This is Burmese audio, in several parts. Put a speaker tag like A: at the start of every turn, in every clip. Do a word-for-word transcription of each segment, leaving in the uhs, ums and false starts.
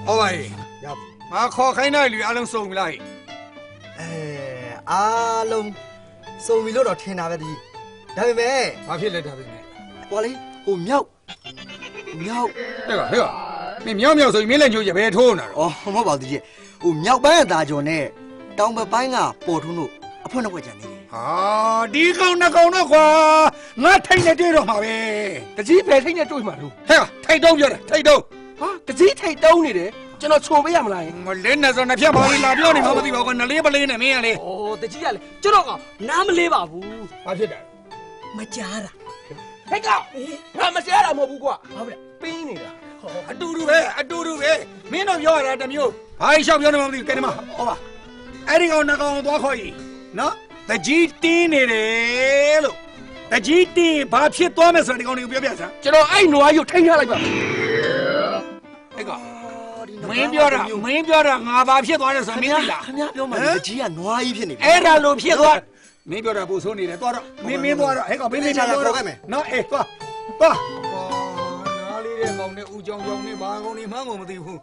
A: 好吧，要不，我靠，看那驴阿龙送回来。
B: 哎，阿龙送回来到天那边的，大妹妹，
A: 马屁来，大妹妹。
B: 我嘞，我喵喵，
A: 那个那个，你喵喵所以没人就一百头呢。
B: 哦，我报的姐，我喵班大叫呢，当不班啊，包头路，阿婆那块讲的。
A: 啊，你讲那讲那话，我听得对了嘛呗。
C: 这几百听得对嘛路？
A: 嘿呀，太多了，太多。
C: 啊，这几太多呢的，叫那错不样来。
A: 我人那时候那片毛里拉表的嘛，我对吧？我那来不来那没嘞。
C: 哦，这几下嘞，叫那个哪么来吧不？
A: 马屁的，
C: 没加了。嘿哥，俺们家人没不过，好不了，背你的。
A: 啊，嘟嘟呗，啊嘟嘟呗，没那表了，这没有。哎，小表的嘛，对，给你嘛，好吧。哎，这个那个多可以，喏。在几点的嘞喽？在几点把皮多没事？你讲你不要变成？
C: 知道哎，我又听下来吧。
A: 那个，没表着，没表着，俺把皮多的是没的。
B: 他们表嘛，这几样哪一片的？
A: 哎，那路皮多，没表着不错你的多着，没没多着，哎个没没多着。那哎多多。哦，哪里的讲的乌江江的，把讲的蛮我们对付。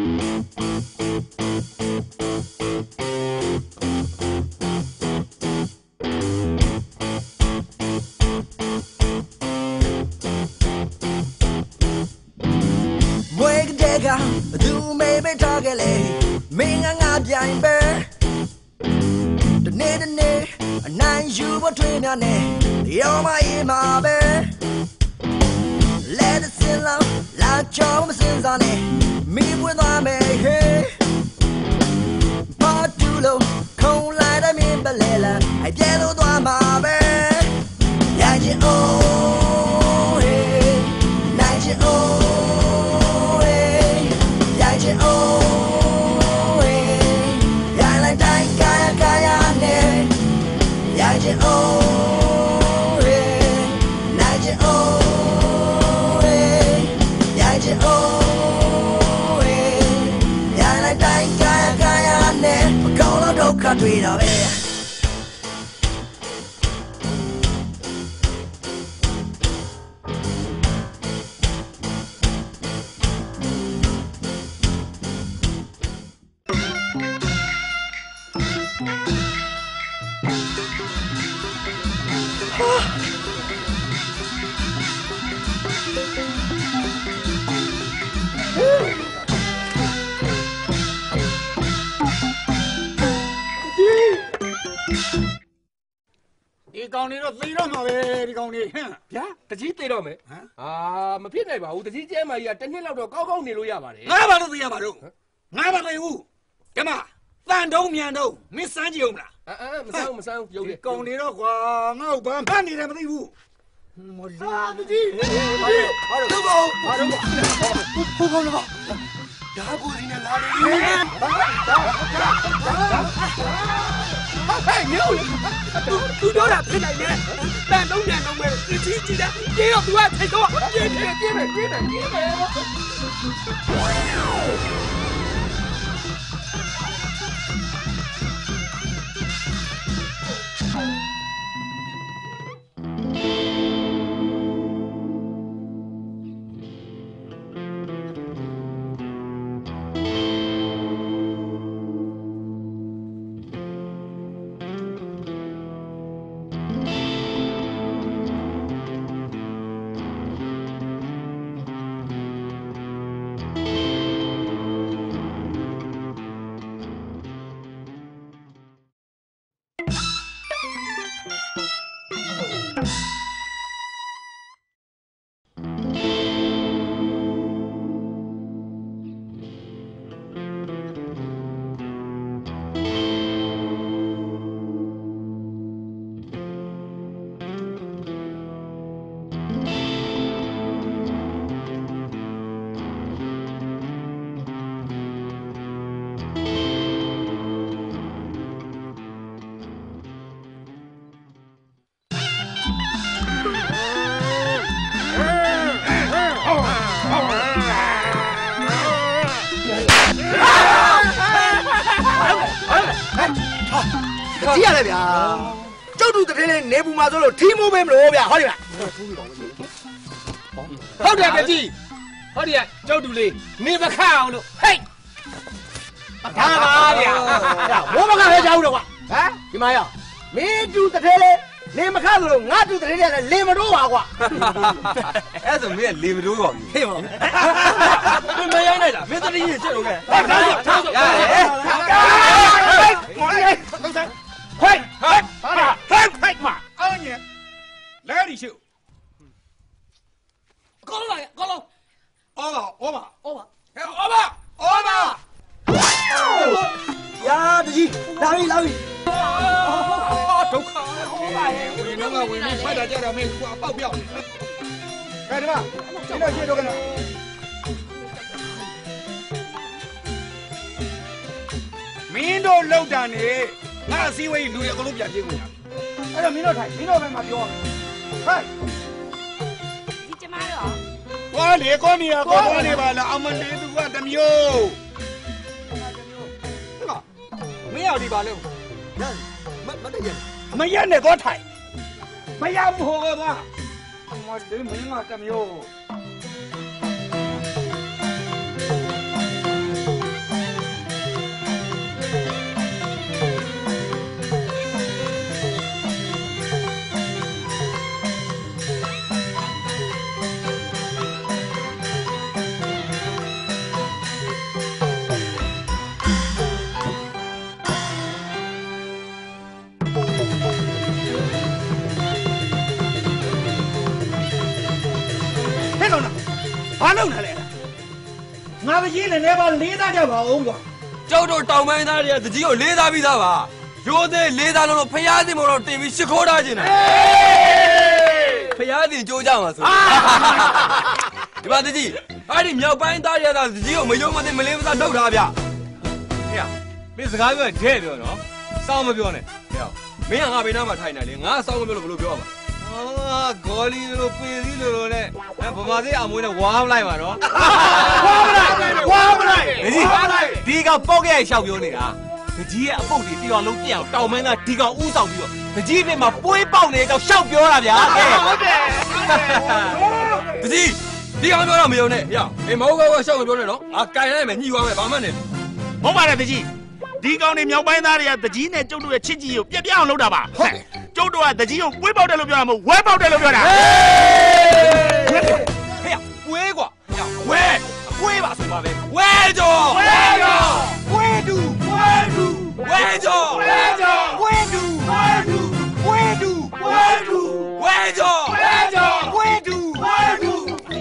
B: 都没被找给嘞，没俺俺变一辈。的你的你，难有我对面呢，要么一马呗。来的新郎，来叫我们身上呢，迷不断没黑。把酒楼空来的明白来了，还别都断马呗。眼睛哦嘿，眼睛哦。哦哎，原来大家家呀呢，眼睛哦哎，眼睛哦哎，眼睛哦哎，原来大家家呀呢，高了都可对了呗。
A: 你讲你这对了嘛呗？你讲你，
C: 呀，这几对了没？啊，没骗你吧？我这几天嘛呀，整天老着高高你路呀吧的。
A: 俺把都对呀吧都，俺把队伍，干嘛？饭头面头没三斤了。
C: 啊啊，没三没三，有的。
A: 讲你这话，我办办你这么队伍。我
C: 啊，这几，
B: 好了，走吧，好了吧，不不了吧？呀，不是那哪里？
C: 哎，牛了！都都多少天来呢？但东面东面，你记记得，也要多太多，别别别别别别别！
B: 知下来ဗျာကျောက်တူတစ်ထင်းလေးနေပူမှာဆိုလို့ထီးမိုးပဲမလို့ဗျာဟောဒီဗျာဟုတ်တယ်ဗျကြီးဟောဒီကကျောက်တူလေးနေမခအောင်လို့ဟေး
C: ပါဗျာမိုးမကပဲကြောက်တော့ကွာဟမ်ဒီမှာရမင်းတူတထဲလေလေမခတ်လို့ငါတူတထဲလေလေမတိုးပါကွာ
D: အဲ့ဆိုမင်းလေမတိုးပါဘူးဟေ့ပါမရိုင်းလိုက်တာမင်းတတိယချက်လို့ကဲဟဲ့ထားထားရတယ်
A: 快快快快嘛！二年，来里去。
C: 高了高了，
A: 欧巴欧巴
C: 欧巴，
A: 哎欧巴欧巴。
B: 呀，这是哪位哪位？
A: 走开！欧巴耶！伟农啊伟农，快点叫点妹出啊报表。干什么？现在去都干什么？民都老蛋呢。ငါအစည်းအဝေးလူတွေအကုန်လုံးပြန်ပြေးကုန်ကြအဲ့တော့မင်းတို့ထိုင်မင်းတို့ပဲမပြောဟဲ့
E: ဒီကျမတို့
A: ကွာလေကောနေရကောနေပါလားအမလေးသူကတမျိုးဟာမင်းရောက်ဒီပါလို့
D: မမတည့်ရ
A: မရက်နဲ့တော့ထိုင်မရဘူးဟိုကတော့အမလေးမင်းကတမျိုးဘာလုပ်နေလဲငါမကြီးလည်းနေပါလေးသားကြပါအောင်ကွာ
D: ကျောက်တို့တောင်ပိုင်းသားတွေကတကြီးကိုလေးသားပြီးသားပါရိုးသေးလေးသားလုံးလို့ဖျားစင်မော်တော့တင်ပြီးရှ िख ိုးထားခြင်းတယ်ဖျားစင်ကြိုးကြမှာဆိုဒီပါတကြီးအဲ့ဒီမြောက်ပိုင်းသားတွေကတကြီးကိုမယုံမသိမလေးမစားထုတ်ထားဗျဟေ့မင်းစကားပြောတဲ့ပြောနော်စောင်းမပြောနဲ့ဟေ့မင်းကငါဘေးနားမှာထိုင်နေလေငါစောင်းမပြောလို့ဘယ်လိုပြောရမှာအာဂေါ်လီလိုပေသီလိုလိုနဲ့ဗမာသေးအမွေးနဲ့ဝါးလိုက်ပါနော်
A: ဝါးမလိုက်ဝါးမလိုက်
D: ဒီဒီကောင်ပေါက်ခဲ့ရရှောက်ပြောနေတာတကြီးရဲ့အပုတ်တွေတရားလုံးပြအောင်တောင်မန်းကဒီကောင်ဥဆောင်ပြီးတော့တကြီးပြမှာပွေးပေါက်နေကောင်ရှောက်ပြောတာဗျာ
A: ဟုတ်တယ်
D: တကြီးဒီကောင်ပြောတော့မယုံနဲ့ဟေ့အေးမဟုတ်ကောရှောက်ပြောနေတော့အာကြိုင်လိုက်မယ်ညှိသွားမယ်ဘာမှနဲ့
A: ဟုတ်ပါတယ်တကြီးဒီကောင်တွေမြောက်ပိုင်းသားတွေကတကြီးနဲ့ကျုပ်တို့ရဲ့ချစ်ကြီးကိုပြက်ပြအောင်လုပ်တာပါဟုတ်ကျုပ်တို့ကတကြီးကိုပွေးပေါက်တယ်လို့ပြောတာမဟုတ်ဝဲပေါက်တယ်လို့ပြောတာ
D: ဟေးပွေးကွာဝဲပွေးပါဆိုပါပဲဝဲကြော
A: ဝဲကြော
D: ဝဲတူဝဲတူဝဲကြော
A: ဝဲကြော
D: ဝဲတူ
A: ဝဲတူ
D: ဝဲတူ
A: ဝဲတူ
D: ဝဲကြော
A: ဝဲကြော
D: ဝဲတူ
A: ဝဲတူ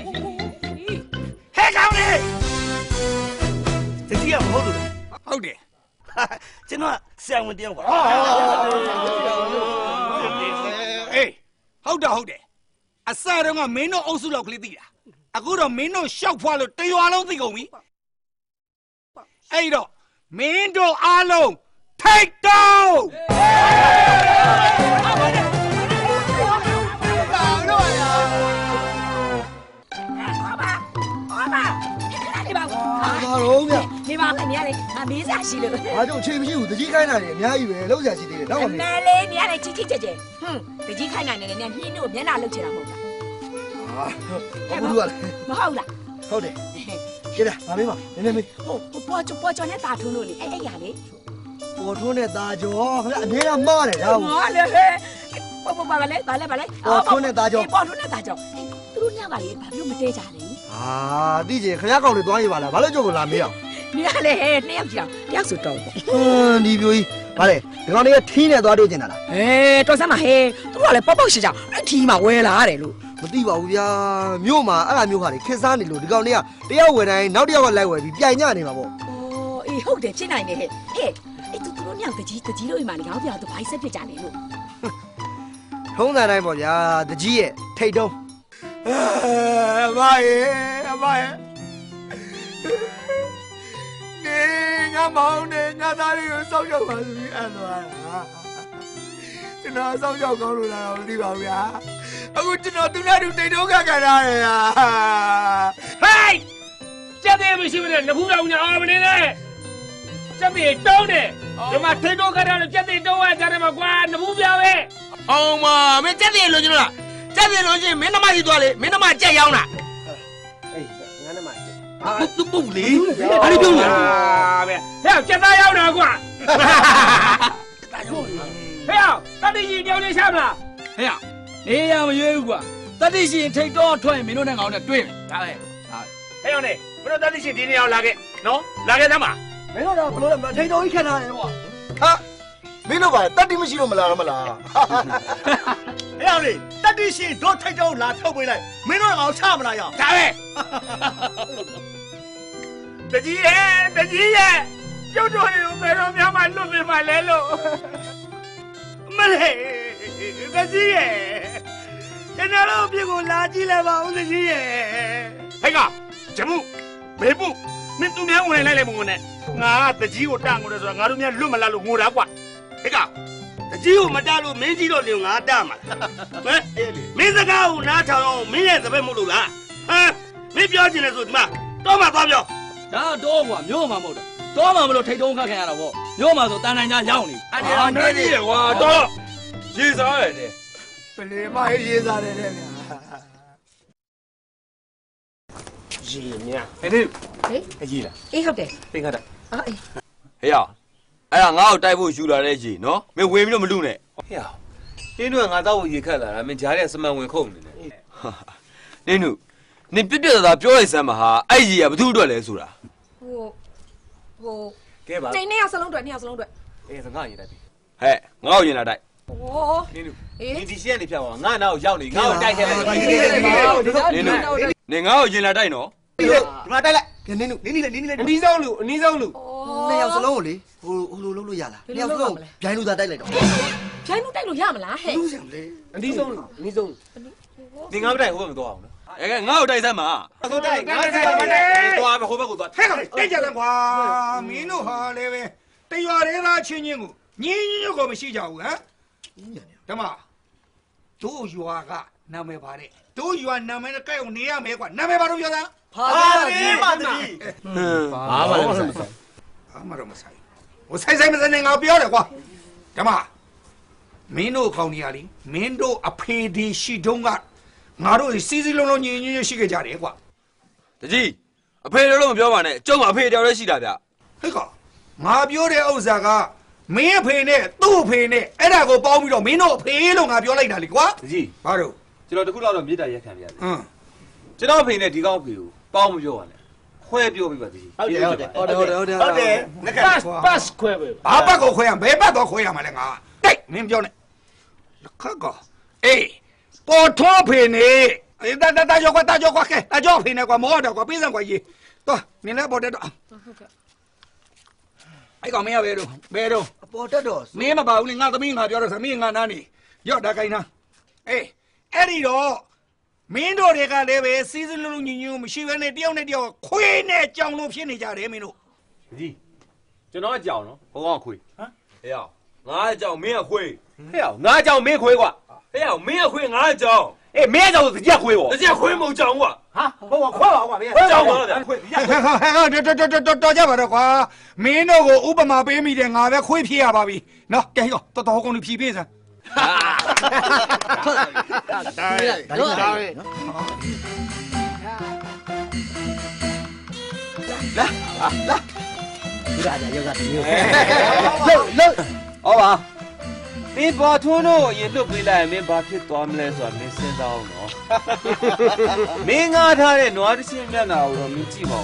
A: ဟဲ့ကောင်လေးတကြီးကမဟုတ်လို့ဟုတ်တယ်ကျွန်တော်ဆရာဝန်တယောက်ပါအေးဟုတ်တာဟုတ်တယ်အစတုန်းကမင်းတို့အုပ်စုလောက်ကလေးသိတာအခုတော့မင်းတို့ရှောက်ဖွားလို့တရွာလုံးသိကုန်ပြီအဲ့တော့မင်းတို့အားလုံးထိတ်တုံး
B: ဘာလို့ဗျ
E: နေပါမယ်နေရလေငါမေးစားရှိလို့
B: ဘာတို့အချိန်မရှိဘူးတကြီးခိုင်းတာနေအများကြီးပဲလောက်ရရှိသေးတယ်တော့မမေး
E: မဲလေးနေရလေချစ်ချစ်ကြဲကြဲဟွန်းတကြီးခိုင်းတာနေနေနှင်းတို့မျက်နှာလုတ်ချင်တာမဟုတ်လား
B: ဟာဘူးကလည်း
E: မဟုတ်လား
B: ဟုတ်တယ်ကြည့်လားငါမေးပါနည်းနည်းမေး
E: ဟိုပေါ်ချပေါ်ချနဲ့တာထုံးလို့လေအဲ့အဲ့ရလေ
B: ပေါ်ထုံးနဲ့တာကျော်ခင်ဗျအနေကမှားတယ်ဒါ
E: ဟုတ်မှားလေဟဲ့ပေါ်ပေါ်ပါလေပါလေပါလေ
B: ပေါ်ထုံးနဲ့တာကျော်
E: ပေါ်ထုံးနဲ့တာကျော်သူတို့ညကလေဘာလို့မတဲကြလဲ
B: ဟာသိချင်ခင်ဗျားကောင်တွေသွားရေးပါလားဘာလို့ကြုတ်ကိုလာမေးအောင်
E: နေရလေနှစ်ယောက်ကြာတယောက်ဆိုတော့
B: ဟမ်ဒီပြိုကြီးဗါလေဒီကောင်တွေကထင်းနဲ့သွားတွေ့ကျင်တာလား
E: ဟဲ့တော်စမ်းမဟဲ့သူတို့ကလည်းပေါက်ပေါက်ရှာကြအဲ့ထီးမှာဝဲလာရတယ်လို့
B: မသိပါဘူးဗျာမြို့မှာအဲ့လိုမျိုးဟာတွေခက်စားနေလို့ဒီကောင်တွေကတယောက်ဝယ်တိုင်းနောက်တယောက်ကလိုက်ဝယ်ပြီးပြိုင်ညနေမှာပေါ့
E: အော်အေးဟုတ်တယ်ဖြစ်နိုင်တယ်ဟဲ့ဟဲ့အဲ့သူတို့ညောင်တကြီးတကြီးတို့အိမ်မှာလေငါတို့ပြောသူဘိုက်ဆက်ဖြစ်ကြတယ်လို့
B: ထုံးစံတိုင်းပေါ့ဗျာတကြီးရဲ့ထိတ်တုံး
A: အမရဲ့အမရဲ့နေငါမောင်နဲ့ငါသားတွေကိုစောက်ရောက်ပါဆိုပြီးအန်သွားတာကျွန်တော်စောက်ရောက်ကောင်းလို့လားမသိပါဘူးဗျာအခုကျွန်တော်သူနဲ့သူတိတ်တော့ခက်ခက်ရတယ်ဟာဟေးကျက်တယ်မရှိဘူးလေငခုတော်ညာအောင်မနေနဲ့ကျက်တယ်တုံးတယ်ဒီမှာထိတ်တော့ခက်ရတယ်ကျက်တယ်တုံးရကြတယ်မှာကွာနဘူးပြပဲအောင်မမင်းကျက်တယ်လို့ကျွန်တော်လားကျက်တယ်လို့ချင်းမင်းနှမကြီးသွားလေမင်းနှမကြက်ရောင်းတာ
B: အေးငါနှမကြက်
A: 啊，都不理，哪里不理？
C: 啊，别，哎，这咋样呢，瓜？哎呀，到底是聊点什么？
F: 哎呀，你也没有过，到底是推高推没弄那搞的对了，大概啊。
C: 哎呀呢，我说到底是今天要哪个？喏，哪个他妈？
B: 没有啦，不弄了，推到一看他哇，啊，没弄吧？到底没洗了没啦没啦？哎呀嘞，到底是多推到哪跳回来？没弄好差不啦呀？
C: 咋喂？大姐，大姐，就这样没让娘们路没买来喽。没嘞，大姐，现在老别给我垃圾了吧，我大姐。哎哥，节目，别不，你都没我来来不呢？我大姐我当我的说，我都没路没来路我来管。哎哥。只有没打路，没知道留俺打嘛。哎，没这个我拿场，没人这边没路了。啊，没标进来说什么？多嘛多标？
F: 那多过，没有嘛没的，多嘛没的推动看看了不？有嘛就单人家要你。
C: 啊，那你我多，几啥来的？
B: 不是嘛，几啥来的？
C: 几年？哎对，哎，哎几了？
E: 哎，好的。
C: 边个的？
E: 啊哎。
D: 哎呀。哎呀，我带不修了那些，喏，没为什么录呢？
C: 哎呀，你弄俺到一看了，俺们家里什么胃口呢？
D: 哈哈，你弄，你别别他表一声嘛哈，哎也不偷着来说了。
E: 我我，
C: 给吧。
E: 你你要是弄对，你要是弄对。
C: 哎，是俺一代的。
D: 哎，我原来带。
E: 哦。
C: 你弄，你底线你骗我，俺哪有要你？俺带开来。
D: 你弄，你我原来带喏。
B: 我带来，你弄，你你来，你你来。
C: 你走路，你走路。
B: 你要是弄哩，我我弄弄弄呀啦。你要是弄，便路咋带来的？
E: 便路带路呀么啦？嘿。
C: 你走路，你走路。你俺不带，我们多少呢？
D: 哎，我带什么？
C: 我带，我带，多少？后边后多。
A: 太好了，再讲的话，民路好来喂，对原来那青年我，年年我们洗脚啊，对嘛？都原个那没法的，都原那没该用你也没管，那没法都要的。
B: 怕你妈的！
D: 嗯，
C: 爸爸怎么猜？
A: 爸爸怎么猜？我猜猜没猜那我不要的话，干嘛？民路靠你啊哩，民路啊配的系统啊，我都是稀稀落落年年洗个家的话。
D: 大姐，配了那么标完呢，叫我配掉了洗了的。
A: 那个，我标的欧啥个？没配呢，都配呢，哎那个包米了，没弄配了，我标来哪里瓜？
C: 大姐，
A: 巴肉，
C: 这老这个老老没得也看不见。
A: 嗯，
C: 这道配呢，地高配，包不标完了，快标没把这些。
B: 好的好的好的好的好的好的，
A: 那个
C: 八八十块呗。
A: 八百个块呀，没百多块呀嘛那个，对，没标呢。这个，哎，包托配呢，哎，大大大脚瓜大脚瓜开，大脚配呢瓜，毛的瓜，背上瓜一，多，你来包得到。哎，个没有别的，别的。
B: 包得到。
A: 没嘛包你，俺都没俺标的是没俺那里，要大概呢。哎，哎里头，民族这个那位四十六年年我们喜欢那雕那雕，亏那江路片那家的没路。
C: 是，就那叫呢，我讲亏。
D: 啊？哎呀，我叫没亏。
C: 哎呀，我叫没亏过。
D: 哎呀，没亏我叫。
C: 哎，没叫直接亏我。
D: 直接亏没叫我。
C: 啊，我亏了，我没
D: 叫我的。
A: 还好还好，这这这这这大家把的话，没那个五百码百米的，俺们亏皮啊，爸比，那加油，到到工的批评噻。
B: 哈哈哈！当然，当然。来啊来，有啥子有啥子有。走走，
C: 好吧。你把土诺也都回来，没把皮端来说没先到喏。没俺他的哪的先面那我没记嘛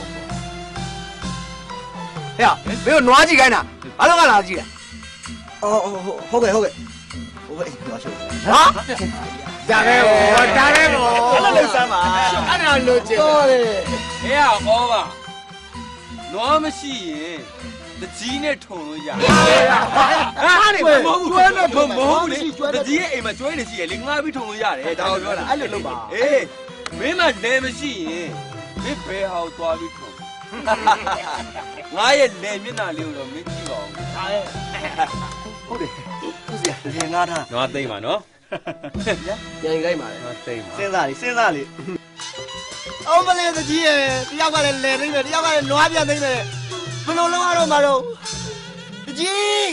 B: 我。哎呀，没有哪几个呢？阿拉个哪几个？哦哦，好个好个，好个，哪去？啊？打开我，打开我。阿拉六三嘛，阿拉六几个嘞？
D: 哎呀，好吧，那么细。这鸡呢捅了呀！
B: 啊，你
D: 冇转了捅冇哩，这鸡哎嘛转的是另外被捅了呀嘞，到说了，
B: 哎，六吧？
D: 哎，没嘛来么细，没背好多被捅，我也来没那溜了，没几个。
B: 哎，好的，不是呀，你拿它，
C: 拿对嘛喏，
B: 应该嘛，
C: 拿对嘛。
B: 现在哩，现在哩。我们那个鸡，你要过来来那个，你要过来哪边那个？不能弄啊，弄嘛弄，鸡。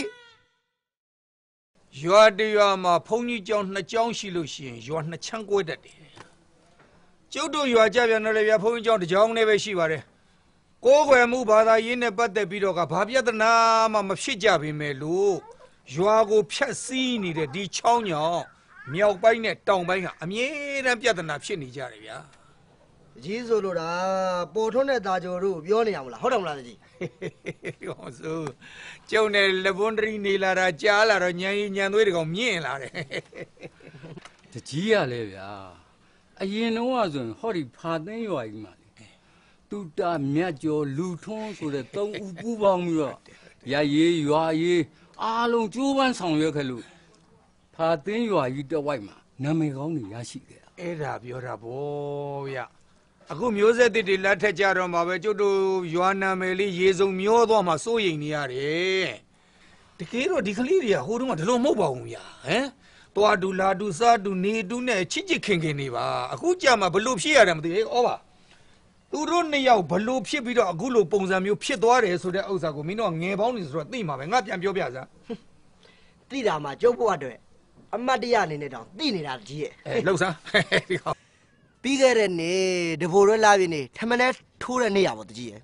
A: 有的有嘛，朋友讲那江西路线，有那强过的的。就都有这边那里边朋友讲的江那边西边的， ကိုယ်ွယ်မှုဘာသာရေးနဲ့ပတ်သက်ပြီးတော့ကဘာပြဿနာမှမဖြစ်ကြပေမဲ့လို့ရွာကိုဖျက်ဆီးနေတဲ့ဒီချောင်းညောင်မြောက်ပိုင်းနဲ့တောင်ပိုင်းကအမြဲတမ်းပြဿနာဖြစ်နေကြတယ်ဗျာ
G: ကြီးဆိုလို့ဒါပေါ်ထွန်းတဲ့သားကျော်တို့ပြောနေရမလားဟုတ်တယ်မလားကြီး
A: ဟောဆိုကျုံနဲ့လက်ပွန်တရီနေလာတာကြားလာတော့ညံရီညံသွေးတကောင်မြင့်လာတယ်
F: တကြီးရလဲဗျာအရင်တော့ဆိုရင်ဟောဒီဖာသိန်းရွာကြီးမှာတူတာမြတ်ကျော်လူထွန်းဆိုတဲ့သုံးဦးပူပေါင်းပြီးတော့ရရေးရွာရေးအားလုံးကျိုးပန်းဆောင်ရွက်ခဲ့လို့ဖာသိန်းရွာကြီးတဝိုက်မှာနာမည်ကောင်းတွေရရှိခဲ့
A: အဲ့ဒါပြောတာဗောဗျအခုမျိုးဆက်တစ်တွေလက်ထက်ကြတော့မှာပဲကျုပ်တို့ရွာနာမည်လေးရေစုံမျောသွားမှစိုးရိမ်နေရတယ်တကယ်တော့ဒီကလေးတွေကဟိုတုန်းကဒီလိုမဟုတ်ပါဘူးဗျာဟမ်တွားတူလာတူစားတူနေတူနဲ့ချစ်ချစ်ခင်ခင်နေပါအခုကြာမှဘလို့ဖြစ်ရတယ်မသိဘူးဩပါသူတို့နှစ်ယောက်ဘလို့ဖြစ်ပြီးတော့အခုလိုပုံစံမျိုးဖြစ်သွားတယ်ဆိုတဲ့ဥစ္စာကိုမင်းတို့ငယ်ပေါင်းနေဆိုတော့သိမှာပဲငါပြန်ပြောပြစမ်း
G: သိတာမှကျုပ်ဘုရားအတွက်အမတ်တရအနေနဲ့တောင်သိနေတာကြီးရဲ့
A: အဲလှုပ်စမ်းဒီကောင်
G: ပြီးခဲ့တဲ့နေ့တဘိုရွဲလာပြီနေထမလဲထိုးတဲ့နေ့ရပါတကြီးရဲ့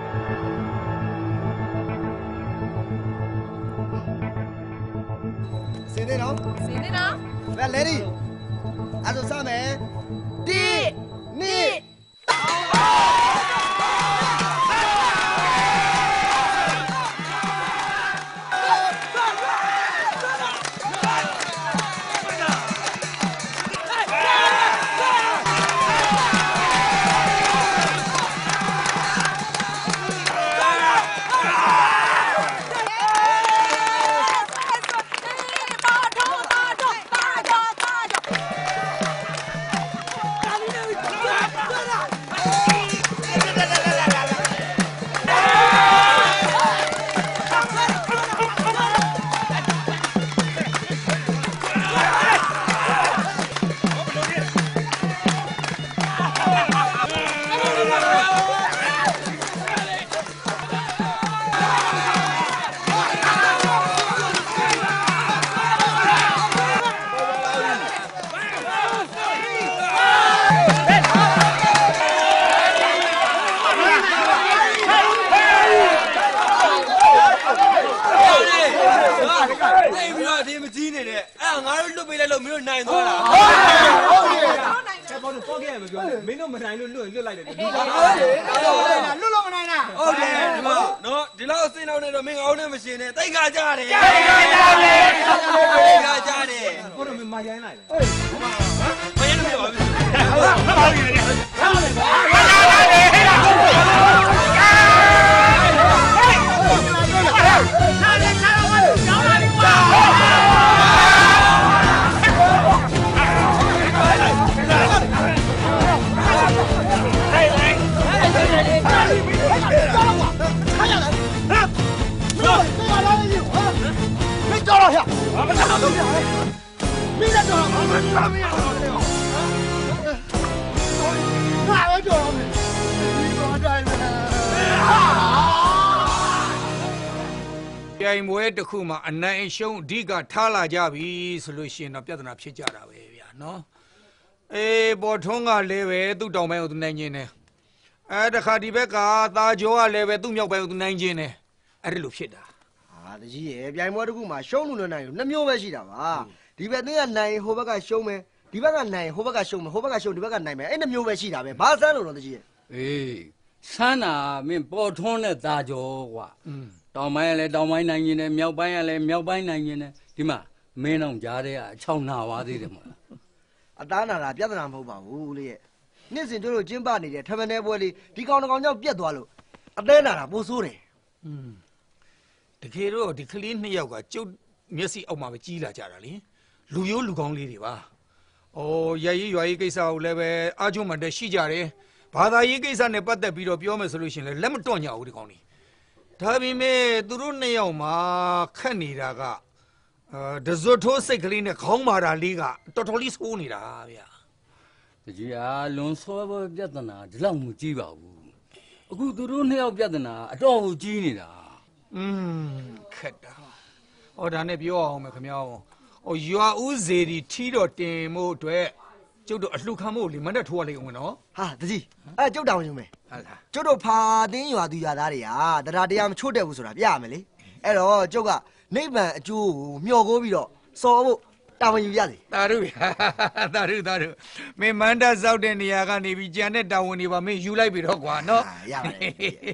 G: စင်းနေနော်
E: စင်းနေနော်
G: ဘယ်လေဒီအဲ့ဒါစမယ်ဒီနေ့
D: မင်းတို့မနိုင်လို့လွတ်လွတ်လိုက်တယ်
G: ဟုတ်တယ်လွတ်လို့မနိုင်တာ
D: ဟုတ်တယ်ဒီမှာနော်ဒီလောက်စိတ်နောက်နေတော့မင်းငေါင်းနဲ့မရှင်နဲ့တိတ်ခါကြတယ်
G: ကြားတယ်ကြားတယ်
D: တိတ်ခါကြတယ်
G: ဟိုတော့မင်းမရိုင်းလိုက်လေ
D: မရိုင်းလို့မရပါဘူး
G: ဟုတ်ပါဘူး
A: ပြိုင်ပွဲတစ်ခုမှာအနိုင်အရှုံးအဓိကထားလာကြပြီဆိုလို့ရှိရင်တော့ပြဿနာဖြစ်ကြတာပဲဗျာနော်အေးပေါ်ထွန်းကလည်းပဲသူ့တောင်ပိုင်းကိုသူနိုင်ကျင်တယ်အဲတခါဒီဘက်ကသာကျော်ကလည်းပဲသူ့မြောက်ပိုင်းကိုသူနိုင်ကျင်တယ်အဲ့ဒီလိုဖြစ်တာ
G: ဟာတကြီးရဲ့ပြိုင်ပွဲတစ်ခုမှာရှုံးလို့နိုင်လို့နှစ်မျိုးပဲရှိတာပါဒီဘက်တင်းကနိုင်ဟိုဘက်ကရှုံးမယ်ဒီဘက်ကနိုင်ဟိုဘက်ကရှုံးမယ်ဟိုဘက်ကရှုံးဒီဘက်ကနိုင်မယ်အဲ့နှစ်မျိုးပဲရှိတာပဲဘာစမ်းလို့တော့တကြီးရဲ့
F: အေးစမ်းတာမင်းပေါ်ထွန်းတဲ့သာကျော်ကွာတောင်ပိုင်းကလည်းတောင်ပိုင်းနိုင်ကျင်တယ်မြောက်ပိုင်းကလည်းမြောက်ပိုင်းနိုင်ကျင်တယ်ဒီမှာမင်းအောင်ကြားတဲ့ကအချောင်းနာပါသေးတယ်မဟုတ်လား
G: အသားနာတာပြဿနာမဟုတ်ပါဘူးလေရဲ့နေ့စဉ်တို့တို့ကျင်းပနေတဲ့ထမင်းပွဲလေးဒီကောင်တစ်ကောင်ကြောင့်ပြက်သွားလို့အသေးနာတာပိုဆိုးတယ်
A: อืมတကယ်တော့ဒီကလေးနှစ်ယောက်ကကျုပ်မျက်စိအောက်မှာပဲကြီးလာကြတာလေလူရိုးလူကောင်းလေးတွေပါဩရရေးရွာရေးကိစ္စကိုလည်းပဲအားကျုံမှတက်ရှိကြတယ်ဘာသာရေးကိစ္စနဲ့ပတ်သက်ပြီးတော့ပြောမယ်ဆိုလို့ရှိရင်လည်းလက်မတွန့်ကြဘူးဒီကောင်တွေဒါပေမဲ့သူတို့နှစ်ယောက်မှာခက်နေတာကအဲဒဇွတ်ထိုးစိတ်ကလေးနဲ့ခေါင်းမာတာလေးကတော်တော်လေးဆိုးနေတာဗျာ
F: တကြီးအားလွန်စောဘပြဿနာဒီလောက်မကြီးပါဘူးအခုသူတို့နှစ်ယောက်ပြဿနာအတော်ကိုကြီးနေတာ
A: อืมခက်တာဟောဒါနဲ့ပြောအောင်မယ်ခင်ဗျာဟိုရွာဦးစေတီထီးတော်တင်မှုအတွက်ကျုပ်တို့အလှခံမို့လေမနဲ့ထိုးရလိမ့်အောင်နော်
G: ဟာတကြီးအဲ့ကျုပ်တောင်းယူမယ်
A: ဟုတ်လား
G: ကျုပ်တို့ဖာတင်းရွာသူရွာသားတွေကတရားတရားမချို့တဲ့ဘူးဆိုတာပြရမယ်လေအဲ့တော့ကျုပ်ကနိဗ္ဗာန်အကျိုးကိုမျှော်ကိုပြီးတော့စော်ဖို့တာဝန်ယူရစီ
A: တာရုတာရုတာရုမင်းမန္တစောက်တဲ့နေရာကနေပြီးကြံတဲ့တာဝန်တွေပါမင်းယူလိုက်ပြီတော့ကွာနော်
G: ရပါတယ်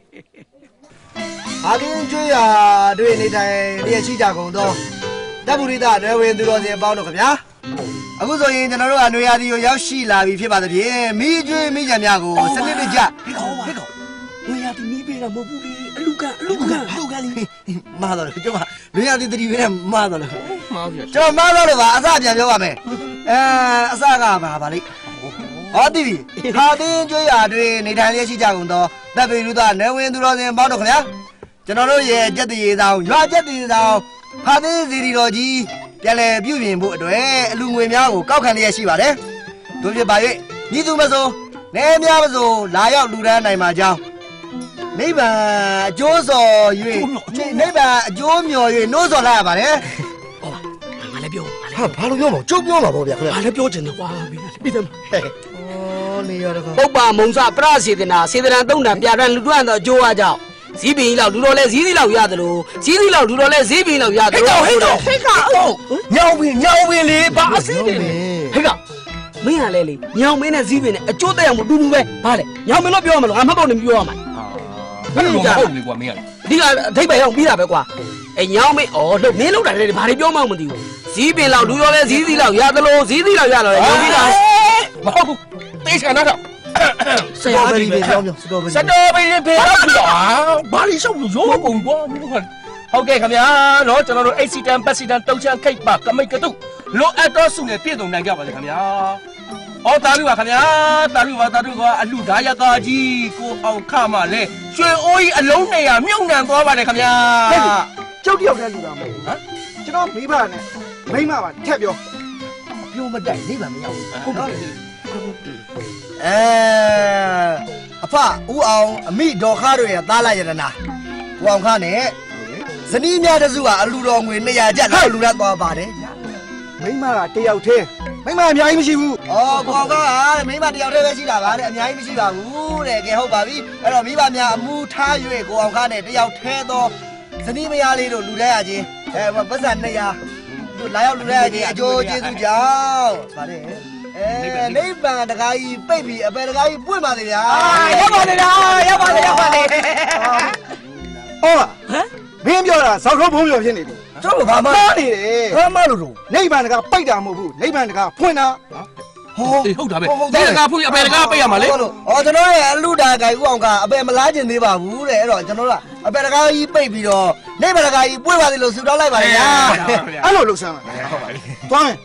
G: ဟာကင်းကျွေးရတွေ့နေတိုင်းလျက်ရှိကြကုန်သောတပ်ပုရိသနွယ်ဝင်သူတော်စင်အပေါင်းတို့ခင်ဗျာအခုဆိုရင်ကျွန်တော်တို့ကနွေရာသီကိုရောက်ရှိလာပြီဖြစ်ပါသဖြင့်မိကျွေးမိကြံများကိုစနစ်တကျဟဲ့ကောင်ဟဲ့ကောင်နွေရာသီမိပေးတာမဟုတ်ဘူးလေအလူကအလူကအလူကလေးမားတော့လေကျွန်မနွေရာသီတတိပဲမားတော့လေမားပြီကျွန်တော်မားတော့လေပါအစပြန်ပြောပါမယ်အဲအစကပါပါလိဟောတိပြီခါတင်းကျွေးရတွေနေထိုင်လျက်ရှိကြကုန်သောတပ်ပုရိသနွယ်ဝင်သူတော်စင်အပေါင်းတို့ခင်ဗျာကျွန်တော်တို့ရဲ့ကြက်တရေဆောင်ရွာကြက်တရေဆောင်ဖာသေးစီရီတော်ကြီးပြန်လည်ပြုပြင်ဖို့အတွက်အလူငွေများကိုကောက်ခံလျက်ရှိပါတယ်။တို့ဖြစ်ပါ၍ဤသူမဆိုနေများမဆိုလာရောက်လူဒန်းနိုင်မှာကြောင်းနိဗ္ဗာန်အကျိုးစော်၍နိဗ္ဗာန်အကျိုးမျှော်၍နှိုးဆော်လိုက်ရပါတယ်
H: ။ဟုတ်ငါလည်းပြော
G: ဟာဘာလို့ပြောမလဲကျုပ်ပြောမှာပေါ့ဗျာခင်ဗျာ
H: ငါလည်းပြောချင်တယ်ကွာပြီးတယ်
G: ။အော်နေရတော့
H: ပုပ္ပါမုံစပရစေတနာစေတနာသုံးတန်ပြရန်လူတွန်းသောအကျိုးအကြောင်းဇီးပင်လောက်လူတော်လဲဇီးသီးလောက်ရတယ်လို့ဇီးသီးလောက်လူတော်လဲဇီးပင်လောက်ရတယ်
G: လို့ဟဲ့ကောင်ဟဲ့ကောင်ဟဲ့ကောင်ညောင်ပင်ညောင်ပင်လေးဘာအစင်းနေလဲ
H: ဟဲ့ကောင်မင်းကလည်းလေညောင်မင်းနဲ့ဇီးပင်နဲ့အကျိုးတက်အောင်မတူဘူးပဲဘာလဲညောင်မင်းတော့ပြောရမလို့ငါမှတ်ဖို့နေပြောရမှာ
G: ဘယ်လိုမဟုတ်လေကွာမင်းက
H: ဒီကအထိပ်ပဲရောက်ပြီးတာပဲကွာအဲညောင်မင်းဩလှုပ်မင်းလှုပ်တာလေဘာတွေပြောမှမသိဘူးဇီးပင်လောက်လူတော်လဲဇီးသီးလောက်ရတယ်လို့ဇီးသီးလောက်ရတော့ညောင်ပြီးတာ
G: မဟုတ်ဘူးတေးချင်တော့ဆရာဘယ်လိုပြောပြောစတော်ဘယ်
H: စတော်ဘယ်လိုပြောတော့
G: ဘာလို့ရှောက်လို့ရောကုန်ကွာ
H: ဟုတ်ကဲ့ခင်ဗျာနော်ကျွန်တော်တို့ accident accident တုံချန်ခိတ်ပါကမိတ်ကတုလိုအပ်တော့စုနေပြည့်စုံနိုင်ကြပါစေခင်ဗျာဟောတာလူပါခင်ဗျာတာလူပါတာလူကအလူဓာရကာကြီးကိုအောင်ခမလဲရွှေအိုးကြီးအလုံးနေရမြုပ်နှံသွားပါတယ်ခင်ဗျာ
G: ကျုပ်တယောက်တည်းလူတာမဟုတ်ဘူးဟမ်ကျွန်တော်မိဘနဲ့မိမပါထက်ပြောပြောမတိုက်နေပါမရောက်ဘူးဟုတ်တော့အဲအဖဦးအောင်အမိဒေါ်ခါတို့ရဲ့သားလိုက်ရတနာဦးအောင်ခါနဲ့ဇနီးများတစုကအလူတော်ငွေနှစ်ရာကျပ်လောက်လူရသွားပါတယ်မိမကတယောက်တည်းမိမအများကြီးမရှိဘူးဩကိုအောင်ခါကမိမတယောက်တည်းပဲရှိတာပါတဲ့အများကြီးမရှိပါဘူးတဲ့ကဲဟုတ်ပါပြီအဲ့တော့မိဘများအမူထား၍ကိုအောင်ခါနဲ့တယောက်တည်းသောဇနီးမယားလေးတို့လူရရချင်းအဲပတ်စံနှစ်ရာတို့လာရောက်လူရရချင်းအကျိုးကျေးဇူးကြောင့်ဗါတဲ့အဲနိဗ္ဗာန်တကားကြီးပိတ်ပြီးအပေတကားကြီးပွင့်ပါလေဗျာ
H: ရောက်ပါလေလားရောက်ပါလေရောက်ပါလေ
G: ဟုတ်ဟမ်မင်းပြောတာဇောက်ထုံးဘုံပြောဖြစ်နေပြီ
H: ကျွန်တော်ဘာမှ
G: နေတယ်ဘာမှလို့တော့နိဗ္ဗာန်တကားပိတ်တာမဟုတ်ဘူးနိဗ္ဗာန်တကားဖွင့်တာ
H: ဟောဟုတ်တာပဲဒီတကားဖွင့်အပေတကားပိတ်ရမှာလေ
G: ဟောကျွန်တော်ရဲ့အလူတာဂိုင်ဦးအောင်ကအပေမလားကျင်သေးပါဘူးတဲ့အဲ့တော့ကျွန်တော်တို့ကအပေတကားကြီးပိတ်ပြီးတော့နိဗ္ဗာန်တကားကြီးပွင့်ပါလေလို့ဆုတောင်းလိုက်ပါလေဗျာအဲ့လိုလှုပ်ဆန်းပါဟုတ်ပါပြီသွားမယ်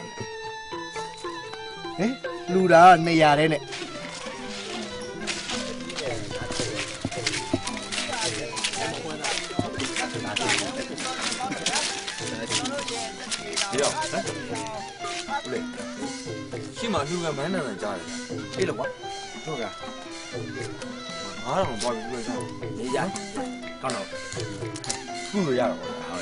G: ဟဲ့လူတာနေရာတဲ့နဲ့
D: ရောဟမ်ဟုတ်လေရှင်းမလူကမန်းနန်ကြားတယ်အေးလို့ကွာဟုတ်ကဲ့အားတော့ဘာလို့ပြောစားနေရကောင်းတော့ခုလိုရတော့ဟုတ်ရ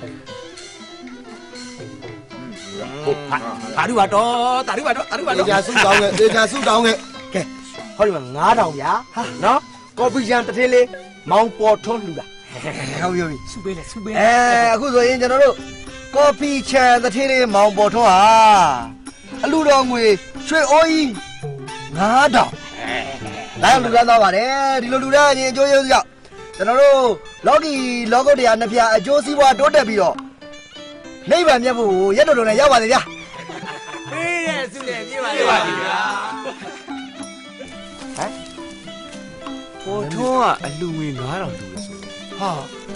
H: ဟုတ်ပါတူပါတော့တာတူပါတော့တာတူပါတော့
G: ဒေချာစုတောင်းခဲ့ဒေချာစုတောင်းခဲ့ကဲဟောဒီမှာငါးထောင်ဗျာဟာနော်ကော်ပီဂျန်တစ်ထင်းလေးမောင်ပေါ်ထွန်းလှူတာဟုတ်ပြီဟုတ်ပြီ
H: စုပေးလေစုပေး
G: အဲအခုဆိုရင်ကျွန်တော်တို့ကော်ပီချန်တစ်ထင်းလေးမောင်ပေါ်ထွန်းဟာအလူတော်ငွေရွှေအိုးကြီးငါးထောင်ဒါလူကသွားပါတယ်ဒီလိုလူတဲ့ရင်အကျိုးကျေးဇူးကြောင့်ကျွန်တော်တို့လော်ကီလောကုတ်တရားနှစ်ပြအကျိုးစီးပွားတိုးတက်ပြီးတော့နိဗ္ဗာန်မြတ်ဖို့ရက်တော်တော်နဲ့ရောက်ပါစေဗျာ
H: အေးရဲ့စုနဲ့ပြပါပါဗျာ
D: ဟမ်ပေါ်ထွန်းကအလူငွေငါးထောင်လူလဲဆို
G: ဟာ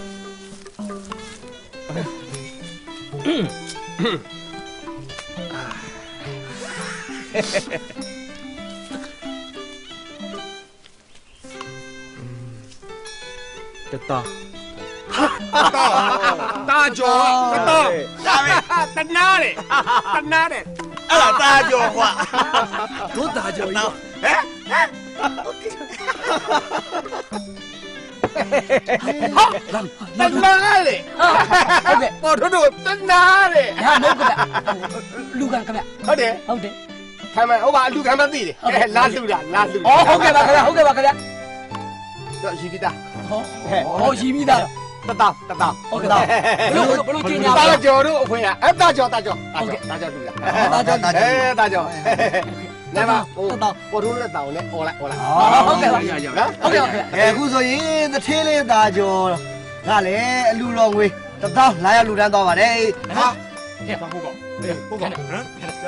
H: တတာ
C: တာကျော်တော့ဒါပဲတနာတယ်တနာတယ်
G: အဲ့ဒါတာကျော်ကွာ
H: တို့တာကျော်ကြီး
C: ဟဲ့ဟာတနာလေ
H: ဟုတ်ကဲ့
C: ပေါ်တို့တနာလေ
H: ဟာမဟုတ်ကဗျလူကန်ကဗျ
C: ဟုတ်တယ်
H: ဟုတ်တယ်
C: ဟခံမဟုတ်ပါအလူခံမသိတယ်အဲလာလူတာလာလူ
H: ဩဟုတ်ကဲ့ပါခင်ဗျာဟုတ်ကဲ့ပါခင်ဗျာ
C: တော့ရှိပြီးသား
H: ဟောဟောရှိပြီးသား
C: တတောင်းတတောင်း
H: ဟုတ်ကဲ့ဘလို့ဘလို့ကျင်းညာ
C: တာကျော်တို့အခွင့်ရအဲ့တာကျော်တာကျော်တာကျော်လူလားတာကျော်အဲတာကျော်နေပါဟိုပေါ်ထိုးလက်တောင်းနဲ့អော်လိုက်អော်လိုက်
H: ဟုတ်ကဲ့ပါ
C: နော်
H: ဟုတ်ကဲ့ပါခင်ဗျာ
G: အဲအခုဆိုရင်သထေးလေးသားကျော်ကလည်းအလူတော်ငွေတစ်သောင်းလာရောက်လူတန်းသွားပါတယ်ဟာ
H: ဟဲ့ဟုတ်ကောဟုတ်ကောဟမ်
C: ဓာတ်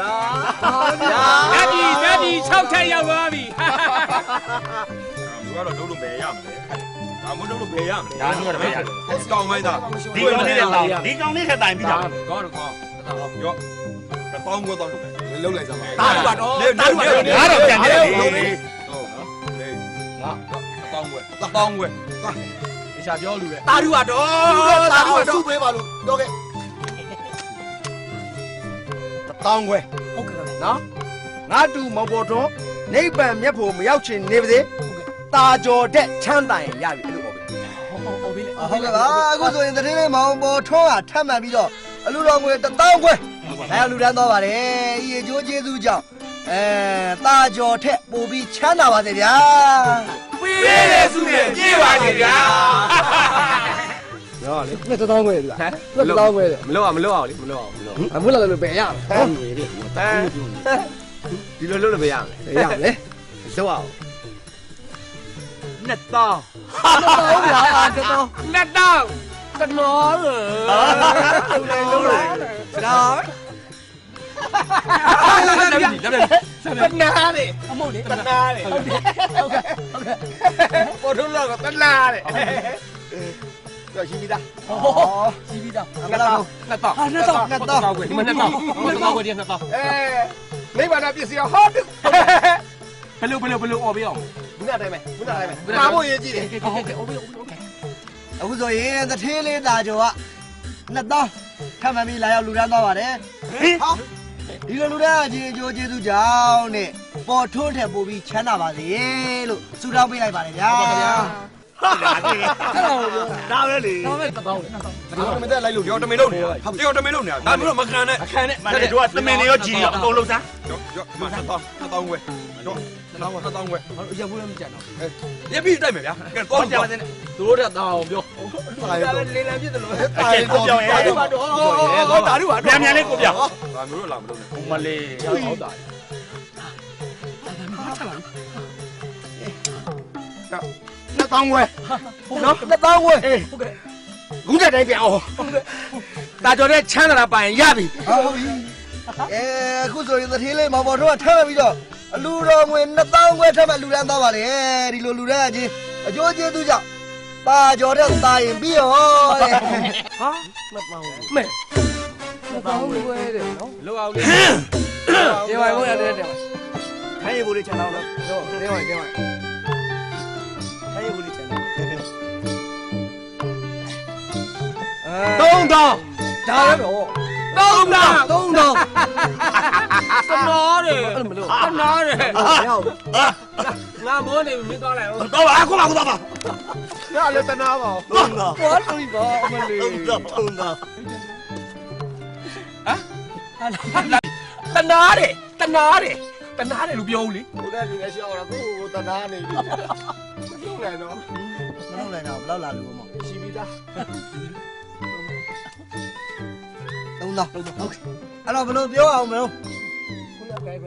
I: ဓ
C: ဒီ
I: ာတ်ဒီ၆ထက်ရောက်သွားပြီ
D: လူကတော့လုံးလုံးပဲရမလဲဒါမလုံးလုံးပဲရမလဲ
C: ဒါဆိုတော့ပဲရ
D: ကောင်းမိုင်းသား
C: ဒီကောင်လေးနဲ့တောင်းဒီကောင်လေးနဲ့တိုင်ပြီးတာ
D: ကောင်းတော့ကောင်းရောတောင်းကိုတောင်းလို့ပဲလုံးလိုက်စမ်းပါ
H: တာလူပါတော့တာလူပါတော့
C: ငါတော့ပြန်နေတယ်
D: ဟုတ်နော်လေငါတောင်းွယ်တောင်းွယ်
H: တခြားပြောလူပဲတာလူပါတော့တာလူပါတော့
G: စုပေးပါလို့တော့ကဲ
C: တောင်းွယ်
H: ဟုတ်ကဲ့ပါ
C: နော်ငါတူမောင်ပေါ်ထွန်းနိဗ္ဗာန်မျက်ဖို့မရောက်ချင်နေပါစေတာကျော်တဲ့ချမ်းသာရင်ရပြီအဲ့လိုပေါ့ဗျ
H: ဟောပြီလေ
G: ဟုတ်ကဲ့ပါအခုဆိုရင်သထေးလေးမောင်ပေါ်ထွန်းကထပ်မှန်ပြီးတော့အလူတော်ငွေတစ်သောင်းခွဲလာရောက်လူတန်းသွားပါတယ်ဤအကျိုးကျေးဇူးကြောင့်အဲတာကျော်ထက်ပိုပြီးချမ်းသာပါစေဗျာ
H: ပေးရစုနဲ့ပြေးပါစေဗျာ
C: နော်လေနှစ်တောင်းခွဲပြီလားနှစ်တောင်းခွဲတယ်
D: မလို့အောင်မလို့အောင်လေမလို့အောင်မလို့
C: အမလို့လည်းပဲရမယ်ဟမ်
D: ဒီလိုလို့လည်းပဲရမယ်
C: ရမယ်လေလောက်အောင်
H: နှစ်တောင်း
C: ဟုတ်ဗျာတစ်တောင်း
I: လက်တော့
C: တနော်လေလုံးလိုက်ဒါ
H: လက်ပြီလက်ပြီ
C: တနာလေ
H: အမို့လေ
C: တနာလေဟုတ်ကဲ့ဟုတ်ကဲ့ပေါ်ထုလို့ကတနာလေကြောက်ရှိပြီသား
H: ဟောရှိပြီးသား
C: နှစ်တောင်းနှစ်တောင်း
H: ဟာနှစ်တောင်း
C: နှစ်တောင်း
H: ဒီမှာနှစ်တောင်းနှစ်တောင်းကိုဒီနှစ်တောင်း
C: အဲနိဗ္ဗာန်ပစ္စည်းဟောတယ်
H: ဘယ်လိုဘယ်လိုဘယ်လိုអော်ပေးအောင်
C: ခုနတိုင်းပဲခုနတိုင်းပဲပါဖို့ရေးကြည့်တယ်
H: ဟုတ်ကဲ့ဟုတ်ကဲ့ဟုတ်ကဲ့
G: အခုဆိုရင်သထေးလေးသားကျော်ကနှစ်သောင်းထပ်မှန်ပြီးလာရောက်လူတန်းသွားပါတယ်ဟာဒီလိုလူတန်းအချင်းအကျိုးကျေးဇူးကြောင့်နဲ့ပေါ်ထွန်းထက်ပိုပြီးချမ်းသာပါစေလို့ဆုတောင်းပေးလိုက်ပါတယ်ဗျာ
C: ဒါပဲလေ
H: တောင်းမဲ့တောင်းလေနှစ်တောင်း
D: ဒီတော့မတက်လိုက်လို့ရောတမင်လို့နေရောတမင်လို့နေတာဒါမျိုးတော့မခံနဲ့
H: အခန်းနဲ့
C: မနေ့တို့ကသမင်တွေရောကြီးရောအကုန်လုံးစား
D: ရောရောမနှစ်တောင်းနှစ်တောင်းွယ်တော့နှစ်တောင်းနှစ်တောင်းွယ်
H: ရဘူးလည်းမကြံတော့
D: ရပြီတိုက်မယ်ဗျာကဲ
H: ဟော
D: တော့
H: ကြပါစေနဲ့သူတို့တက်တောင်းအောင်ပြော
C: ဒါလည်းလေးလံပြည့်တယ်လို့
G: တာရီတော့ပြောင်းရဲ
C: တို့ပါတော့ဟောတာတို့ပါမြန်မြန်လေးကိုပြ
D: ဒါမျိုးတော့လာမလို့နဲ့
C: ဟိုမလေး
H: ဟုတ်တာ
C: နှစ်တောင်းဝဲ
G: နော်နှစ်သောင်းခွဲ
C: အေး
H: ဟုတ်ကဲ့
C: ခုတဲ့တိုင်းပြအောင်တာကျော်တဲ့ချမ်းသာတာပိုင်ရပြီ
G: ဟုတ်ပြီအဲအခုဆိုရင်သထေးလေးမောင်ပေါ်ထွန်းကထပ်မှန်ပြီးတော့အလူတော်ငွေနှစ်သောင်းခွဲထပ်မှန်လူတန်းသွားပါတယ်ဒီလိုလူတန်းအချင်းအကျိုးကျေးဇူးကြောင့်တာကျော်တဲ့တာရင်ပြီးရောတဲ့
C: ဟာနှစ်တောင်းမဲနှစ်တောင်းဝဲတယ်နော်
D: လောက်အောင်လေ
C: ဒီဝိုင်ဘုံရတယ်တဲ့ခိုင်းရဘူးလေးချန်တော့တော့ဒီဝိုင်ဒီဝိုင်ခိုင်းရဘူးလေးချန်တော့သုံးတောင်းဒါလည်းတော့
H: တောင်းတာ
G: သုံးသောင်း
H: စနောတယ်
C: အဲ့လိုမလို့
H: စနောတယ်
C: ရောက်
H: ငါမိုးနေမင်းသွားလိုက်အောင်
C: တော့ပါအခုပါအခုပါပါရလည်းတနာပါသုံးတောင်း
G: ဘာလို့ဘာအမလေး
C: သုံးတောင်းသုံးတောင်း
H: တနာတယ်တနာတယ်တနာတယ်လို့ပြောဦးလေ
C: ကိုတဲ့လူလည်းရှောက်တော့ကိုကိုတနာနေပြီမလုပ်နိုင်တော့
G: မလုပ်နိုင်တော့ဘယ်လောက်လာလို့မဟုတ်
C: ရှိပြီးသား
G: သုံးသောင်းဟုတ်ကဲ့အဲ့တော့ဘယ်လိုပြောအောင်မလို့
C: ခုနကဲပဲ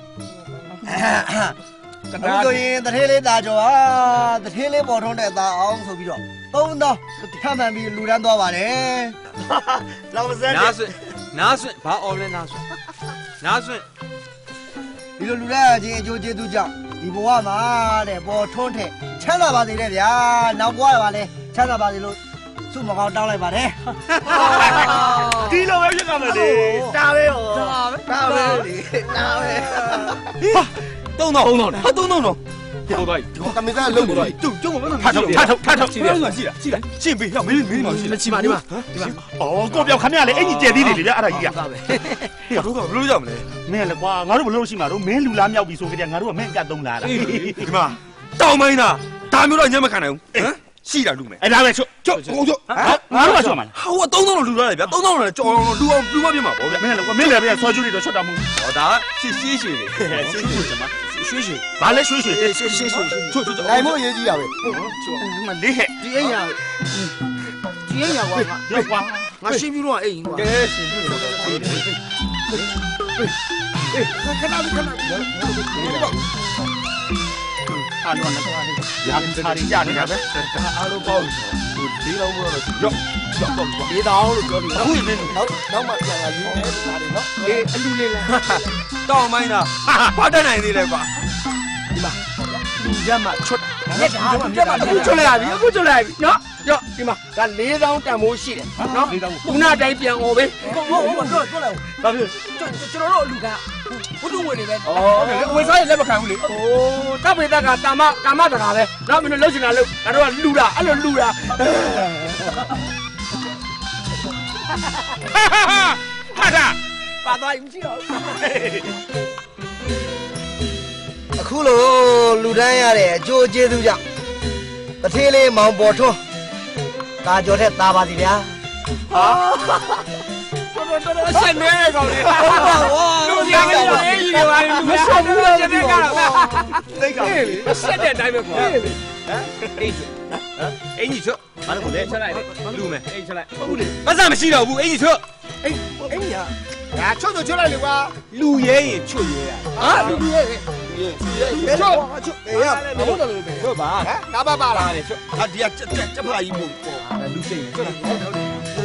G: အခုဆိုရင်တထေးလေးသားကျော်ဟာတထေးလေးပေါ်ထုံးတဲ့သားအောင်ဆိုပြီးတော့သုံးသောင်းထပ်မှန်ပြီးလူတန်းသွားပါတယ်
C: လောင်စက်
D: နားဆွနားဆွဘာအော်လဲနားဆွနားဆွ
G: ဒီလိုလူတန်းအချင်းအကျိုးကျေးဇူးကြောင့်ဒီဘဝမှာတဲ့ပေါ်ထုံးတဲ့ချမ်းသာပါစေတဲ့ဗျာနောက်ဘဝပါလဲချမ်းသာပါစေလို့ဆုမကောင်းတောင်းလိုက်ပါတယ်
C: ဒီလိုပဲဖြစ်ကြမယ်လေတာပဲဟောတာပဲလေတာပဲ
D: သုံးတော့သုံးတော့ဟာသုံးတော့တော့ပြောတော့
C: ကမင်းသားလုံးတော့
D: ကျုပ်ကျုပ်ကမ
C: ထ
D: ထ
C: ပ်ထုတ်ထပ်ထုတ်ထပ်ထုတ်ရှိတယ်
D: ရှိတာရှိတာရှင်းပေးဟောမင်းမင်းမရှိလား
C: ချီပါဒီမှာဒီမှာဩကိုပြောင်ခမရလေအဲ့ကြီးကျဲသေးတယ်လေဗျအဲ့ဒါကြီးက
D: ဟေ့တို့ကဘလို့ရမလဲ
C: မင်းလည်းကွာငါတို့ဘလို့ရှိမှာတော့မင်းလူလားမြောက်ပြီဆိုကြတဲ့ငါတို့ကမင်းကတ်သုံးလား
D: ဒီမှာတောင်းမိုင်းတာဒါမျိုးတော့ညမခံနိုင်ဘူးဟမ်
C: ရှိတာလူမယ်အဲ့ဒါပဲချွတ်ချွတ်ကိုချွတ်ဟာငါတို့ကချွတ်မှာလားဟိုသုံးသောင်းလောက်လူရတယ်ဗျာသုံးသောင်းလောက်ကြော်လူအောင်လူမပြမှာပေါ့ဗျာမင်းလည်းမင်းလည်းဗျာဆော်ကျူတွေတော့ချွတ်တာမဟုတ်ဘူးဟောဒါရှင်းရှင်းရှင်းလေရှင်းရှင်းကျွန်မရွှေရွှေဘာလဲရွှေရွှေရှင်းရှင်းရှင်းချွတ်ချွတ်
G: နိုင်မို့ရေးကြည့်တာပဲ
C: ချွတ်မလေးဟဲ့
G: ဒီအိမ်ညာဒီအိမ်ညာကွာ
C: ရောက်ကွာ
G: ငါရှင်းပြလို့အိမ်ကွာ
C: ကဲရှင်းပြလို့အေးအေးအေးခဏခဏအားလုံးကတော့ရာချာရီကြနေတာပဲ
G: အားလုံးပေါ့ဟိုဒီလောက်မို့တော့
C: ရော့ရော့တော့
G: ဒီတောင်လို့ပြောလို့အခုဒီနောက်နောက်မှပြန်လာယူနေတာလေနော်အေးအလူလေးလား
C: တောင်းမိုင်းတာဘာတက်နိုင်သေးလဲကွာ
G: ဒီမှာလူရမ်းမှချွတ်
C: မြက်တာမြက်တာအခုချွတ်လိုက်ရပြီအခုချွတ်လိုက်ရပြီနော်ရော့ဒီမှာ
G: ဒါလေးတောင်းတန်မိုးရှိတယ်
C: နော်ခုနတိုင်းပြန်អော်ပဲ
G: ဟုတ်ဟုတ်ဟုတ်တော့တော့လိုက်
C: ဘာဖြစ်
G: ကျွန်တော်တို့လူကဘုသူဝင်နေပဲ
C: ဩဝင်စားရလက်မခံဘူးလေ
G: ဟိုတပ်ပိသက်ကကာမကာမတကာပဲ
C: နော်မင်းတို့လှုပ်ချင်တာလှုပ်ငါတို့ကလူတာအဲ့လိုလူတာဟာတာ
G: ပါသွားရင်မရှိတော့အခုလိုလူတန်းရတဲ့အကျိုးကျေးဇူးကြောင့်တထေးလေးမောင်ပေါ်ထွန်းကာကျော်တဲ့သားပါစီဗျာ
C: ဟာတော်တော်တော်ဆက်နေကောင်လေလူကြီးကလည်းအေးကြီးတွေပါလူမဆက်ဘူးလို့ကျတဲ့ကတော့သိကောင်ဆက်တဲ့အတိုင်းပဲကွာဟမ်အေးချွတ်ဟမ်အင်းကြီးချွတ်ဘာလို့လဲချက်လိုက်လူမယ်အေးချက်လိုက်ဟုတ်လေပတ်စံမရှိတော့ဘူးအင်းကြီးချွတ်
G: အေးအင်းညာ
C: ငါချွတ်ဆိုချွတ်လိုက်လေကွာလူရဲရင်ချွတ်ရဲရ
G: ဟာလူရဲရဲရဲချွတ်ချွတ်အေးရမဟုတ်တော့လို့ပဲ
C: ချွတ်ပါဟမ်ငါပါပါလားချွတ်ဟာဒီကချက်ချက်ဖာကြီးပို့ပေါ့လူစိတ်ချွတ်လိုက်ဟုတ်ဟုတ်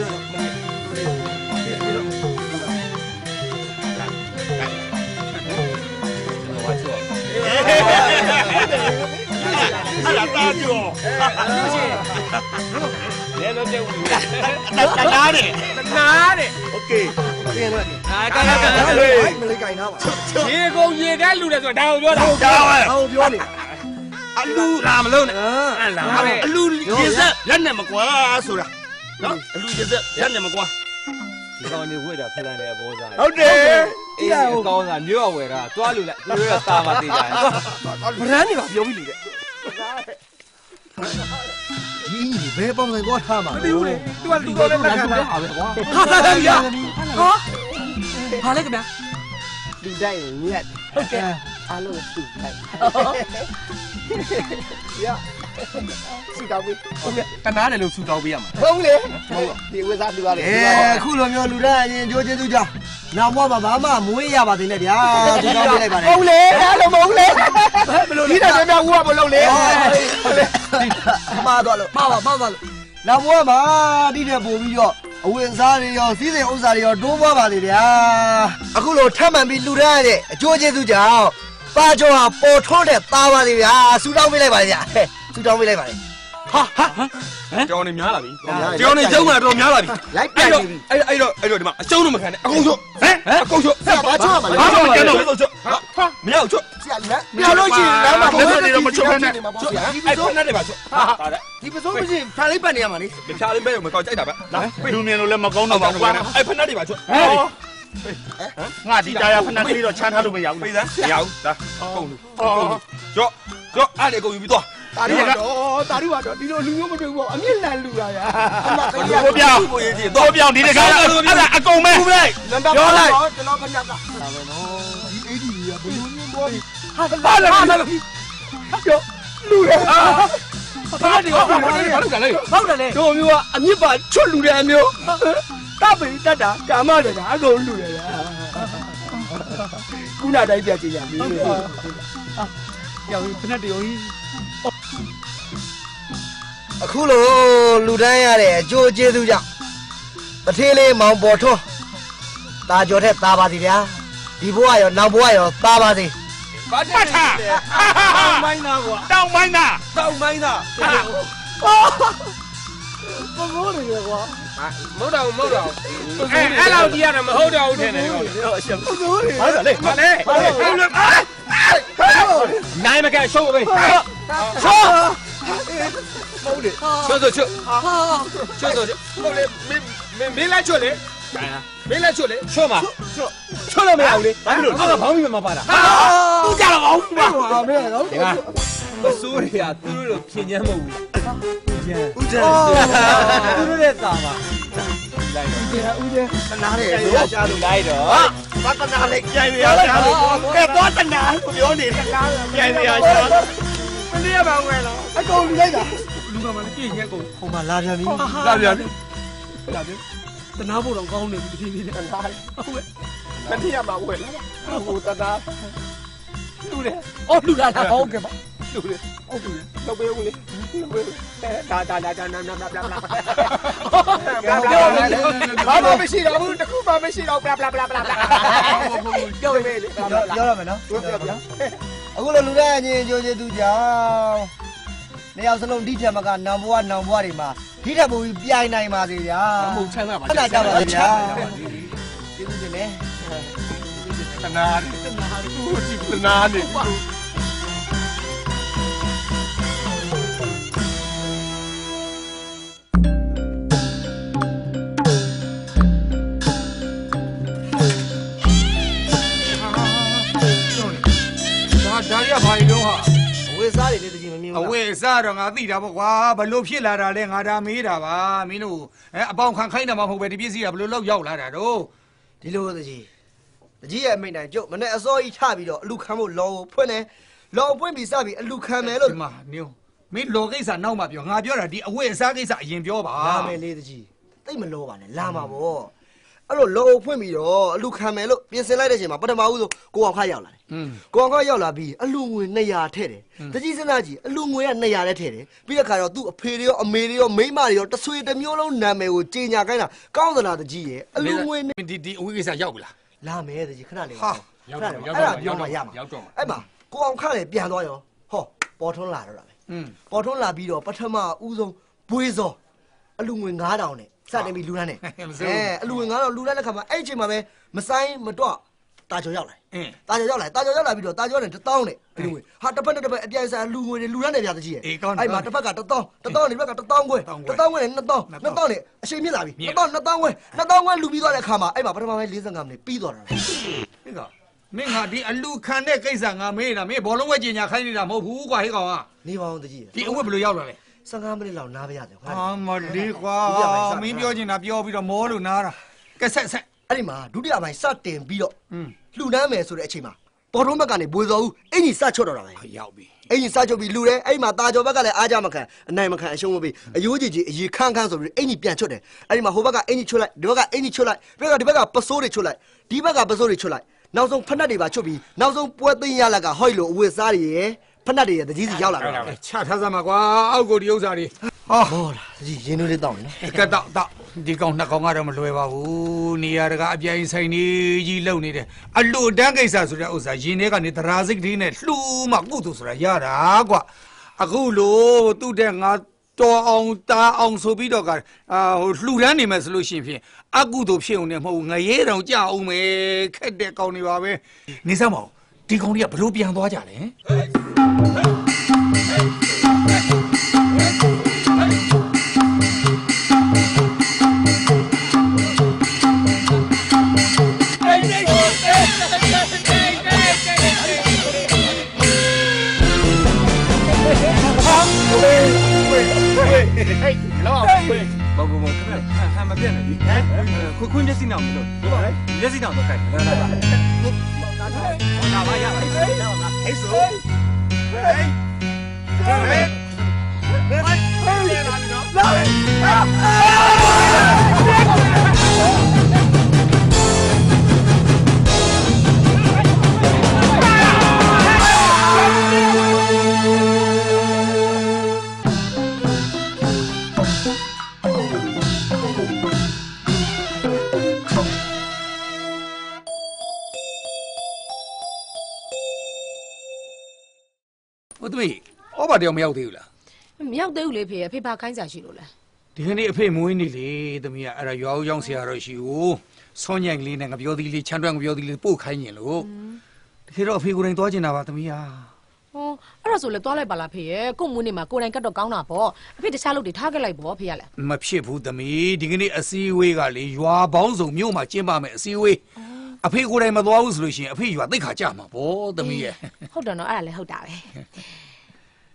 C: ဟာလာတာကျော်လူရှင်လဲလို့ပြောဘူးတနာတယ်တနာတယ်โอเค
G: ပြင်လို့
C: ဟာကကက
G: မလေးကြိုင်သားပါ
C: ရေကုန်ရေကဲလူတယ်ဆိုတာဒါကိုပြောတာ
G: ဟုတ်ပါဘူးပြောနေ
C: အလူလာမလို့နဲ့အလာအလူရေစက်လက်နဲ့မကွာဆိုတာနော်အလူရေစက်လက်နဲ့မကွာ
D: ဒီကောင်နေဝဲတာဖလန်တဲ့အဘောစား
C: ဟုတ်တယ်
D: အေးအကောင်းစားမြို့အဝယ်တာတွားလူလိုက်သူတို့ကတာပါသေးကြတယ်
G: ဗရန်နေပါပြောပြီးလေတဲ့ဒီဘယ်ပုံစံသွားထားမှာ
C: မသိဘူးလေသူကလူတော်လည်းမခံတာ
G: ဟာပဲကွာ
C: ဟာဗျာ
G: ဟောဟာလေခင်ဗျာလူတိုင်းညက်ဟုတ်ကဲ့အားလုံးသူ့တိုင်းရစီတောင်းပြီး
C: ဟုတ်ကဲ့တနာတယ်လို့ဆူတောင်းပေးရမှာ
G: ဟုတ်လေဟုတ်ဒီဝိစားလူရတယ်အဲခုလိုမျိုးလူတိုင်းအရင်ကြိုးကျေးဇူးကြောင့်နောက်ဘဝမှာဘာမှမွေးရပါသေးနဲ့ဗျာဒီတော့ပြလိုက်ပါတယ်ဟုတ်လေအဲ့လိုမဟုတ်လေဘယ်လိုဒီတော့များဦးကမလုပ်လေဟုတ်လေမှားသွားလို့မှားပါမှားသွားလို့နောက်ဘဝမှာဒီတဲ့ပို့ပြီးတော့အဝင်စားတွေရောစီးစိမ်ဥစ္စာတွေရောတိုးပွားပါလေဗျာအခုလိုထပ်မှန်ပြီးလူတိုင်းရဲ့အကျိုးကျေးဇူးကြောင့်ပါကျော်ဟာပေါ်ထွန်းတဲ့သားပါလေဗျာဆူတောင်းပေးလိုက်ပါလေဗျာဆူတောင်းပေးလိုက်ပါလေ
C: ဟာဟာကြောင်နေများလာပြီကြောင်နေကျုံတာတော့များလာပြီ
G: လိုက်ပြန်ပြီ
C: အဲ့အဲ့တော့အဲ့တော့ဒီမှာအကျုံးတော့မခံနဲ့အကုန်ချွတ်ဟမ်အကုန်ချွတ်
G: ဆရာဘာချွတ်ရမှာလဲ
C: ဘာချွတ်ကျန်တော့ချွတ်ဟာမရဘူးချွတ်
G: ဆရာလက်ပြောလို့ရှိရင်လမ်းမှာဘယ်လိုနေတော့မချွတ်နဲ့
C: အဲ့ဖက်နဲ့တွေပါချွတ်ဟာတဲ့
G: ဒီပစိုးမရှိဖြာလေးပတ်နေရမှာလေ
C: ဖြာလေးပဲမကောက်ကြိုက်တာပဲလာလူမြင်လို့လည်းမကောင်းတော့ပါဘူးကွာအဲ့ဖက်နဲ့တွေပါချွတ်ဟဲ့ငါဒီတာရဖက်နဲ့ကလေးတော့ချမ်းထားလို့မရဘူးပြေးစမ်းမရဘူးဒါကုန်လို့ကြော့ကြော့အဲ့ဒီကုန်ယူပြီးသွား
G: တာရီကတော့တာရီကတော့ဒီလိုလူမျိုးမတွေ့ဘူးပေါ့အမြင့်လန်လူတာရာ
C: အမကလေးပြောင်းတော့ပြောင်းဒီတကားအဲ့ဒါအကုန်မဲဘူးလိုက်
G: ပြောလိုက်ကျွန်တော်ခဏကဒါပဲနော်ဒီအေးဒီကဘယ်လိုမျိုးတော့
C: ဟာဘာလဲဟာလဲပြောလူရဟာဒီကဘာလဲဘာလို့ကလဲ
G: ဟုတ်တယ်လေ
C: တို့မျိုးကအမြင့်ပါချွတ်လူတဲ့အမျိုးတပ်ပိတတ်တာကာမတတာအကုန်လူရခုနတိုင်းပြကြည့်ရပြီ
G: ရောက်ပြီခဏတရောကြီးအခုလိုလူတန်းရတဲ့အကျိုးကျေးဇူးကြောင့်တထေးလေးမောင်ပေါ်ထွန်းတာကျော်တဲ့သားပါစီဗျာဒီဘဝရောနောက်ဘဝရောသားပါစီ
C: ဘာတတ်တာတောင်းမိုင်းသားကွာတောင်းမိုင်းသားတောင်းမိုင်းသား
G: ဘမိုးတွေကွာ
C: မဟုတ်တော့မဟုတ်တော့အဲအဲ့လောက်ကြီးရတယ်မဟုတ်တော့ဘူးထင်တယ်ကော
G: ရှက်ဘမိုးတွေ
C: ဟာလေဟာလေနိုင်မကရှုံးပဲရှုံးမဟုတ်လေချွတ်ချွတ်ချွတ်ချွတ်မဟုတ်လေမင်းမင်းလိုက်ချွတ်လေမင်းလိုက်ချွတ်လေချွတ်မှာချွတ်ချွတ်လို့မရဘူးလေဘာဖြစ်လို့ငါကဘောင်းပြီးမှမပါတာဟာသူကြတော့ကောင်းပါ
G: ဟာမင်းကောင်း
C: ဒီမှာ
H: 不说的呀，都是偏见么？
G: ဦးကျန်
H: 乌镇，
G: သူတို့ရဲ့တာပါ
H: 来的，
G: ဦးကျန်ဦးကျန်တနာတယ်
H: 来的，家都来的啊！把大拿来，家里要家里，该多大拿，不要你，家里要家，你也把我了，
G: အကုန်လူလိုက်တာ
C: လူကမှလည်းပြည့်ညက်ကုန်
G: ဟိုမှာလာပြန်ပြီ
H: 那边的，
C: လာပြီတနာဖို့တော့ကောင်းနေပြီတဖြည်းဖြည်းနဲ့ဟုတ်ကဲ့
H: 那你也把我了，我大拿，ดูเลย
C: အော်လူလာလားဟုတ်ကဲ့ပါ
H: ดูเลยเอาดูเลยเราไปเอาเลยตาตาตาตาน้ำน้ำน้ำน้ำน้ำဘာမှမရှိတော့ဘူးတခုမှမရှိတော့ဘလာဘလာဘလာဘလာပြောပဲလေ
G: ပြောရမယ်နော်ပြောပြောအခုလိုလူတဲ့ညင်ကြိုးချသူကြောင့်နေရာစလုံးဒီချက်မကနောင်ဘွားနောင်ဘွားတွေမှာဒီထက်ပိုပြီးပြိုင်နိုင်ပါစေဗျာ
H: မဟုတ်ချမ်းသာပါ
G: ခဏကြပါစေဗျာကျေးဇူးတင်တယ်
H: တနာတယ်တနာတယ်သူ့ကြည့်တနာတယ်
A: ဒါရီကဘာကြီးတော့ဟာ
G: အဝေးစားတွေလေတကြီးမမြင်
A: အ
G: ဘူး
A: ဝေးစားတော့ငါသိတာပေါ့ကွာဘလို့ဖြစ်လာတာလဲငါဒါမေးတာပါမင်းတို့အဲအပေါင်ခံခိုင်းတာမှမဟုတ်ပဲဒီပစ္စည်းကဘလို့လောက်ရောက်လာတာတော့
G: ဒီလိုတကြီးတကြီးရဲ့အမိန့်တိုင်းကျုပ်မနေ့အစောကြီးထပြီးတော့အလူခံဖို့လောဖွင့်နေလောဖွင့်ပြီးစပြီးအလူခံမယ်လို့
A: ဒီမှာနင်းမင်းလောကိစ္စနောက်မှပြောငါပြောတာဒီအဝေးအစားကိစ္စအရင်ပြောပါ
G: လာမယ်လေတကြီးသိမလောပါနဲ့လာမှာပေါ့အဲ့လိုလောဖွင့်ပြီးတော့အလူခံမယ်လို့ပြင်ဆင်လိုက်တဲ့အချိန်မှာပထမဦးဆုံးကိုအောင်ခါရောက်လာတယ်
A: อืม
G: ကိုအောင်ခါရောက်လာပြီးအလူငွေနှစ်ရာထည့်တယ်တကြီးစနာကြီးအလူငွေကနှစ်ရာလည်းထည့်တယ်ပြီးတဲ့ခါတော့သူ့အဖေတွေရောအမေတွေရောမိန်းမတွေရောတဆွေတစ်မျိုးလုံးနာမည်ကိုကြီးညာခိုင်းတာကောင်းသလားတကြီးရဲ့အလူငွေ
A: ဒီဒီအဝေးကိစ္စရောက်ပြီလား
G: လာမယ်တကြီးခဏလေး
A: ဟာ
H: ရောက်တော့ရောက်တော့ရောက်တော့
G: ရမှာ
H: ရောက်တော့
G: အဲ့မှာကိုအောင်ခါလည်းပြန်သွားရောဟောပေါ်ထွန်းလာတော့တာပဲ
A: อืม
G: ပေါ်ထွန်းလာပြီးတော့ပထမဦးဆုံးဘွေးစောအလူငွေ9000နဲ့စတင်ပြီးလူတန်းနဲ့အဲအလူငွေ9000လူတန်းတဲ့ခါမှာအဲ့အချိန်မှာပဲမဆိုင်မတော့တာကျော်ရောက်လာ
A: အင်း
G: တာကျော်ရောက်လာတာကျော်ရောက်လာပြီးတော့တာကျော်နဲ့1000နဲ့အလူငွေဟာတစ်ဖက်နဲ့တစ်ဖက်အပြိုင်ဆိုင်လူငွေတွေလူတန်းနဲ့ပြတကြီးရဲ့အဲ့မှာတစ်ဖက်က1000 1000နဲ့တစ်ဖက်က1000ခွဲ1000ခွဲနဲ့2000 2000နဲ့အချိန်မြင့်လာပြီ2000 2000ခွဲ2000ခွဲလူပြီးသွားတဲ့ခါမှာအဲ့မှာပထမပိုင်း45မိနစ်ပြီးသွားတာ
A: ဟေ့ကမင်းငါဒီအလူခံတဲ့ကိစ္စငါမေးတာမင်းဘောလုံးဝဲကျင်ညာခိုင်းနေတာမဟုတ်ဘူးကွာဟဲ့ကောင်က
G: နေပါအောင်တကြီး
A: ဒီအဝေးဘယ်လိုရောက်လာလဲ
G: 15မိနစ်လောက်နားပါရတယ်ခွာ
A: အာမလေးကွာမင်းပြောချင်တာပြောပြီးတော့မောလို့နားတာကဲဆက်ဆက်
G: အဲ့ဒီမှာဒုတိယပိုင်းစတင်ပြီးတော့
A: อืม
G: လှူဒန်းမယ်ဆိုတဲ့အချိန်မှာပေါ်ထုံးဘက်ကနေဘွေစော်ဦးအင်ကြီးစချွတ်တော့တာပဲ
A: ရောက်ပြီ
G: အင်ကြီးစချွတ်ပြီးလှူတယ်အဲ့ဒီမှာတာကျော်ဘက်ကလည်းအားကြမခံအနိုင်မခံအရှုံးမပေးအယိုးကြီးကြီးအရီခန်းခန်းဆိုပြီးအင်ကြီးပြန်ချွတ်တယ်အဲ့ဒီမှာဟိုဘက်ကအင်ကြီးချွတ်လိုက်ဒီဘက်ကအင်ကြီးချွတ်လိုက်ပြီးတော့ဒီဘက်ကပစိုးတွေချွတ်လိုက်ဒီဘက်ကပစိုးတွေချွတ်လိုက်နောက်ဆုံးဖက်နှက်တွေပါချွတ်ပြီးနောက်ဆုံးပွဲသိမ်းရလက်ကဟော့လို့အဝတ်စားတွေရယ်ဖက်နှက်တွေရယ်တကြီးစီရောက်လာတော့
A: ချထားစမ်းပါကွာအောက်ကိုဒီဥစ္စာတွေဟော
G: ဟောလားတကြီးရင်းနှီးလေးတောင်းနေနော်
A: ကဲတော့တော့ဒီကောင်နှစ်ကောင်ကတော့မလွယ်ပါဘူးနေရာတကာအပြိုင်ဆိုင်နေကြီးလုံနေတယ်အလူတန်းကိစ္စဆိုတဲ့ဥစ္စာရင်ထဲကနေသရာစိတ်လေးနဲ့လှူမှကုသိုလ်ဆိုတာရတာကွာအခုလို့သူ့တဲ့ငါတော်အောင်တာအောင်ဆိုပြီးတော့ကအာဟိုလှူဒန်းနေမယ်ဆိုလို့ရှိရင်ဖြင့်အကုသိုလ်ဖြစ်ုံနဲ့မဟုတ်ဘူးငရဲတောင်ကြအောင်မယ်ခက်တဲ့ကောင်တွေပါပဲနေစမ်းပါဦးဒီကောင်တွေကဘလို့ပြန်သွားကြလဲ
H: မဘမခဏဟာမပြတ်နဲ့ဒီခွခွမျက်စိနောက်မလို့မျက်စိနောက်တော့ကြိုက်လာလာလာလာပါရပါဟဲ့ဆိုဟေး
A: ဟုတ်ပြီဩဘာတယောက်မရောက်သေးဘူးလား
J: မရောက်သေးဘူးလေဖေဖေဘာခိုင်းစားရှိလို့လဲ
A: ဒီကနေ့အဖေမွေးနေလေသမီးကအဲ့ဒါရွာဦးရောက်ဆရာတော့ရှိဦးစောညံကလေးနဲ့ငါပြောသီးလေးချမ်းတွန်းငါပြောသီးလေးပို့ခိုင်းရင်လို့တကယ်တော့အဖေကိုယ်တိုင်သွားကျင်တာပါသမီးဟာ
J: ဟောအဲ့ဒါဆိုလေသွားလိုက်ပါလားဖေရဲ့ကို့မွေးနေမှာကိုယ်တိုင်ကတ်တော့ကောင်းတာပေါ့အဖေတခြားလုပ်တွေထားခဲ့လိုက်ပေါ့ဖေရလဲ
A: မဖြစ်ဘူးသမီးဒီကနေ့အစည်းအဝေးကလေရွာပေါင်းစုံမြို့မှာကျင်းပမယ်အစည်းအဝေးအဖေကိုယ်တိုင်မသွားဘူးဆိုလို့ရှိရင်အဖေရွာသိခါကြမှာပေါ့သမီးရဲ့
J: ဟုတ်တယ်နော်အဲ့ဒါလည်းဟုတ်တာပဲ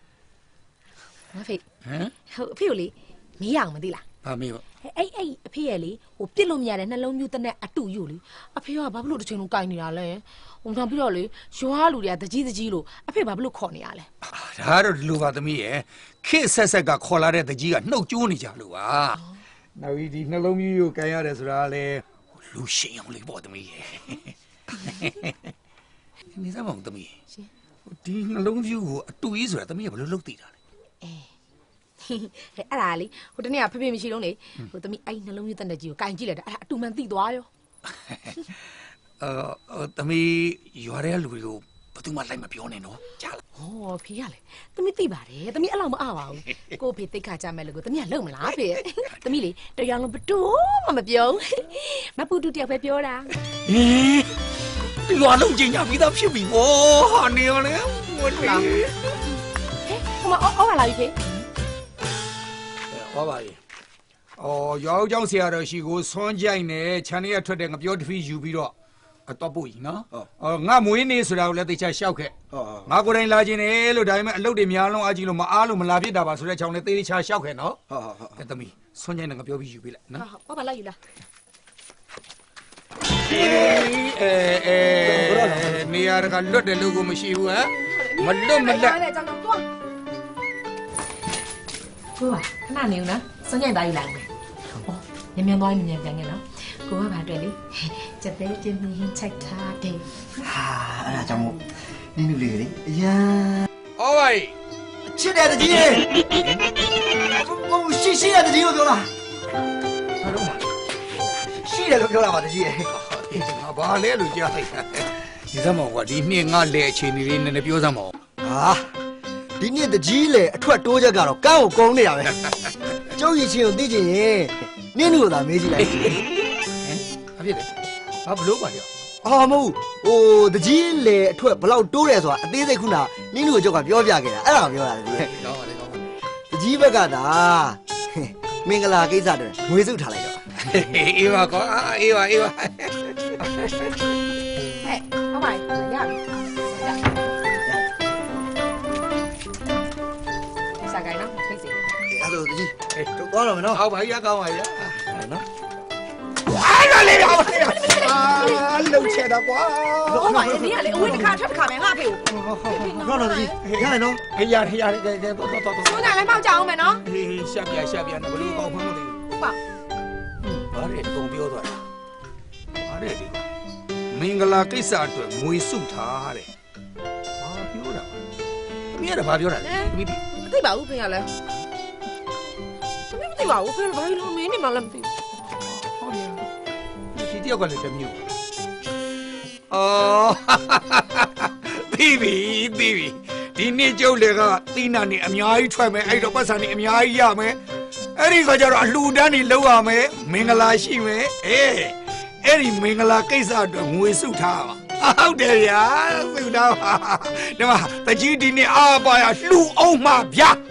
J: ငါဖေဟိုအဖေကိုလေမေးရအောင်မသိလား
A: ဘာမေးပါ
J: အဲ့အဲ့အဖေရဲ့လေဟိုပြစ်လို့မရတဲ့နှလုံးမျိုးတစ်နဲ့အတူယူလေအဖေကဘာဖြစ်လို့တစ်ချိန်လုံးကိုင်နေတာလဲဟိုနောက်ပြီးတော့လေရွာလူတွေကတကြီးတကြီးလို့အဖေဘာဖြစ်လို့ခေါ်နေရလဲ
A: ဒါကတော့ဒီလိုပါသမီးရဲ့ခေတ်ဆက်ဆက်ကခေါ်လာတဲ့တကြီးကနှုတ်ကျိုးနေကြလို့ပါနောက်ပြီးဒီနှလုံးမျိုးကိုကိုင်ရတယ်ဆိုတာလေလူရှင်းအောင်လေးပေါ့သမီးရဲ့နေစမ်းမအောင်သမီးရှင်ဒီနှလုံးမျိုးကိုအတူကြီးဆိုတာသမီးကဘယ်လိုလုပ်သိတာလဲ
J: အဲအဲ့ဒါလေဟိုတနေ့ကဖေဖေမရှိတော့လေဟိုသမီးအဲ့နှလုံးမျိုးတန်တဲ့ကြီးကိုကင်ကြည့်လိုက်တာအဲ့ဒါအတူမှန်သိသွားရော
A: အဲသမီးရွာတဲ့လူတွေကိုဘယ်သူမှလိုက်မပြောနဲ့နော်ကြားလား
J: ဟောဖေရလေသမီးသိပါတယ်သမီးအဲ့လောက်မအားပါဘူးကိုဖေသိခါကြမဲ့လို့ကိုသမီးကလုံမလားဖေသမီးလေတရားလုံးဘတူမှမပြောမပူတူတယောက်ပဲပြောတာ
A: ဟင်းဒီရွာလုံးချင်းညာပြီးသားဖြစ်ပြီဗောဟာနေရလေဝတ်လာဟဲ့
J: ဟိုမအော်ပါလာပြီဖေ
A: ဟောပါလေအော်ရွာဦးเจ้าဆရာတော်ရှိကိုဆွန်းကြိုက်နေခြံထဲကထွက်တဲ့ငပြောတဖီးယူပြီးတော့အတော့ပို့ကြီးနော်အော်ငါမွေးနေဆိုတာကိုလည်းသိချရှောက်ခဲ့ငါကိုယ်တိုင်လာခြင်းတယ်လို့ဒါပေမဲ့အလုပ်တွေများလုံးအားကြီးလို့မအားလို့မလာဖြစ်တာပါဆိုတဲ့ချောင်းနဲ့သေချာရှောက်ခဲ့နော်ဟုတ်ဟုတ်ဟုတ်ကဲသမီးဆွန်းကြိုက်နေငပြောပြီးယူပေးလိုက်နော်
J: ဟောပါလာယူလား
A: အဲအဲနေရာကလွတ်တယ်လို့ကိုမရှိဘူးဟမ်မလွတ်မလက်
J: ကိုကခဏနေဦးနော်စွန့်ကြိုက်သားယူလိုက်မယ်ဟောညံ့ညံ့သွားညံ့ပြန်ခဲ့နော်ကိုကဘာတွေ့လေစက်သေးချင်းမြင်းချိုက်ထားတယ်
G: ဟာအဲ့ဒါကြောင့်မို့နင်းလူလေးလေအရန်
A: အော်ဝိုင်း
G: ချစ်တဲ့တကြီးရေဟိုရှိရှိတဲ့တကြီးကိုပြောတာဘာလို့ရှိတယ်လို့ပြောတာပါတကြီးရေ
A: ငါဘာလဲလို့ကြားလိုက်တာဒီစမောကဒီနှစ်ငါလေအခြေအနေလေးနည်းနည်းပြောစမ်းပါဦး
G: ဟာဒီနေ့တကြီးလေအထွက်တိုးချက်ကတော့ကန်းကိုကုန်းနေတာပဲကျုပ်ရည်ချင်းကိုသိချင်ရင်နင်းလူကိုသာမေးကြည့်လိုက်ဟမ်
A: အဖြစ်တယ်ဘာဘလို့ပါကြော
G: အော်မဟုတ်ဟိုတကြီးလေအထွက်ဘလောက်တိုးတယ်ဆိုတာအသေးစိတ်ခုနနင်းလူကိုကျုပ်ကပြောပြခဲ့တာအဲ့ဒါပြောတာလေကောင်းပါလေကောင်းပါတကြီးဘက်ကသာမင်္ဂလာကိစ္စတွေငွေစုထားလိုက်တော့
A: အေးပါကောအေးပါအေးပါဟဲ့
J: ဟုတ်ပါရပြီစားကြနော်ဖိတ်စီ
G: အဲ့လိုတကြီးတော့သွားတော့မယ်နော်
A: ဟုတ်ပါရကောင်းပါရနော်အားရလေပါအာလုံချေတော့ကွာ
J: ဟုတ်ပါရဲ့နင်ကလေအဝေးတစ်ခါထွက်တစ်ခါမယ်ငါဖေကို
G: နော်နော်တကြီးရတယ်နော်
A: ဟေးရဟေးရတော့တော့တော့
J: ဆိုးနေလည်းမောက်ကြအောင်မယ်နော်
A: ဟေးရှက်ပြရှက်ပြဘလို့ကောင်းမှန်းမသိဘူး
J: ဟုတ်ပါ
A: ဘာလဲတုံပြောသွားတာဘာလဲဒီမင်္ဂလာကိစ္စအတွက်ငွေစုထားတဲ့ဘာပြောတာသမီးကဘာပြောတာလဲသမီး
J: မသိပါဘူးဖေကလည်းသမီးမသိပါဘူးဖေဘာလို့မင်းနေမှလည်းမသိ
A: ဟုတ်တယ်ဒီတယောက်ကလည်းတမျိုးအော်ပြီးပြီပြီးပြီဒီနေ့ကျုပ်လေကသီးနှံနေအများကြီးထွက်မယ်အဲ့တော့ပတ်စံနေအများကြီးရမယ်အဲ့ဒီကကြတော့အလှူဒန်းနေလောက်ရမယ်မင်္ဂလာရှိမယ်အေးအဲ့ဒီမင်္ဂလာကိစ္စအတွက်ငွေစုထားပါဟုတ်တယ်ဗျာစုထားပါဒီမှာတကြီးဒီနေ့အားပါရလှူအောင်မှဗျာ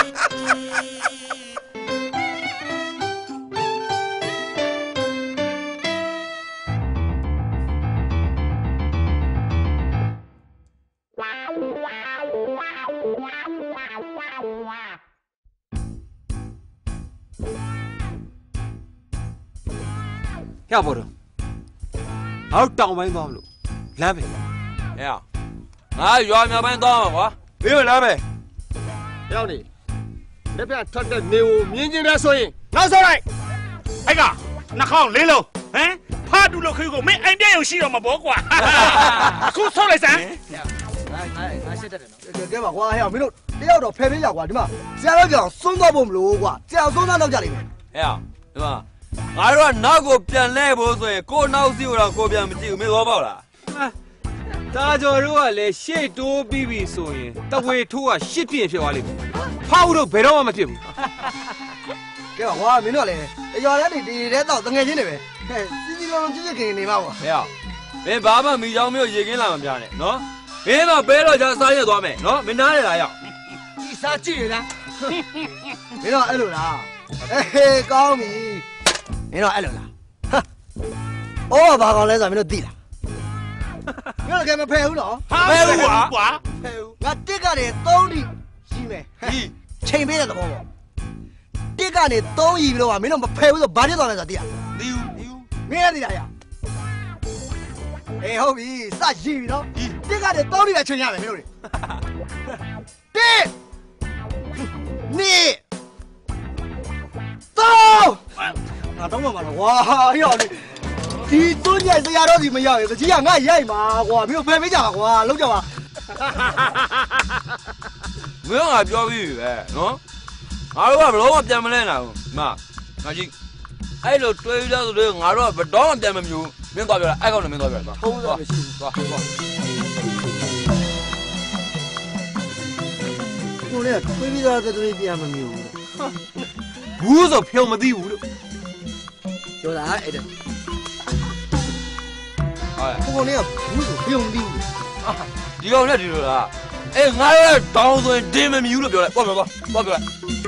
K: ရပါတော့ငါတို့တောင်ပိုင်းသွားမလို့လမ်းပဲ
D: ဟဲ့ငါရွာမြောက်ပိုင်းသွားမှာကွာ
K: ဘေးကလမ်းပဲရောက်နေလက်ပြထွက်တဲ့နေကိုမြင်းချင်းတဲ့ဆိုရင်နောက်ဆုံးလိုက်
C: အဲ့ကနှာခေါင်းလေးလုံးဟမ်ဖားတူလို့ခေကိုမင်းအိမ်ပြည့်ရုံရှိတော့မှာပေါ့ကွာအခုဆောက်လိုက်စမ်း
G: ငါငါငါရှက်တတ်တယ်နော်ကဲပါကွာဟဲ့မင်းတို့တယောက်တော့ဖယ်ပေးရကွာဒီမှာဆရာတော်ကြောင့်စွန်းသွားဖို့မလို့ကွာဆရာစွန်းသားနောက်ကြလိမ့်မယ်
D: ဟဲ့ဒီမှာငါတို့ကနောက်ကိုပြန်လဲဖို့ဆိုရင်ကိုနောက်စီကိုတော့ကိုပြန်မကြည့်ဘူးမင်းသဘောပေါက်လား
K: တာကျော်တို့ကလည်းရှေ့တိုးပြီးပြီဆိုရင်တဝေထိုးကရှစ်ပြင်းဖြစ်သွားလိမ့်မယ်ဖောက်တို့ဘယ်တော့မှမဖြစ်ဘူး
G: ကဲပါကွာမင်းတို့ကလည်းအရွာထဲနေဒီထဲတော့တငယ်ချင်းတွေပဲဟဲ့စီစီလုံးလုံးကြည့်ကြည့်ခင်နေပါကွာ
D: ဟဲ့မင်းဘာမှမိချောင်းမျိုးရေကင်းလာမှမပြနဲ့နော်မင်းတော့ဘဲတော့ကြာစားရက်သွားမယ်နော်မင်းနားရလားရောက်
G: ဒီစားကြည့်ရလားမင်းတော့အဲ့လိုလားဟေးကောင်းပြီမင်းတော့အဲ့လိုလားဟာအော်ဘာကောင်းလဲဆိုမင်းတို့သိလားမင်းတို့ကမဖယ်ဘူးနော်
C: ဖယ်ဘူးကွာ
G: ဖယ်ဘူးငါတစ်ကတည်းသုံးထိရှိမယ်
D: ဟီ
G: ချချိန်ပေးတဲ့သဘောပေါ့တစ်ကနေသုံးရီပြီးတော့မင်းတို့မဖယ်ဘူးဆိုဘာဖြစ်သွားလဲဆိုသိရသိဘူးသိဘူးမင်းရသိလားရအေးဟုတ်ပြီစရီပြီနော်တစ်ကနေသုံးရီပဲချိန်ရမယ်မင်းတို့တစ်နေတော့ငါတော့မှမလာဝါရောက်လေဒီသွင်းညစရာတော့ဒီမရောက်ရင်တကြီးကငါရိုက်မှာကွာမင်းတို့ဖယ်ပေးကြပါကွာလုံးကြပါ
D: မင်းကပြောပြီးပြီပဲနော်ငါတို့ကဘလို့မပြန်မလဲနိုင်ဘူးမငါကြီးအဲ့လိုတွေးရဆိုတော့ငါတို့ကဘတော်မပြန်မမျိုးမင်းသွားပြောတာအဲ့ကောင်လည်းမင်းသွားပြောတာဟုတ်သွားမရှိဘူးသွားသွား
G: ကိုလည်းတွေးပြီးသားတဲ့တွေးပြန်မမျိုး
K: ဘူးဆိုဖြုံမသိဘူးလို့
G: ပြောတာအဲ့ဒါကိုလည်းဘူးဆိုပြုံပြီး
D: ဒီကောင်နဲ့ဒီလိုလားအေးငါတို့တောင်းဆိုရင်ဒင်းမမြူးလို့ပြောလိုက်ပေါ့ပြောပေါ့ပေါ့ပြောလိုက်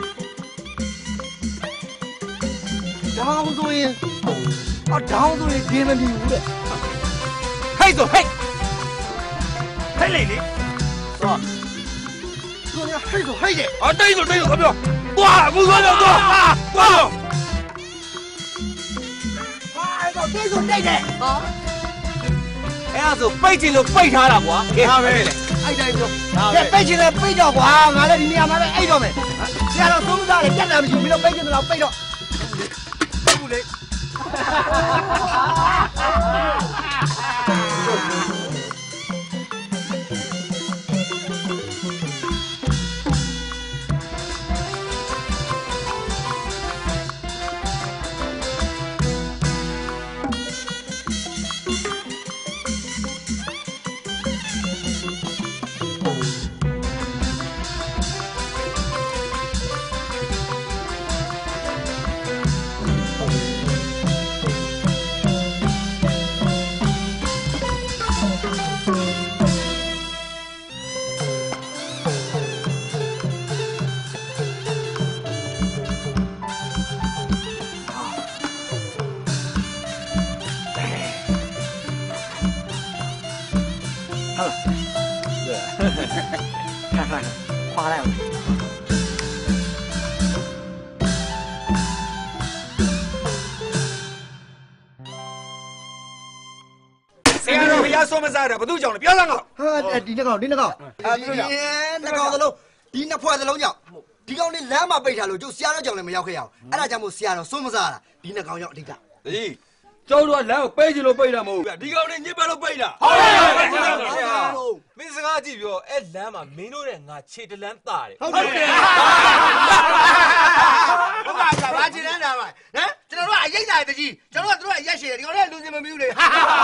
G: တောင်းဆိုရင်အတောင်းဆိုရင်ဒင်းမမြူးတဲ့
K: ဟိတ်ဆိုဟိတ်ဟိတ်လေလေ
G: ဟောကိုလည်းဟိတ်ဆိုဟိတ်တယ်
D: အတိတ်ဆိုတိတ်ဆိုခပြောသွားဘူးသွားတော့သွားသွား
G: ဟာအဲ့တော့တိတ်ဆိုတိတ်တယ်ဟော
K: အဲ့ဒါဆိုပိတ်ချင်လို့ပိတ်ထားတာကွာဟဲ့ဟာပဲလေ
G: အဲ့တိုင်းပြောကဲပိတ်ချင်တယ်ပိတ်တော့ကွာငါလည်းဒီနေရာမှာပဲအဲ့တော့မယ်ဆရာတော်သုံးစားတယ်ပြတ်တာမရှိဘူးမင်းတို့ပိတ်ချင်တယ်တော့ပိတ်တော့ဟုတ်လေခွာလိုက်အောင်
A: ဆရာတော်ဘုရားဆုံးမစားတာဘသူကြောင့်လဲပြောစမ်းကော
G: ဟာဒီနှစ်ကောင်ဒီနှစ်ကောင်ဒီနှစ်ကောင်သလုံးဒီနှစ်ဖွဲ့သလုံးကြောင့်ဒီကောင်လေးလမ်းမှာပိတ်ထားလို့ကျုပ်ဆရာတော်ကြောင့်လည်းမရောက်ခဲ့ရအောင်အဲ့ဒါကြောင့်မို့ဆရာတော်ဆုံးမစားတာဒီနှစ်ကောင်ကြောင့်အဓိက
D: အေးကျောင်းတို့ကလမ်းကိုပိတ်ချင်လို့ပိတ်တာမဟုတ်ဘူးဒီကောင်လေးညစ်ပတ်လို့ပိတ်တာ
K: ဟုတ်တယ်မင်းစကားကြည့်ပြောအဲ့လမ်းမှာမင်းတို့နဲ့ငါခြေတလန်းတာတယ်
G: ဟုတ်တယ်ဟုတ်ပါကဘာခြေတန်းတာပါဟမ်ကျွန်တော်တို့ကအရေးတာတကြီးကျွန်တော်တို့ကအရက်ရှည်တယ်ဒီကောင်လေးလူစင်မမီးဘူးလေ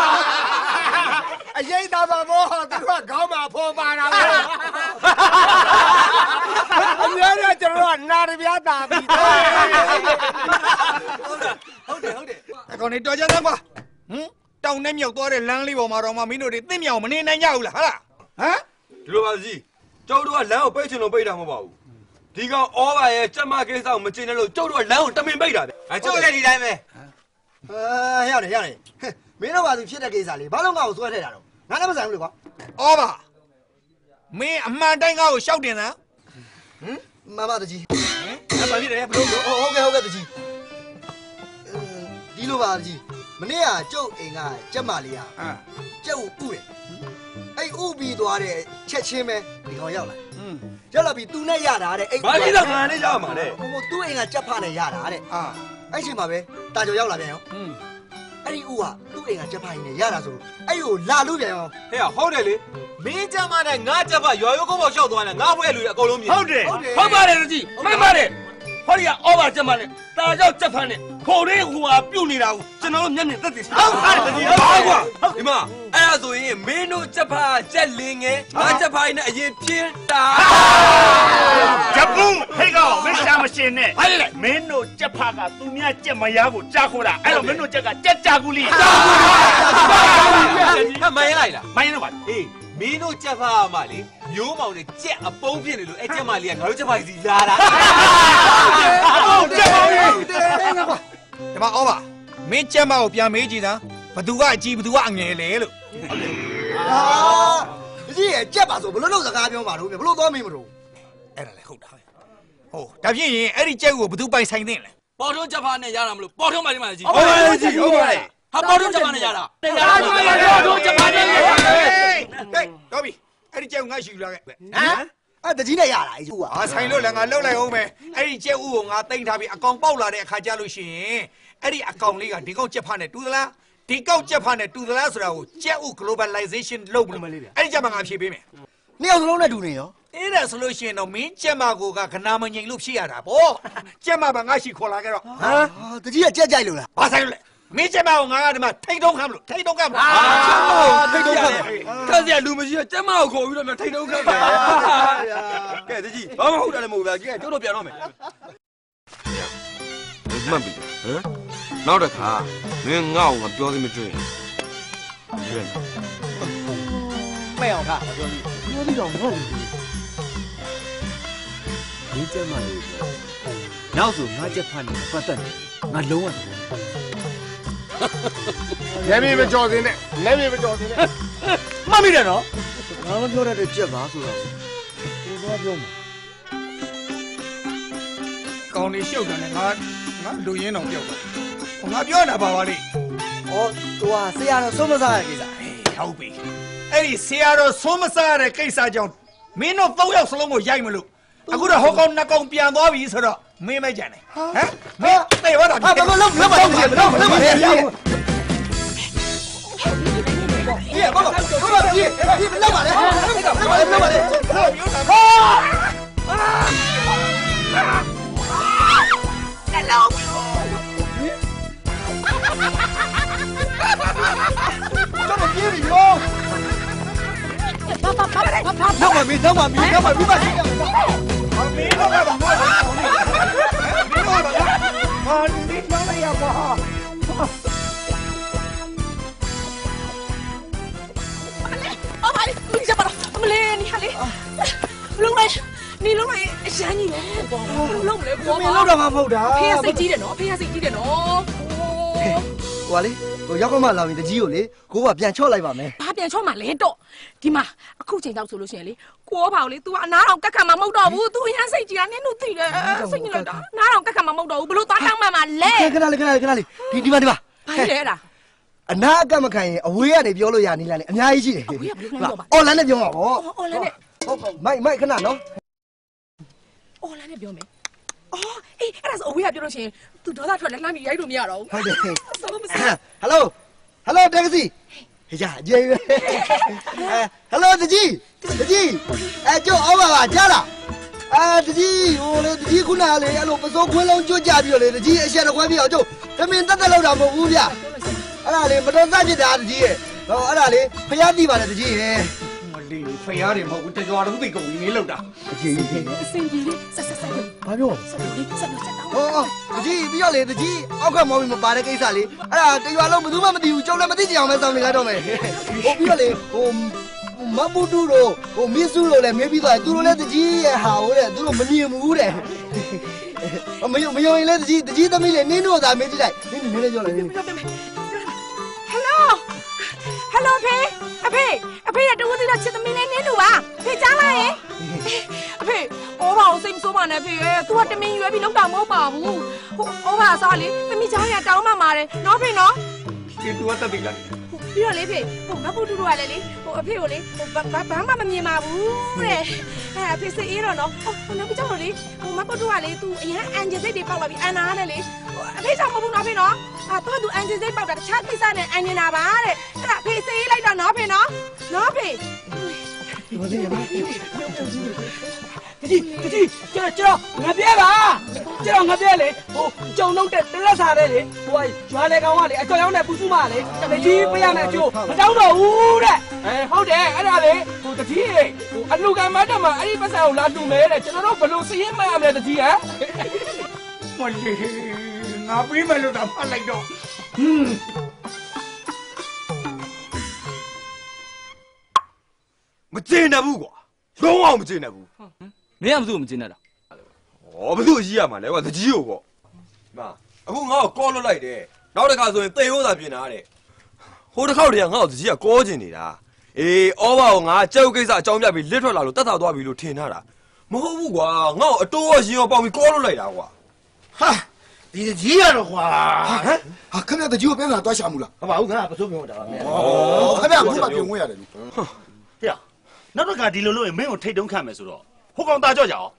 G: အရေးတာပါဘောသူကခေါင်းမှာဖော်ပါတာပဲအများကြီးကျွန်တော်ကနာရပြားတာပြီဟုတ်တယ်ဟုတ်တယ်
A: အကောင်နေတော်ကြသားကွာဟမ်တောင်နဲ့မြောက်သွားတဲ့လမ်းလေးပေါ်မှာတော့မင်းတို့တွေသင့်မြောက်မနေနိုင်ကြဘူးလားဟာလားဟမ်
D: ဒီလိုပါစီကျောင်းတို့ကလမ်းကိုပိတ်ချင်လို့ပိတ်တာမဟုတ်ပါဘူးဒီကောင်ဩဘာရဲ့စက်မကိစ္စကိုမကျင်တယ်လို့ကျောင်းတို့ကလမ်းကိုတမင်ပိတ်တာဗျ
K: အဲကျောင်းလည်းဒီတိုင်းပဲ
G: အာရတယ်ရတယ်မင်းတို့ကသူဖြစ်တဲ့ကိစ္စလေးဘာလို့ငါ့ကိုစွဲထည့်တာတော့ငါလည်းမဆိုင်ဘူးလေကွာ
A: ဩဘာမင်းအမှန်တိုင်းငါ့ကိုရှောက်တင်တာ
G: ဟမ်မမတကြီးဟမ်ဘာဖြစ်လဲဘလို့ဟုတ်ကဲ့ဟုတ်ကဲ့တကြီးဒီလိုပါတကြီးမနေ့ကကျုပ်အိမ်ကကြက်မလေးอ่ะကျုပ်ဥတယ်အဲ့ဥပြီးသွားတဲ့ချက်ချင်းပဲဒီကောင်ရောက်လာရောက်လာပြီးသူနဲ့ရတာတဲ့
D: အဲ့ဘာကြီးတော့ငါနဲ့ရမှာတဲ့
G: ဟိုသူ့အိမ်ကကြက်ဖနဲ့ရတာတဲ့အာအဲ့ချိန်မှာပဲတာကျော်ရောက်လာပြန်ရောအဲ့ဒီဥကသူ့အိမ်ကကြက်ဖရင်နဲ့ရတာဆိုအဲ့ကိုလာလို့ပြန်ရော
K: ဟဲ့ဟုတ်တယ်လေမင်းကြမ်းမနဲ့ငါကြက်ဖရွာရိုးကုန်းပေါ်လျှောက်သွားတယ်ငါဘွဲလူတွေအကုန်လုံးမြင်
D: ဟုတ်တယ်ဟုတ်ပါတယ်တကြီးမှန်ပါတယ်ဟောဒီကအော်ဘာကြက်မနဲ့တာကြောက်ကြက်ဖနဲ့ခိုလေးဟိုဟာပြုတ်နေတာကိုကျွန်တော်တို့မျက်မြင်သက်သေ
K: ဟုတ်ပါတယ်တကြီးဟုတ်
D: ကွာဒီမှာအဲ့ဒါဆိုရင်မင်းတို့ကြက်ဖကြက်လင်းငယ်ငါကြက်ဖနဲ့အရင်ပြင်းတာ
C: ဂျပူးဟဲ့ကောင်မင်းရှာမရှင်နဲ့ဟာလေမင်းတို့ကြက်ဖကသူများကြက်မရားကိုကြားခိုးတာအဲ့တော့မင်းတို့ကြက်ကကြက်ကြကူလီကြားကူလီ
K: ဟာမိုင်းလိုက်လား
C: မိုင်းတော့ပါ
K: အေးမင်းတို့ကြက်ဖာမလေမျိုးမောင်နဲ့ကြက်အပုံးဖြစ်နေလို့အဲ့ကြက်မလေးကငါတို့ကြက်ဖာစီလာတာ
A: ဟုတ်တယ်ဟုတ်တယ်ကွာဒီမှာဩဘာမင်းကြက်မကိုပြန်မေးကြည့်သားဘသူကအကြီးဘသူကအငယ်လဲလို့
G: ဟာကြီးရဲ့ကြက်ပါဆိုဘလို့လို့စကားပြောမှာလို့ဘလို့သွားမေးမလို့
A: အဲ့ဒါလည်းဟုတ်တာပဲ哦，这边人哎，你这个不都办生定了？
D: 包头这盘呢，压了没有？包头买的买的鸡。
A: 哦，买的鸡，哦买。
D: 他包头这盘呢压了。
C: 压了，包头这盘呢压了。
A: 哎，哎，老毕，哎，你这个俺修了个。
G: 啊？啊，自己来压来就
A: 啊。啊，ဆိုင်လို့လည်းငါလောက်လိုက်အောင်မယ်။အဲ့ဒီကျက်ဥကိုငါတင်ထားပြီးအကောင်ပေါက်လာတဲ့အခါကျလို့ရှိရင်အဲ့ဒီအကောင်လေးကဒီကောင်ကျက်ဖတ်နဲ့တူသလား။ဒီကောင်ကျက်ဖတ်နဲ့တူသလားဆိုတာကိုကျက်ဥ globalization လုပ်လို့အဲ့ဒီကျက်မှာငါဖြေပေးမယ်
G: ။နှစ်ယောက်စလုံးနဲ့တူနေရော
A: ။အဲ့ဒါဆိုလို့ရှိရင်တော့မင်းကျက်မကိုကခနာမငိမ်လို့ဖြစ်ရတာပေါ့။ကျက်မကငါရှိခေါ်လာခဲ့တော့
G: ဟာတကြီးကကြက်ကြိုက်လို့လား
A: ။ဘာဆိုင်လို့လဲ။မင်းကျက်မကိုငါကဒီမှာထိတ်တုံးခမ်းလို့ထိတ်တုံးခမ်းလို့အာ
D: ထိတ်တုံးခမ်းခက်စရာလူမရှိတော့ကျက်မကိုခေါ်ပြီးတော့ထိတ်တုံးခမ်းပါကဲတကြီးဘာမှဟုတ်တယ်လည်းမဟုတ်ဘူးဗျာကျုပ်တို့ပြန်တော့မယ်မှတ်ပြီဟမ်နောက်တစ်ခါမင်းငါ့ကိုငါပြောသေးမတွေ့ရင်ရွေး
G: မဲ့အောင်ခါပြောပြီးပြောပြီးတော့ငေါ့
F: ဒီကျက်မလေးနောက်ဆိုငါချက်ဖတ်နေပတ်သက်နေငါလုံးဝ
C: လက်မြေမကြော်စင်းနဲ့လက်မြေမကြော်စင်းနဲ့မှတ်မိတယ်နော်
G: ငါမပြောတတ်တဲ့ကြက်ပါဆိုတော့ကိုသွားပြောမှာ
A: ကောင်းနေရှုပ်တယ်နဲ့ငါငါလူရင်းတော့ပြောက်တာငါပြောနေတာပါပါလိ
G: ဩသူကဆရာတော်ဆုံးမစားရကိစ္စ
A: ဟုတ်ပြီအဲ့ဒီဆရာတော်ဆုံးမစားရတဲ့ကိစ္စကြောင့်မင်းတို့သုံးယောက်စလုံးကိုရိုက်မလို့အခုတော့ဟောကောင်နှစ်ကောင်ပြန်သွားပြီဆိုတော့မင်းไม่ကြံနဲ့ဟမ်မင်းတေဝတာ
G: ဟာဘာလို့လောက်ပါလဲလောက်လောက်ပါလေဒီဘာဘာဘာဒီဒီလောက်ပါလေလောက်ပါလေလောက်ပါလေလောက်ပြောတာဟာအဲ့လောက်တော့ပြေးပြီရောဘာဘာဘာဘာနောက်ပါမင်းနောက်ပါမင်းနောက်ပါပြီးပါရှိတယ်
A: မင်းတော့ကဘာမှမလုပ်ဘူးမင်းတော့ကဟာဒီမမရပါ
J: အော်ပါလေလူကြပါတော့မလေးနီဟာလေလုံးလိုက်နီလုံးလိုက်အရန်ကြီးရောလုံးမလဲဘော
G: မင်းလောက်တော့မဟုတ်တာ
J: ဖေးစိတ်ကြီးတယ်နော်ဖေးစိတ်ကြီးတယ်နော်
G: ဟိုကလေဟိုရောက်ကမှလာရင်တကြီးကိုလေကိုကပြန်ချော့လိုက်ပါမယ်
J: ဘာပြန်ချော့မှလဲတော့ဒီမှာအခုချိန်တော့ဆိုလို့ရှိရင်လေကိုဘောင်လေ तू အနားအောင်ကက်ခတ်မှမဟုတ်တော့ဘူး तू အရန်စိတ်ကြီးတာနင်းတို့သိတယ်စိတ်ကြီးလိုက်တာနားအောင်ကက်ခတ်မှမဟုတ်တော့ဘူးဘလို့သွားတောင်းမှမှလဲ
G: ခဏလေးခဏလေးခဏလေးဒီဒီပါဒီပါ
J: ဘာလဲအဲ့ဒါ
G: အနာအကမခံရင်အဝေးကနေပြောလို့ရနေလားလေအများကြီးရှိတယ်အော်လန်နဲ့ပြောမှာပေါ့
J: အော်လန်နဲ့
G: ဟုတ်မိုက်မိုက်ခဏနော်
J: အော်လန်နဲ့ပြောမယ်အော်အေးအဲ့ဒါဆိုအဝေးကပြောလို့ရှိရင် तू ဒေါသထွက်လဲလှမ်းပြီးရိုက်လို့မရတော့ဘူး
G: ဟုတ်တယ်ဟယ်လိုဟယ်လိုတက္ကစီဟေးကြကြေးပဲဟယ်လိုတကြီးတကြီးအဲကျိုးအော်ပါပါကြားလားအာတကြီးဟိုလေတကြီးခုနကလေအဲ့လိုပစိုးခွင်းလုံးကျွတ်ကြပြီးတော့လေတကြီးအရှက်တော့ခွဲပြီးအောင်ကျိုးတမင်တက်တက်လောက်တာမဟုတ်ဘူးဗျအဲ့ဒါလေမတော်သားဖြစ်တာတကြီးရဲ့ဟောအဲ့ဒါလေဖျားတိပါလေတကြီးရဲ့
A: မလေးဖျားတယ်မဟုတ်ဘူးတကြွားတော့သိကုန်ပြီမင်းလောက်တာ
G: အကြီးကြီး
J: အစင်ကြီးလေးဆက်ဆက်ဆက်
G: ဘာပြော
J: ဆက်လေးဆက်ဆက်ဆက်
G: ဟောတကြီးပြီးတော့လေတကြီးအောက်ကမော်ပြီးမပါတဲ့ကိစ္စလေအဲ့ဒါတရွာလုံးဘယ်သူမှမသိဘူးကျုပ်လည်းမသိကြအောင်ပဲစောင့်နေလိုက်တော့မယ်ဟိုပြီးတော့လေဟိုမပူတူတို့ဟိုမစ်စုတို့လည်းမေးပြီးသွားတယ်သူတို့လည်းတကြီးရဲ့ဟာဟိုတဲ့သူတို့မမြင်ဘူးတဲ့မယုံမယုံရင်လည်းတကြီးတကြီးသမီးလည်းနင်းတို့သာမေးကြည့်လိုက်နင်းနင်းလည်းပြောလိုက်နင်း
J: Hello Hello ဖေအဖေအဖေရတူတူတော့ချစ်သမီးလေးနင်းတို့ပါဖေကြားလိုက်ရင်အဖေအော်ဘာစိတ်မဆိုးပါနဲ့ဖေရဲ့ तू ကတမင်ရွယ်ပြီးလောက်တာမဟုတ်ပါဘူးဟိုအော်ဘာစားလေသမီးချောင်းရတောင်းမှမာတယ်နော်ဖေနော်
A: ဒီ तू ကတက်ပြီလား
J: ပြီးတော့လေဖေဟိုမပူတူတူကလည်းလေဟိုအဖေကိုလေဟိုဘာဘာမှမမြင်ပါဘူးတဲ့အဲအဖေစိတ်အေးတော့နော်ဟိုနောက်ကြောက်တော့လေဟိုမပူတူကလေ तू အရင်အန်ဂျယ်စိတ်တွေပေါက်လာပြီးအန်နာနဲ့လေအဖေကြောင့်မဟုတ်ဘူးနော်ဖေနော်အာတော့ तू အန်ဂျယ်စိတ်ပေါက်တာတခြားကိစ္စနဲ့အန်နေတာပါတဲ့အဲ့ဒါဖေစိတ်အေးလိုက်တော့နော်ဖေနော်နော်ဖေ
G: ဘာလဲဘာ
C: တကြီးတကြီးကျွန်တော်ကျွန်တော်ငါပြဲပါကျွန်တော်ငါပြဲလေဟိုကြုံလုံးတဲ့တလက်စားတဲ့လေဟိုရွာလေကောင်ကလေအကြောက်ရောက်တဲ့ပူစုမလေတကြီးပြရမယ်အကျိုးမတောင်းတော့ဘူးတဲ့အဲဟုတ်တယ်အဲ့ဒါလေဟိုတကြီးဟိုအလူကမတ်တက်မှာအဲ့ဒီပတ်စံကိုလာတူမယ်တဲ့ကျွန်တော်တို့ဘလို့စရင်မရမယ်တကြီးဟမ်
A: မလေးငါပြီးမလို့တော့ဖတ်လိုက်တော့ဟွန်း
D: မကျေနပ်ဘူးကွာလုံးအောင်မကျေနပ်ဘူး
K: မင်းကဘယ်သူ့ကိုမကျေနပ်တာ
D: ဩဘယ်သူ့အကြီးရမှာလဲကွာတကြီးကိုပေါ့ဒီမှာအခုငါ့ကိုကောလွတ်လိုက်တယ်နောက်တစ်ခါဆိုရင်သေရိုးသာပြင်တာတဲ့ဟိုတစ်ခေါက်တည်းကငါ့ကိုတကြီးကကောကျင်နေတာအေးဩဘာကိုငါကြောက်ကိစ္စအကြောင်းပြပြီးလစ်ထွက်လာလို့တတ်တာသွားပြီလို့ထင်ထားတာမဟုတ်ဘူးကွာငါ့ကိုအတိုးရရှင်ရောပေါင်ပြီးကောလို့လိုက်တာကွာ
C: ဟာဒီကြီးရတော့ကွာ
L: ဟာခင်ဗျာတကြီးကိုပြန်လာတွားရှာမှုလား
C: မပါဘူးငါပစိုးပြောတာပါ
L: ဩခင်ဗျာအခုမှပြင်ဝင်ရတယ်လို့
C: ဟေ့နောက်တော့ကဒီလိုလို့မင်းကိုထိတ်တုံးခတ်မယ်ဆိုတော့ဟိုကောင်ตาကြော့ကြအောင်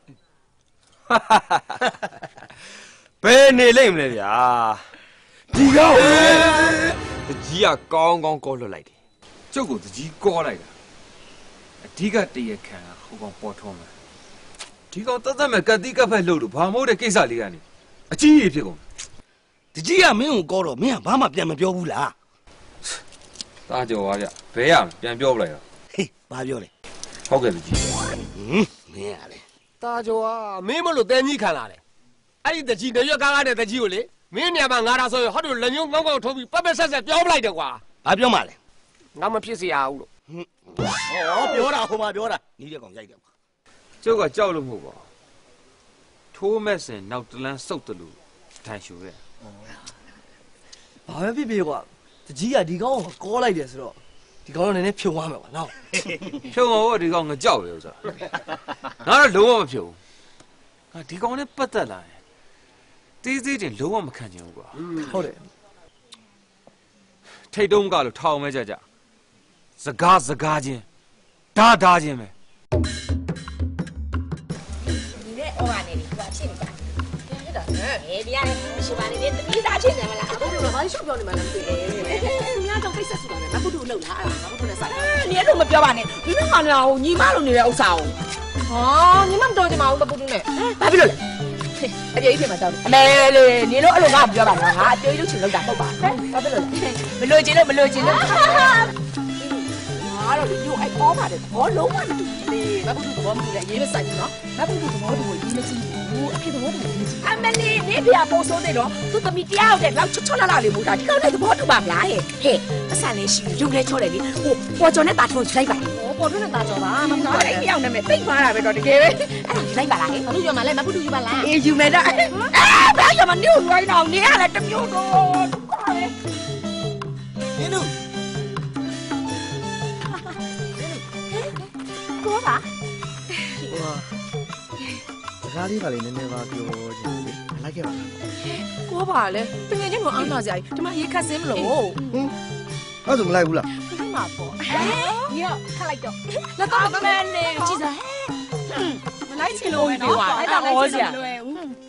K: ဘယ်နေလိမ့်မလဲဗျာ
D: ဒီကောင်
K: တကြီးကကောင်းကောင်းကောလွတ်လိုက်တယ်ကျုပ်ကိုတကြီးကောလိုက်တာအဓိကတရခံဟိုကောင်ပေါ်ထုံးမယ်ဒီကောင်တသက်မဲ့ကတိကဖက်လို့လို့ဘာမို့တဲ့ကိစ္စလေးကနေအကြီးကြီးဖြစ်ကုန်
C: တကြီးကမင်းကိုကောတော့မင်းကဘာမှပြန်မပြောဘူးလား
K: ตาကြော်ပါဗျဘဲရပြန်ပြောပလိုက်တော့
C: ဟေးဘာပြောလဲ
K: ဟုတ်ကဲ့တကြီး
C: ဟင်းမင်းရလေ
H: ตาကြော်ကမင်းမလို့တဲကြီးခံလာတယ်အဲ့ဒီတကြီးနေရွက်ကားကားတဲ့တကြီးကိုလေမင်းမြန်မှာငါတာဆိုရင်ဟောတို့လက်ညှိုးငေါငေါထိုးပြီးပတ်ပတ်ဆက်ဆက်ပြောပလိုက်တယ်ကွာ
C: ဘာပြောမှလဲ
H: ငါမဖြစ်စေရဘူးလို့
C: ဟောပြောတာဟိုမှာပြောတာနီးတဲ့ကောင်ရိုက်တယ်ကွာ
K: ကျုပ်ကကြောက်လို့မဟုတ်ပါထိုးမဲ့စင်နောက်တလန်းစုပ်တယ်လို့ထိုင်ရှူရဲ့
G: ဘာပဲဖြစ်ဖြစ်ကွာတကြီးကဒီကောင်ကိုကောလိုက်တယ်ဆိုတော့ဒီကောင်ကလည်းနည်းနည်းဖြုံသွားမယ်ကွာနော်
K: ဖြုံတော့ဒီကောင်ငကြောက်ပဲဥစ္စာငါတော့လုံးဝမဖြုံငါဒီကောင်နဲ့ပတ်သက်လာရင်တေးသေးတင်လုံးဝမခံချင်ဘူးကွာ
G: ဟုတ်တယ်
K: ထိတ်တုံးကလို့ထောင်မဲကြကြစကားစကားချင်းဒါဒါချင်းပဲ
E: ဒီနဲ့အော်ကနေလေသူကဖြစ်နေတာဖြစ်တာအေးဒီရတယ်ရှိပါနေတယ်တမီးသားချင်းတယ်မလားအခုတော့ဘာရှော့ပြောနေမှလည်းမသိဘူးသူများတော့ကိစ္စဆိုတာပဲမဟုတ်ဘူးလှုပ်လားအဲ့ဒါမဟုတ်ဘူးနဲ့ဆိုင်နေတော့မပြောပါနဲ့ဒီနေ့မှလည်းညီမလိုနေတဲ့ဥစ္စာကို
J: ဟောညီမမတော်ချင်ပါဘူးမပူတူနဲ့
E: ဘာဖြစ်လို့လဲအပြေးဖြစ်မှာတောင်းအမေလေနေလို့အဲ့လိုငါမပြောပါနဲ့ငါအပြေးလို့ချင်လို့တာမဟုတ်ပါဘူးဘာဖြစ်လို့လဲမလို့ချင်လို့မလို့ချင်လို့ငါတော့ဒီလိုအဲ့အောပါတယ်ဘောလုံးမတူဘူးလေမပူတူဘောမတူလေရေးမဆိုင်ဘူးနော်မပူတူဘောတူကိုရေးမစီဘူးအဖေဘောတူရေးမစီအမလီနေပြပို့ဆိုးနေတော့သူသမီးတရားတဲ့လောက်ချွတ်ချွတ်လာလာလေးမို့တာဒီကောင်နဲ့သဘောတူပါမလားဟဲ့ဟဲ့အဆန်လေးရှိရုပ်လေးချော့တယ်လေဟိုပေါ်ကျော်နဲ့တာထုံးလိုက်ပါ
J: ပေါ်တွင်းနဲ့တာကျော်ပါ
E: မတော်လိုက်ပြောင်းနေမယ်ပိတ်သွားတာပဲတော့တကယ်ပဲအဲ့ဒါလိုက်ပါလားဟဲ့
J: ဘာလို့ပြောမှလဲမပူတူယူပါလား
E: အေးယူမယ်တော့အဲဘာရမနေဦးရိုင်းအောင်နေရလဲတမျိုးတော့
C: နင်တို့
E: ကိုပါ
G: ဟိုစကားလေးပါလေနည်းနည်းပါပြောချင်တယ်လိုက်ခဲ့ပါလား
J: ကိုပါလေတကယ်ချင်းကိုအားနာစရာကြီးဒီမှာရေခတ်စင်းမလို့ဟင်း
G: အဲ့ဒါမလိုက်ဘူးလား
J: မမှာပေါ့ညော့ခတ်လိုက်တော့
E: လက်တော့မမဲနေကြည်စား
J: မလိုက်ချင်လို့ပဲနော်အဲ့ဒါဟောစရာ
G: ဟဲ့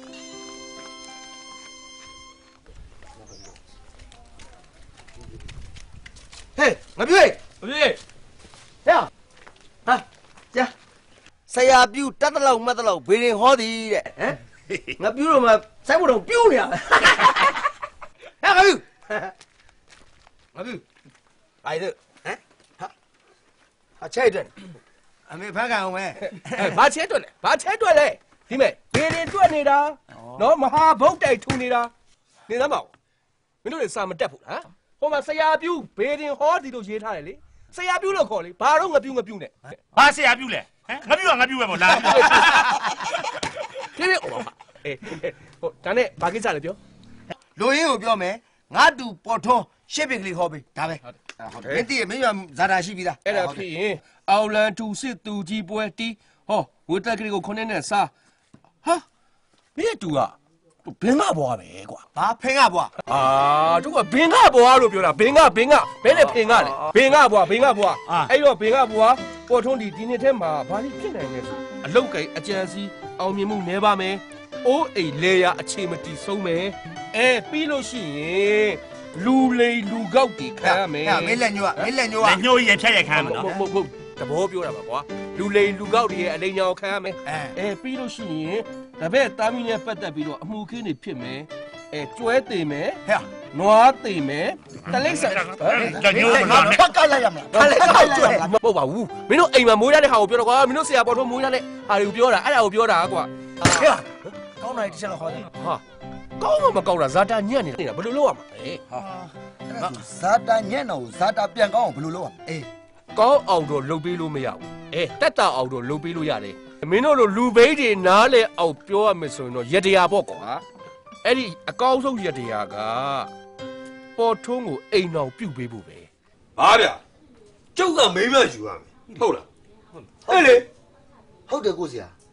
G: ငါပြေး
H: မပြေး
G: ဟဲ့ဟာကြာဆရာပြူတတ်တလောက်မှတ်တလောက်ဘေးရင်ဟောသည်တဲ့ဟမ်ငါပြူတော့မှစိုက်ဖို့တော့ပြူနေရဟဲ့ငါပြူငါပြူအိုင်ဒဟမ်ဟာဟာချဲ့တယ်
C: အမေဖက်ကန်အောင်ပဲ
H: ဘာချဲတွက်လဲဘာချဲတွက်လဲဒီမဲ့ဘေးရင်တွက်နေတာနော်မဟာဘုတ်တိုက်ထူနေတာနေသမောင်မင်းတို့လည်းစာမတက်ဘူးဟမ်ဟိုမှာဆရာပြူဘေးရင်ဟောဒီလိုရေးထားတယ်လေဆရာပြူလို့ခေါ်လေဘာတော့ငပြူငပြူနဲ့
C: ဘာဆရာပြူလဲဟမ်ငပြူကငပြူပဲပေါ့လား
H: ပြေးပြေးဟိုပါအေးဟိုဒါနဲ့ဘာကိစ္စလဲပြော
C: လူရင်းကိုပြောမယ်ငါတူပေါ်ထွန်းရှစ်ပင်ကလေးဟောပေးဒါပဲဟုတ်တယ်မင်းတည်းမင်းရဇာတာရှိပြီလား
H: အဲ့ဒါဖြစ်ရင်အောင်လန်တူစစ်သူကြီးပွဲတီးဟောဝတ်တက်ကလေးကိုခုနှစ်နဲ့စားဟာမင်းတူကဘင်းကဘွားပဲကွာ
C: ဘာဖင်ကဘွား
H: အာတို့ကဘင်းကဘွားလို့ပြောတာဘင်းကဘင်းကဘဲနဲ့ဖင်ကလေဘင်းကဘွားဘင်းကဘွားအဲ့တော့ဘင်းကဘွားပေါ်ထွန်းဒီဒီနှစ်ထဲမှာဘာလို့ဖြစ်နိုင်လဲဆိုအလုတ်ကိအကြံစီအောင်မြင်မှုနဲပါမယ်အိုးအိမ်လေယာအခြေမတီဆုံးမယ်အဲပြီးလို့ရှိရင်လူလေလူကောက်တီခံရမယ်
C: ဟဲ့မင်းလက်ညှိုးကမင်းလက်ညှိုးကလက်ညှိုးရင်ဖြတ်ရခံရမယ်နော်
H: မဟုတ်မဟုတ်တဘောပြောတာပါကွာလူလေလူကောက်တွေရဲ့အလိညာကိုခံရမယ်အဲပြီးလို့ရှိရင်တပည့်တာမီနဲ့ပတ်သက်ပြီးတော့အမှုခင်းတွေဖြစ်မယ်အဲကျွဲသိမယ်
C: ဟဲ့
H: နွားသိမယ်တလိမ့်ဆန်
C: လက်ညှိုးကဖတ်ကလိုက်ရမလား
H: ဖတ်လိုက်ကောက်ကျွဲမဟုတ်ပါဘူးမင်းတို့အိမ်မှာမွေးရတဲ့ဟာကိုပြောတော့ကွာမင်းတို့ဆရာပေါ်တော့မွေးရတဲ့ဟာတွေကိုပြောတာအဲ့ဒါကိုပြောတာကွာ
C: ဟဲ့ကောင်းတယ်တစ်ချက်လောက်ဟောတယ်
H: ဟာကောင်းမကောင်းတာဇာတာညံ့နေတာဘယ်လိုလုပ်ရမှာလဲ
C: ဟာဇာတာညံ့တော့ဇာတာပြန်ကောင်းအောင်ဘယ်လိုလုပ်ရမလဲအေး
H: ကောင်းအောင်တော့လုပ်ပေးလို့မရဘူးအဲတက်တာအောင်တော့လုပ်ပေးလို့ရတယ်မင်းတို့လိုလူဘိတ်တွေနားလဲအောင်ပြောရမယ်ဆိုရင်တော့ရတရားပေါ့ကွာအဲ့ဒီအကောင်းဆုံးရတရားကပေါ်ထုံးကိုအိမ်အောင်ပြုတ်ပေးဖို့ပဲ
D: ဟာဗျကျုပ်ကမိမယူရမယ်ဟုတ်လားဟဲ့လေ
G: ဟုတ်တယ်ကိုဆရာ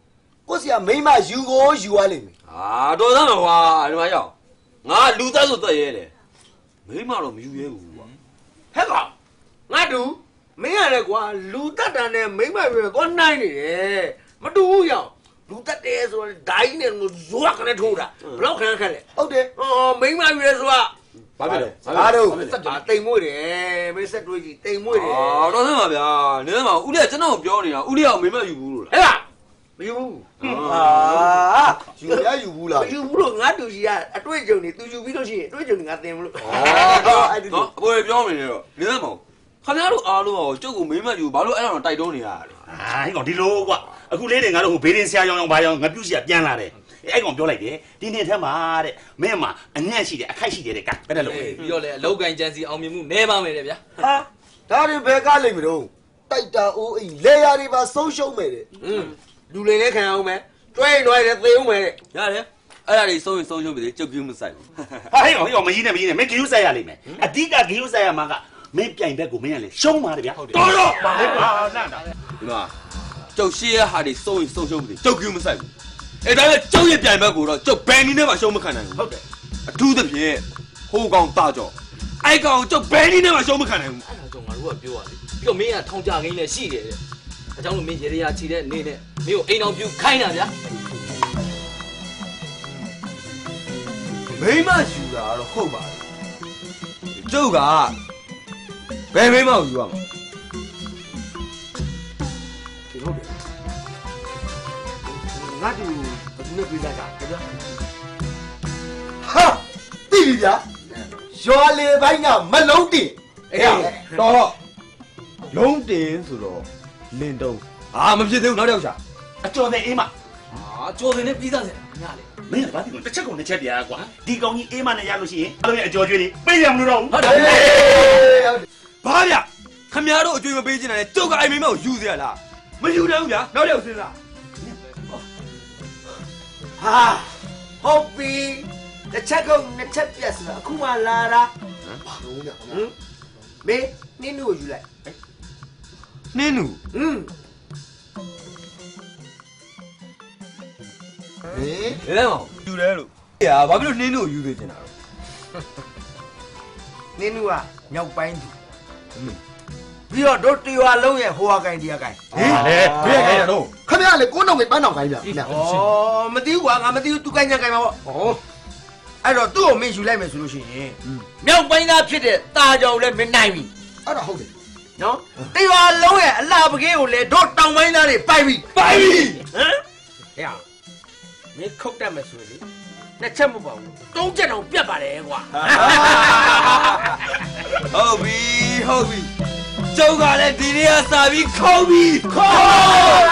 G: ကိုစီကမိမယူကိုယူရလိမ့်မယ်
D: အာတော်သားမကွာဒီမှာရောက်ငါလူသားဆိုတက်ရဲတယ်မိမတော့မယူရဲဘူးကွာ
H: ဟဲ့ကောင်ငါတူမင်းရတယ်ကွာလူတက်တာနဲ့မိမရွယ်ကောနိုင်နေတယ်မတူဘူးရောက်လူတက်တယ်ဆိုတော့ဒိုင်းနဲ့ဇွာကနေထိုးတာဘလောက်ခဏခက်လဲဟုတ်တယ်ဟောမိမရွယ်ဆိုတာ
D: ဘာဖြစ်လဲ
H: ဘာလို့စက်တိမ်မွေးတယ်မင်းဆက်တွေးကြည့်တိမ်မွေးတယ်
D: အာတော်သားမဗျာနေမှာဦးလေးကကျွန်တော်ပြောနေတာဦးလေးကမိမယူဘူးလို့
H: ဟဲ့လားမယူဘူး
G: အာယူရယူဘူးလား
H: မယူဘူးလို့ငါတူကြီးကအတွေ့အကြုံနေသူယူပြီးလို့ရှိရင်အတွေ့အကြုံငါသင်ဘူးလို့
D: အော်အဲ့ဒီတော့အပေါ်ပြောနေတော့နေမှာခင်ဗျားတို့အားလုံးကကျုပ်ကိုမိမယူဘာလို့အဲ့တော့တိုက်တွန်းနေရလဲ
C: အာဟိကောင်ဒီလိုကွာအခုလေးတွေငါတို့ဟိုဘေးရင်ဆရာရောင်ရောင်ဘာရောင်ငါပြုတ်စီကပြန်လာတယ်အဲ့ကောင်ပြောလိုက်တယ်ဒီနေ့ထဲမှာတဲ့မင်းမှာအညံ့ရှိတယ်အခိုက်ရှိတယ်တဲ့ကဘယ်နဲ့လို့
I: ပြီးတော့လေအလောက်ကန်ချန်စီအောင်မြင်မှုနဲပါမယ်တဲ့ဗျာ
G: ဟာဒါတွေဘယ်ကလိမ့်မလို့တိုက်တာအိုးအိမ်လေယာတွေပါဆုံးရှုံးမယ်တဲ့
H: อืมလူလိန်လည်းခံအောင်မယ်တွဲရင်တွဲတယ်သေအောင်မယ်တဲ့
D: ရတယ်အဲ့ဒါတွေဆုံးရင်ဆုံးရှုံးပြီလေကျုပ်ပြုမဆိုင်ဘူး
C: ဟာဟိကောင်ဟိကောင်မကြီးနဲ့မကြီးနဲ့မင်းဂီယူဆိုင်ရလိမ့်မယ်အဓိကဂီယူဆိုင်ရမှာကမင်းပြိုင်ဘက်ကိုမင်းကလေရှုံးပါတယ်ဗျာတော်တော့ပါလေပါနန့်တာ
D: ဒီမှာကျုပ်ရှေ့ရဟာတွေဆုံးရင်ဆုံးရှုံးပြီကျုပ်ပြုမဆိုင်ဘူးအဲ့ဒါလည်းကျုပ်ရဲ့ပြိုင်ဘက်ကိုတော့ကျုပ်ဘယ်နည်းနဲ့မှရှုံးမခံနိုင်ဘူးဟုတ်တယ်အထူးသဖြင့်ဟိုကောင်တာကြောအဲ့ကောင်ကျုပ်ဘယ်နည်းနဲ့မှရှုံးမခံနိုင်ဘူး
I: အဲ့ဒါကြောင့်ငါတို့ကပြောရလေပြီးတော့မင်းကထောင်ကြကိန်းလည်းရှိတယ်တဲ့ဒါကြောင့်လို့မင်းရေရရာချီတဲ့နေနဲ့မင်းကိုအိမ်အောင်ပြုခိုင်းတာဗျာ
D: မိမယူတာတော့ဟုတ်ပါဘူးကျုပ်ကဘယ်မိမကိုယူရမှာ
H: ဒီဟုတ်တယ်ငါတူဘယ်သူနဲ့ပြေးကြကြဗျာ
G: ဟာတိပြီဗျာရွာလေပိုင်းကမလုံးတင်
D: အေးတော့လုံးတင်ဆိုတော့လင်တုံးအာမဖြစ်သေးဘူးနောက်တစ်ယောက်ရှာ
C: အကျော်တဲ့အေးမ
I: အာကြော်စင်နဲ့ပြီးသားစင်ညလေ
C: မင်းကဘာဒီကောင်တစ်ချက်ကုန်တစ်ချက်ပြာကွာဒီကောင်ကြီးအေးမနဲ့ရလို့ရှိရင်အားလုံးရဲ့အကျော်ကျွေးတွေပေးရမလို့တော့ဘူး
D: ဟုတ်တယ်ဘာဗျခမရတို့အကျွေးမပေးချင်တယ်ကျုပ်ကအိမ်မိမကိုယူစရာလားမယူနိုင်ဘူးဗျာနောက်တစ်ယောက်စဉ်းစား
H: ဟာဟုတ်ပြီတစ်ချက်ကုန်နှစ်ချက်ပြက်ဆိုတာအခုမှလာတာဘာလို့လဲဟမ်မင်းနင်းတို့ယူလိုက်
D: နင်းနူ
H: ဟမ်
G: ဟေး
D: လဲမောင်ယူတယ်လို့အေးဟာဘာဖြစ်လို့နင်းနူကိုယူသေးချင်တာလဲ
H: နင်းတို့ကမြောက်ပိုင်းသူပြီးတော့တို့တရွာလုံးရဲ့ဟိုဟာကိုင်တရားကိုင်
G: ဟေးလေဘယ်ခိုင်းရတော့ခမရလေကိုးတော့ငယ်ပန်းတော့ခိုင်းဗျာ
H: ဩမသိဘူးကွာငါမသိဘူးသူကိုင်ညာကိုင်မှာပေါ့ဟောအဲ့တော့သူ့ကိုမင်းယူလိုက်မယ်ဆိုလို့ရှိရင်မြောက်ပိုင်းသားဖြစ်တဲ့တာကြောင်လည်းမနိုင်ပြီ
G: အဲ့ဒါဟုတ်တယ်
H: နော်တရွာလုံးရဲ့အလှပကင်းကိုလည်းတို့တောင်ပိုင်းသားတွေပိုက်ပြီ
D: ပိုက်ပြီ
H: ဟမ်ဟဲ့မင်းခုတ်တတ်မယ်ဆိုရင်လေနှစ်ချက်မပေါ့ဘူးသုံးချက်တော့ပြတ်ပါတယ်ကွာ
D: ဟုတ်ပြီဟုတ်ပြီကျုပ်ကလည်းဒီနေ့ကစာပြီးခေါင်းပြီခေါင်း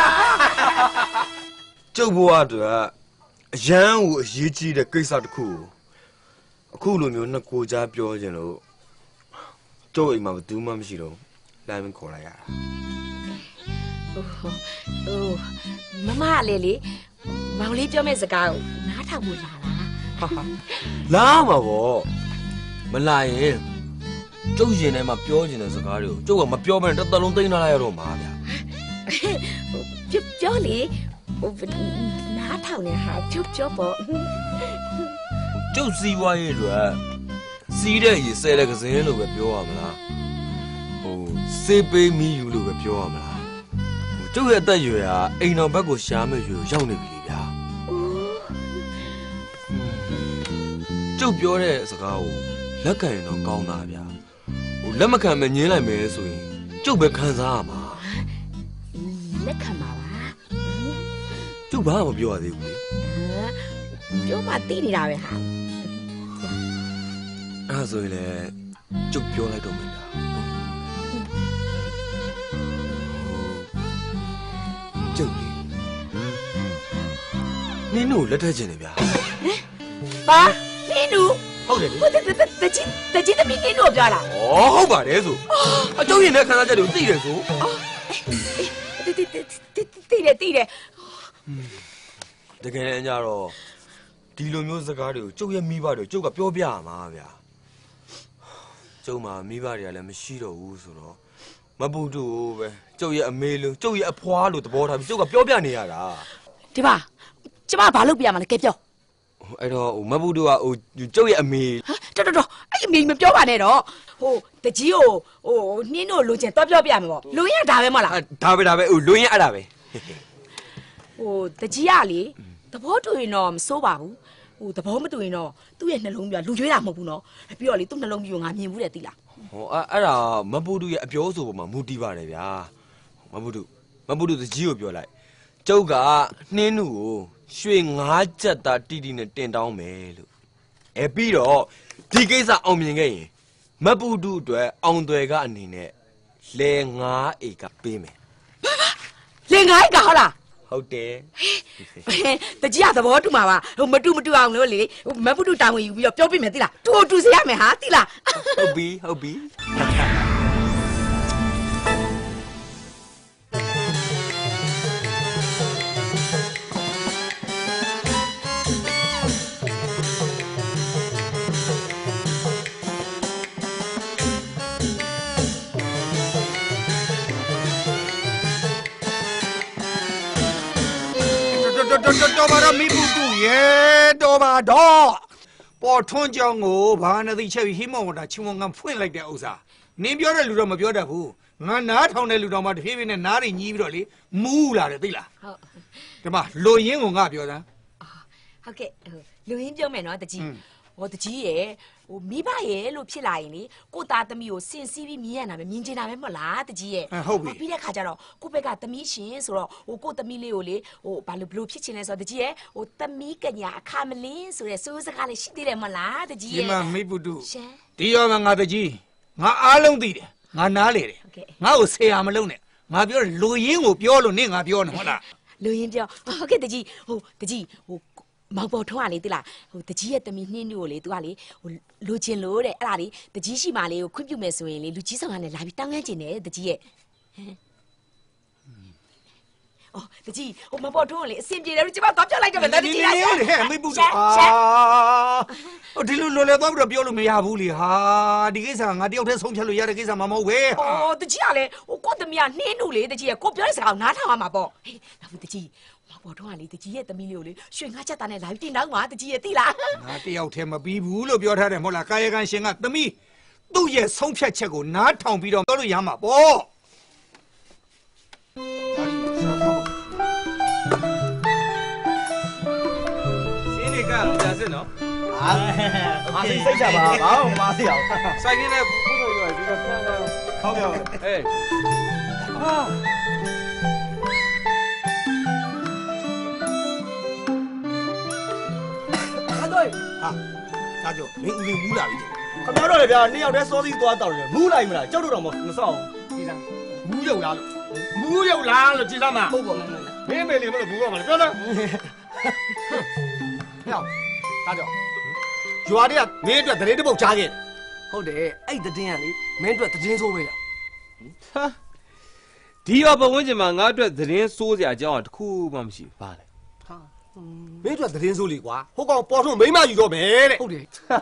D: ကျုပ်ဘဝအတွက်အရန်ကိုအရေးကြီးတဲ့ကိစ္စတစ်ခုအခုလိုမျိုးနှစ်ကိုကြားပြောခြင်းလို့ကျုပ်အိမ်မှာဘယ်သူမှမရှိတော့လမ်းမခေါ်လိုက်ရတာ
E: ဟိုဟိုမမလေးလေမောင်လေးပြောမဲ့စကားကိုနားထောင်ဖို့လာလား
D: လာမှာပေါ့မလာရင်ကျုပ်ရင်ထဲမှာပြောခြင်းတဲ့စကားတွေကိုကျုပ်ကမပြောဘဲနဲ့တစ်သက်လုံးသိမ်းထားလိုက်ရတော့မှာဗျာ
E: ပြောပြောလေဟိုနားထောင်နေဟာပြောပြောပေါ့
D: ကျုပ်စီးပွားရေးအတွက်စီးတဲ့ရေဆဲတဲ့ကစင်းလို့ပဲပြောရမလားဟိုစေးပေးမီယူလို့ပဲပြောရမလားဟိုကျုပ်ရဲ့အသက်အရွယ်ဟာအိမ်တော်ဘက်ကိုရှားမဲ့ရွယ်ရောက်နေပြီလေဗျာကျုပ်ပြောတဲ့စကားကိုလက်ခံရင်တော့ကောင်းတာဗျာဟိုလက်မခံမဲ့ညင်းလိုက်မယ်ဆိုရင်ကျုပ်ပဲခံစားရမှာ
E: လက်ခံပါပါ
D: ကျုပ်ဘာမှမပြောရသေးဘူးလေ
E: ပြောမှသိနေတာပဲဟာ
D: အဲ့ဆိုရင်လည်းကျုပ်ပြောလိုက်တော့မယ်ဗျာကျုပ်လေနင်းတို့လက်ထက်ခြင်းလေဗျာ
E: ပါနင်းတို့
D: ဟုတ်တယ်လေ
E: ဟိုတတတချင်းတချင်းသမီးနင်းတို့ပြောတာ
D: ဩဟုတ်ပါတယ်ဆိုအကျုပ်ရင်တဲ့ခန်းစားချက်တွေကိုသိတယ်ဆို
E: တိတိတိတိတယ်တိတယ်
D: တကယ်လည်းကြတော့ဒီလိုမျိုးစကားတွေကိုကျုပ်ရဲ့မိဘတွေကျုပ်ကပြောပြရမှာဗျာကျုပ်မှာမိဘတွေကလည်းမရှိတော့ဘူးဆိုတော့မပူတူပဲကျုပ်ရဲ့အမေလို့ကျုပ်ရဲ့အဖွားလို့သဘောထားပြီးကျုပ်ကပြောပြနေရတာ
E: တဒီပါကျမဘာလုပ်ပြရမှာလဲကဲပြော
D: အဲ့တော့ဟိုမဘူးတို့ကဟိုကျုပ်ရဲ့အမေ
E: တော်တော်တော်အဲ့အမေမပြောပါနဲ့တော့ဟိုတကြီးကိုဟိုနှင်းတို့လိုချင်တော့ပြောပြမယ်ပေါ့လူရင်းဒါပဲမဟုတ်လား
D: ဒါပဲဒါပဲဟိုလူရင်းအဲ့ဒါပဲ
E: ဟိုတကြီးကလေသဘောတူရင်တော့မစိုးပါဘူးဟိုသဘောမတူရင်တော့သူ့ရဲ့နှလုံးပြလူကျွေးတာမဟုတ်ဘူးနော်ပြီးတော့လေသူ့နှလုံးပြကိုငါမြင်ဘူးတဲ့သိလား
D: ဟိုအဲ့အဲ့ဒါမဘူးတို့ရဲ့အပြောဆိုပေါ်မှာမူတည်ပါတယ်ဗျာမဘူးတို့မဘူးတို့တကြီးကိုပြောလိုက်ကျုပ်ကနှင်းနုကိုရွှေငါးချက်သားတီတီနဲ့တင်တောင်းမယ်လို့အဲပြီးတော့ဒီကိစ္စအောင်မြင်ခဲ့ရင်မပူတူအတွက်အောင်သွယ်ကအနေနဲ့လဲငါးဧကပေးမယ်
E: လဲငါးဧကဟုတ်လား
D: ဟုတ်တယ်
E: တကြီးကသဘောတူမှာပါဟိုမတူမတူအောင်လို့လေမပူတူတောင်းဝင်ယူပြီးတော့ပြောပြမယ်သိလားတူတူစေရမယ်ဟာသိလား
D: ဟုတ်ပြီဟုတ်ပြီ
A: တော်ပါတော့မိဘူးကူရဲ့တော်ပါတော့ပေါ်ထွန်းကြောင်ကိုဘာနသိချက်ပြီးဟိမောဝတာချင်းဝန်ကဖွင့်လိုက်တဲ့ဥစ္စာနင်းပြောတဲ့လူတော့မပြောတတ်ဘူးငါနားထောင်တဲ့လူတော်မှတဖြည်းဖြည်းနဲ့နားတွေညီးပြီးတော့လေမူးလာတယ်သိလား
E: ဟုတ်
A: ဒီမှာလူရင်းကငါပြောတာ
E: ဟုတ်ကဲ့လူရင်းပြောမယ်နော်တကြီးဟိုတကြီးရဲ့ဟိုမိဘရဲ့လို့ဖြစ်လာရင်လေကိုသားသမီးကိုစင်စီးပြီးမြင်ရတာပဲမြင်ချင်တာပဲမဟုတ်လားတကြီးရဲ့
A: ဟုတ်ပြီ
E: ပြီးတဲ့ခါကျတော့ကိုဘက်ကသမီးရှင်ဆိုတော့ဟိုကိုသမီးလေးကိုလေဟိုဘာလို့ဘလို့ဖြစ်ချင်လဲဆိုတော့တကြီးရဲ့ဟိုသမီးကညာအခါမလင်းဆိုတဲ့စိုးစကားလေးရှိသေးတယ်မလားတကြီးရဲ့
A: ဒီမှာမိပုတုဒီရောမှာငါတကြီးငါအားလုံးသိတယ်ငါနားလေတယ်ငါ့ကိုဆရာမလုံးနဲ့ငါပြောလူရင်းကိုပြောလို့နင့်ငါပြောနေဟုတ်လား
E: လူရင်းပြောဟုတ်ကဲ့တကြီးဟိုတကြီးဟိုမောင်ပေါ်ထွန်းကလေတိလားဟိုတကြီးရဲ့တမီနှင်းတို့ကိုလေ तू ကလေဟိုလူချင်းလို့တဲ့အဲ့ဒါလေတကြီးရှိမှလေကိုခွင့်ပြုမယ်ဆိုရင်လေလူကြီးဆောင်ကလည်းလာပြီးတောင်းငန်းကျင်တယ်တကြီးရဲ့အော်တကြီးဟိုမောင်ပေါ်ထွန်းကလေအစင်ပြေတယ်လို့ကျမသွားပြောလိုက်တယ်ပဲတကြီးလားဟဲ့
A: မိဘူးအာဟိုဒီလိုလိုလေသွားပြီးတော့ပြောလို့မရဘူးလေဟာဒီကိစ္စကငါတယောက်တည်းဆုံးဖြတ်လို့ရတဲ့ကိစ္စမှမဟုတ်ပဲ
E: အော်တကြီးကလေဟိုကိုသမီးကနှင်းတို့လေတကြီးရဲ့ကိုပြောတဲ့စကားကိုနားထောင်ရမှာပေါ့ဟေးဒါဘူးတကြီးပေါ်တော့လေတကြီးရဲ့သမီးလေးကိုလေရွှေငါးချက်သားနဲ့လာပြီးတင်တောင်းပါတကြီးရဲ့သိလား
A: ငါတယောက်တည်းမပြီးဘူးလို့ပြောထားတယ်မဟုတ်လားကာယကံရှင်ကသမီးသူ့ရဲ့ဆုံးဖြတ်ချက်ကိုနားထောင်ပြီးတော့ပြောလို့ရမှာပေါ့
K: စင်းနေကကြာစင်နော်
G: ဟာအားစိတ်ချပါဘာမှမသိအောင်
K: စိုက်ကင်းနဲ့ဘူးလို့ပြောဒီတော့ခေါင်းပြောဟေးဟာ
A: ဟာဒါကြောမင်းဦးလေးမူးလာပြီ
G: ခင်ဗျားတို့လည်းဗျာနှစ်ယောက်တည်းစောသီးသွားတောက်တယ်မူးလိုက်မလားကြောက်တော့တော့မစောင့်
A: ဒီစားမူးရုပ်လားလို့မူးရုပ်လားလို့ကြည်စမ်းမှာ
G: ဟုတ်ပါမ
A: င်းမင်းမေလေးမလို့ဘူးပါမလားပြောလားဟဲ့ဒါကြောရွာတွေကမင်းအတွက်တရင်တစ်ပုတ်ချားခဲ့
G: ဟုတ်တယ်အဲ့တတင်းကလေမင်းအတွက်တတင်းဆိုးပဲလား
K: ဟာဒီရောပဝန်းကျင်မှာငါအတွက်တရင်ဆိုးစရာအကြောင်းတခုမှမရှိဘူးဘာလဲ
A: မင်းတို့ကသတင်းဆိုးလေကွာဟိုကောင်ပေါ်ထွန်းမိမယူတော့မယ်တဲ့
G: ဟုတ်တယ်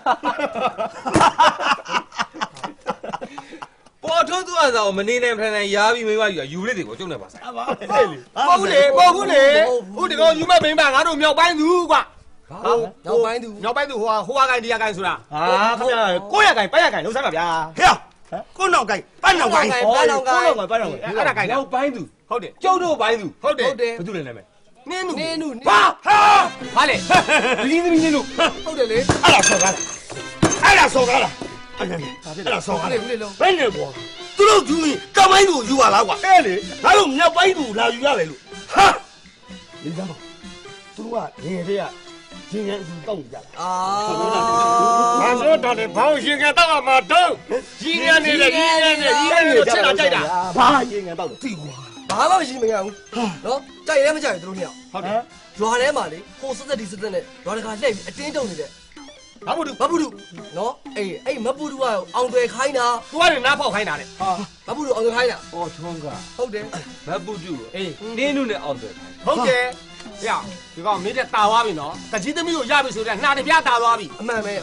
K: ပေါ်ထွန်းသူ့အစားမနေနဲ့ဖန်ဖန်ရားပြီးမိမယူယူလိုက်တယ်ကိုကျုံနေပါဆိုင်
A: ဟုတ်ပါလေပေါ့ဘူးလေဟုတ်တယ်ကောင်ယူမဲ့မိမငါတို့မြောက်ပိုင်းသူကွာ
G: မြောက်ပိုင်းသူ
A: မြောက်ပိုင်းသူဟိုဟာဟိုဟာကိုင်တရားကိုင်ဆိုတာ
G: ဟာခင်ဗျာကိုရကိုင်ပတ်ရကိုင်လုံးစမ်းပါဗျာ
A: ဟဲ့ကိုနောက်ကိုင်ပတ်နောက်ကိုင်
G: ပတ်နောက်ကိုင်ကိုနောက်ကိုင်ပတ်နောက်ကိုင်
A: အဲ့ဒါကိုင်
K: နောက်ပိုင်းသူ
A: ဟုတ်တယ်
K: ကျုပ်တို့ပိုင်းသူ
A: ဟုတ်တယ်
K: ဘယ်သူလဲနာမည်
G: နင်းနုနင်းနု
A: ဘာဟာ
K: ဟာလေလင်းသမီးနင်းနု
G: ဟုတ်တယ်လေ
A: အဲ့ဒါဆော်ကားလားအဲ့ဒါဆော်ကားလားအဲ့ဒါအဲ့ဒါဆော်ကားလေဘယ်နဲ့ဘောသူတို့ယူရင်ကမိုင်းသူယူရလားကွာအဲ့လေငါတို့မြောက်ပိုင်းသူလာယူရတယ်လို့ဟာဒီကောင်သူတို့ကငယ်တဲ့ကရှင်ငယ်သူတောက်ကြတာ
G: အာ
A: ဘာလို့တော်တယ်ဘောင်းရှင်ငယ်တောက်မှာတော့ရှင်ငယ်နေလေရှင်ငယ်နေရှင်ငယ်နေချက်လာကြိုက်တာဘာရှင်ငယ်တောက်လို့သိကွာ
G: ဘာမှမရှိမရဘူးနော်ကြိုက်ရဲမကြိုက်ဘူးတို့နှစ်ယောက်
A: ဟုတ်တယ်
G: ရွာထဲမှာလေဟိုစက်သက်ဒီစက်သက်နဲ့ရွာတကာလှည့်ပြီးအတင်းတုံနေတဲ့
A: မပူတူ
G: မပူတူနော်အေးအဲ့မပူတူကအောင်တွေခိုင်းတာ
A: သူကလည်းနားဖောက်ခိုင်းတာလေ
G: ဟာမပူတူအောင်တွေခိုင်းတာ
K: အော်ထုံးက
G: ဟုတ်တယ်
K: မပူတူအေးနင်းနုနဲ့အောင်တွေ
A: ဟုတ်တယ်ဟဲ့ဒီကောင်မင်းတက်တာသွားပြီနော်တကြီးသမီးကိုရပြီဆိုတော့နှာတပြားတာသွားပြီ
G: အမှန်ပဲ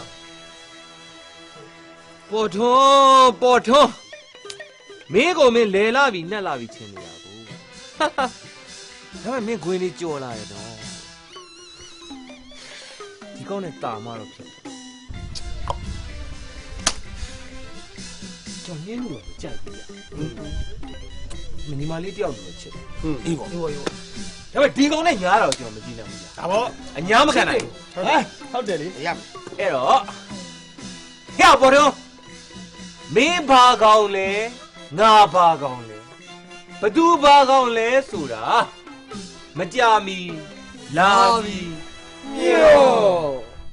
K: ပေါ်ထွန်းပေါ်ထွန်းမင်းကိုမင်းလဲလာပြီနှက်လာပြီချင်းနေရဘူးဒါပေမဲ့မင်းခွေးလေးကြော်လာရတော့
H: ဒီကောင်းနဲ့တာမတော့ဖြစ်ကျွန်တော်နင်းလို့ကြိုက်ပြီမနီမလေးတယောက်လိုချစ်တယ်အေးပေါ့အေးပေါ့အေးပေါ့ဒါပေမဲ့ဒီကောင်နဲ့ညားတော့ကျွန်တော်မကြည့်နိုင်ဘူးကြာဒါပေါ့အညားမခံနိုင်ဘူးဟဲ့ဟုတ်တယ်လေရအဲ့တော့ဟဲ့ဘောတော့မင်းဘာကောင်လဲငါဘာကောင်လဲဘသူဘာကောင်လဲဆိုတာမကြမီလာပြီမြို့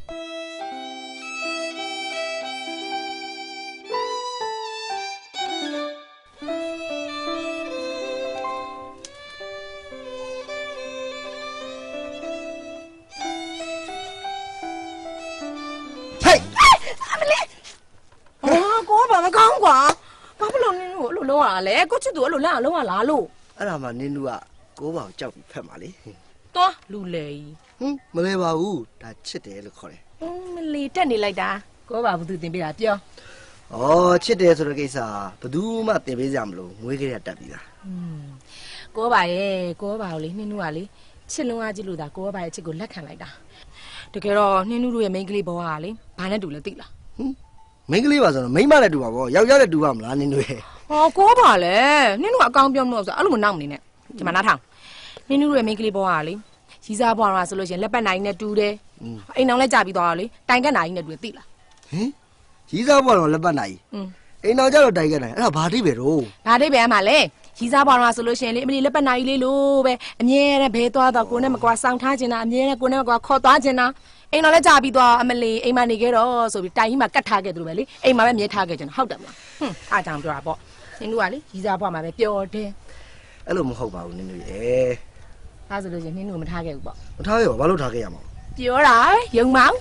E: လုံးရလေကိုချစ်သူအဲ့လိုလက်အောင်လုံးရလားလို့
G: အဲ့ဒါမှနင်းလူကကိုးပါကိုကြောက်ပြီးဖက်ပါလေ
E: သွားလူလေ
G: ဟင်မလဲပါဘူးဒါချစ်တယ်လို့ခေါ်တယ်
E: ဟင်းမလီတက်နေလိုက်တာကိုးပါဘူးသူတင်ပေးတာပြော
G: ဩချစ်တယ်ဆိုတဲ့ကိစ္စဘယ်သူမှတင်ပေးကြမလို့မွေးကြရတတ်ပြီလား
E: อืมကိုးပါရဲ့ကိုးပါကိုလေနှင်းနူကလေချစ်လုံးအားကြည့်လို့ဒါကိုးပါရဲ့ချစ်ကိုလက်ခံလိုက်တာတကယ်တော့နှင်းနူတို့ရဲ့မိန်းကလေးဘဝကလေဘာနဲ့တူလဲသိလား
G: ဟင်မိန်းကလေးပါဆိုတော့မိန်းမနဲ့တူပါဗောယောက်ျားနဲ့တူပါမလားနင်းတို့ရဲ့
E: ဟောကိုပါလေနင်းတို့အကောင်းပြောမလို့ဆိုအဲ့လိုမနောက်မနေနဲ့ဒီမှာနားထောင်နင်းတို့ရဲ့မိန်းကလေးဘဝကလေရီးစားဘဝကဆိုလို့ရှိရင်လက်ပတ်နိုင်နဲ့တူတယ်အိမ်အောင်လည်းကြပြီးသွားတော့လေတိုင်ကက်နိုင်နဲ့တူတယ်သိလား
G: ဟင်ရီးစားဘဝတော့လက်ပတ်နိုင်အိမ်အောင်ကြတော့တိုင်ကက်နိုင်အဲ့ဒါဘာတိပဲတော့
E: ဘာတိပဲအမှလဲရီးစားဘဝကဆိုလို့ရှိရင်လေအမလီလက်ပတ်နိုင်လေးလို့ပဲအမြဲတမ်းဘဲသွားတော့ကိုနဲ့မကွာစောင့်ထားခြင်းတာအမြဲတမ်းကိုနဲ့မကွာခေါ်သွားခြင်းတာအိမ်တော်လည်းကြာပြီးသွားအမလီအိမ်မနေခဲ့တော့ဆိုပြီးတိုင်ကြီးမှာကတ်ထားခဲ့သူပဲလေအိမ်မှာပဲမြဲထားခဲ့ကြတယ်ဟုတ်တယ်မလားဟွန်းအားကြောင့်ပြောတာပေါ့နင်တို့ကလေရီးစားဘွားမှာပဲပျော်တယ်
G: အဲ့လိုမဟုတ်ပါဘူးနင်တို့ရေ
E: ဒါဆိုလို့ရှင်နင်တို့မထားခဲ့ဘူးပေါ့
G: မထားခဲ့ပါဘာလို့ထားခဲ့ရမှာ
E: ပြောတာယုံမောင်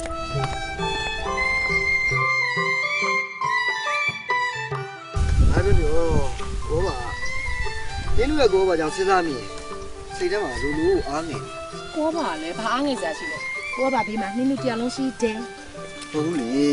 G: အဲ့လိုကိုပါနင်တို့ရဲ့ကိုပါကြောင့်စဉ်းစားမိရင်စိတ်ထဲမှာလူလူအားနေ
E: ကိုပါလေဘာအားငယ်စရာရှိလဲကိုပါဘေးမှာနင်တို့တရားလုံးရှိတယ်
G: ဟုတ်လေ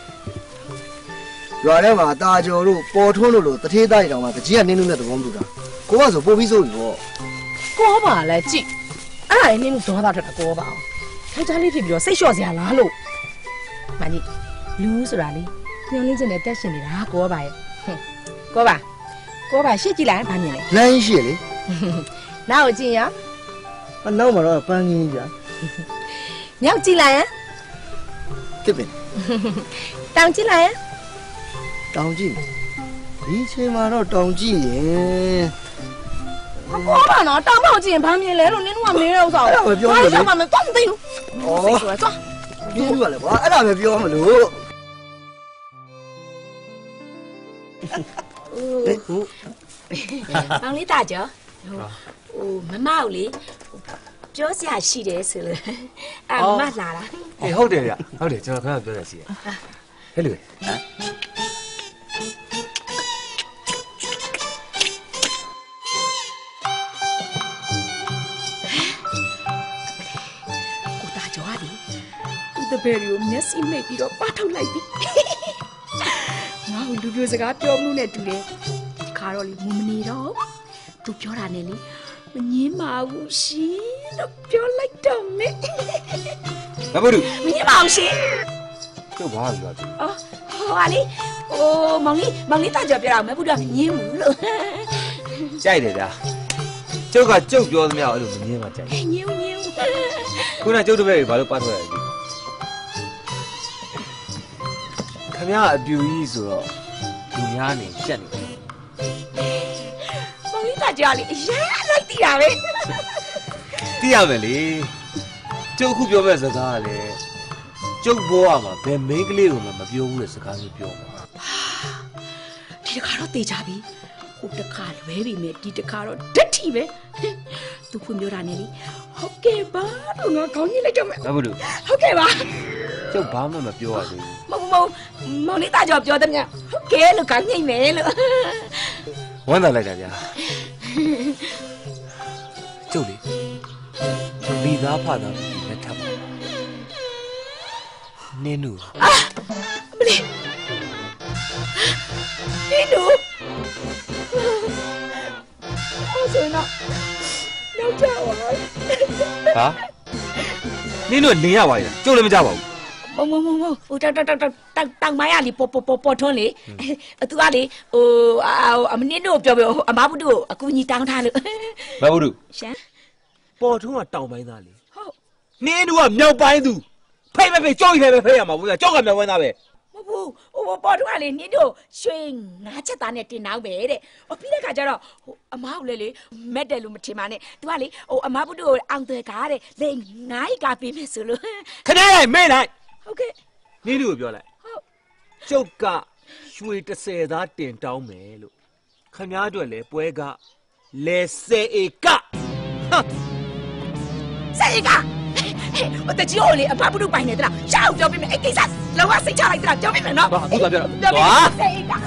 G: ရွာထဲမှာတာကျော်တို့ပေါ်ထွန်းတို့လိုတထေးသားတွေတောင်မှတကြီးကနင်းလို့နဲ့သဘောမတူတာကိုကဆိုပို့ပြီးဆိုပြီပေါ့
E: ကိုပါလေကြည့်အဲ့ဒါနင်းလို့ဒေါသထွက်တာကိုပါအောင်ထိုက်သားလေးဖြစ်ပြီးတော့စိတ်လျှော့စရာလားလို့မကြီးလူဆိုတာလေညှောင်းလေးချင်တဲ့တက်ရှင်နေတာကိုပါရဲ့ဟင်ကိုပါကိုပါရှစ်ကြည့်လိုက်ဘာမြင်လဲ
G: လမ်းရှိရလေ
E: နောက်ကြည့်ရ
G: အနောက်မှာတော့ပန်းကြီးကြာ
E: မြောက်ကြည့်လိုက်ရ
G: တစ်ပင်
E: တောင်ကြည့်လိုက်ရ
G: တောင်ကြည့်ဒီချိန်မှာတော့တောင်ကြည့်ရင်
E: ဘောပါနော်တောင်ပေါက်ကြည့်ရင်ဘာမြင်လဲလို့နင်းတို့ကမင်းရဲ့ဥစ္စာ
G: အဲ့ဒါပဲပြောမလို့
E: အဲ့ဒါမှမတော့မသိဘူး
G: ဩစိတ်ဆိုသွားဒီလိုကလည်းကွာအဲ့ဒါပဲပြောမလို့
E: ဟုတ်မောင်လေးတာကျော်ဟိုမမောက်လေပြောစရာရှိတယ်ဆိုလို့အမလာတာ
H: အေးဟုတ်တယ်ဗျဟုတ်တယ်ကျွန်တော်ခဏပြောရစီဟဲ့လူဟမ်
E: တပည့်ကိုမျက်စိမိတ်ပြီးတော့ပါထုတ်လိုက်ပြီငါ့ကိုလူပြစကားပြောမှုနဲ့တူတယ်ဒီခါတော့လေမမနေတော့သူပြောတာနဲ့လေမငင်းပါဘူးရှင်လို့ပြောလိုက်တော့မယ်
H: ဘာဘူး
E: မငင်းပါဘူးရှင်
H: ကျုပ်ဘာပြောလဲ
E: အော်ဟိုကလေဟိုမောင်လေးမောင်လေးတာကြပြောတာမဟုတ်ဘူးမငင်းဘူးလို့
H: ကြိုက်တယ်ဗျာကျုပ်ကကျုပ်ပြောသမျှအဲ့လိုမငင်းမှကြိုက်
E: ငင်းငင်း
H: ခုနကျုပ်တပည့်ဘာလို့ပတ်ထွက်ရလဲခင်ဗျားအပြူကြီးဆိုတော့လူများနေရှက်နေတယ်
E: မောင်လေးတာကြားလေအရင်လိုက်တည်တာပဲ
H: တည်ရမယ်လေကျုပ်ခုပြောမဲ့စကားကလေကျုပ်ဘောရမှာဘယ်မိန်းကလေးကိုမှမပြောဘူးတဲ့စကားမျိုးပြောမှာ
E: ဒီတခါတော့တေးကြပြီဟိုတခါလွဲပြီမဲ့ဒီတခါတော့ဓာတ်ထီပဲသူဖွင့်ပြောတာနဲ့လေဟုတ်ကဲ့ပါလို့ငါခေါင်းကြီးလိုက်တော့မယ်
H: ဘာလို့
E: ဟုတ်ကဲ့ပါ
H: ကျုပ်ဘာမှမပြောရသေးဘူး
E: မမမောင်လေးတာကြောင့်ပြောတယ်မြဟုတ်ကဲ့လို့ခေါင်းညိမ့်မယ်လို့
H: ဝမ်းသာလိုက်တာဗျာကျုပ်လေမိသားဖသားပြီးလက်ထပ်ပါနင်းနူ
E: အာမလေးနင်းနူဟုတ်ဆိုတော့ရောက်ကြပါ
H: ဟာနင်တို့လင်ရပါရဲ့ကျုပ်လည်းမကြပါဘူး
E: မမမမဟိုတောက်တောက်တောက်တောက်တောက်မိုင်းရလေပေါ်ပေါ်ပေါ်ထွန်းလေသူကလေဟိုအမနင်းတို့ပြောပြောအမဘုဒ္ဓကိုအကူကြီးတောင်းထားလို့
H: မဟုတ်ဘူး
E: ရှမ်း
H: ပေါ်ထုံးကတောင်ပိုင်းသားလေဟုတ်နင်းတို့ကမြောက်ပိုင်းသူဖိတ်မဖိတ်ကြောက်ရိုက်ပဲဖိတ်ရမှာဘူးကြောက်ကမြောက်ပိုင်းသားပဲ
E: မဟုတ်ဘူးဟိုပေါ်ထွန်းကလေနင်းတို့ရွှေငါးချက်သားနဲ့တင်တော့ပဲတဲ့ဟိုပြီးတဲ့ခါကျတော့ဟိုအမဟုတ်လေလေမက်တယ်လို့မထင်ပါနဲ့သူကလေဟိုအမဘုဒ္ဓကိုအောင်တယ်ကားတဲ့လေငါးကပေးမယ်ဆိုလို့
H: ခဏလိုက်မေ့လိုက်
E: ဟုတ်ကဲ့
H: နင်းတို့ပြောလိုက်ဟုတ်ကျုပ်ကရွှေတစ်ဆယ်သားတင်တောင်းမယ်လို့ခမားအတွက်လေပွဲကလေဆယ်ဧကဟာ
E: ဆယ်ဧကဟိုတကြီးဟိုလေအမဘုဒ္ဓပိုင်နေတလားရှောက်ပြောပြမယ်အဲ့ကိစ္စလောကစိတ်ချလိုက်တလားပြောပြမယ်နော်
H: ဘာအခုကပြောတော့
E: ဟာဆယ်ဧက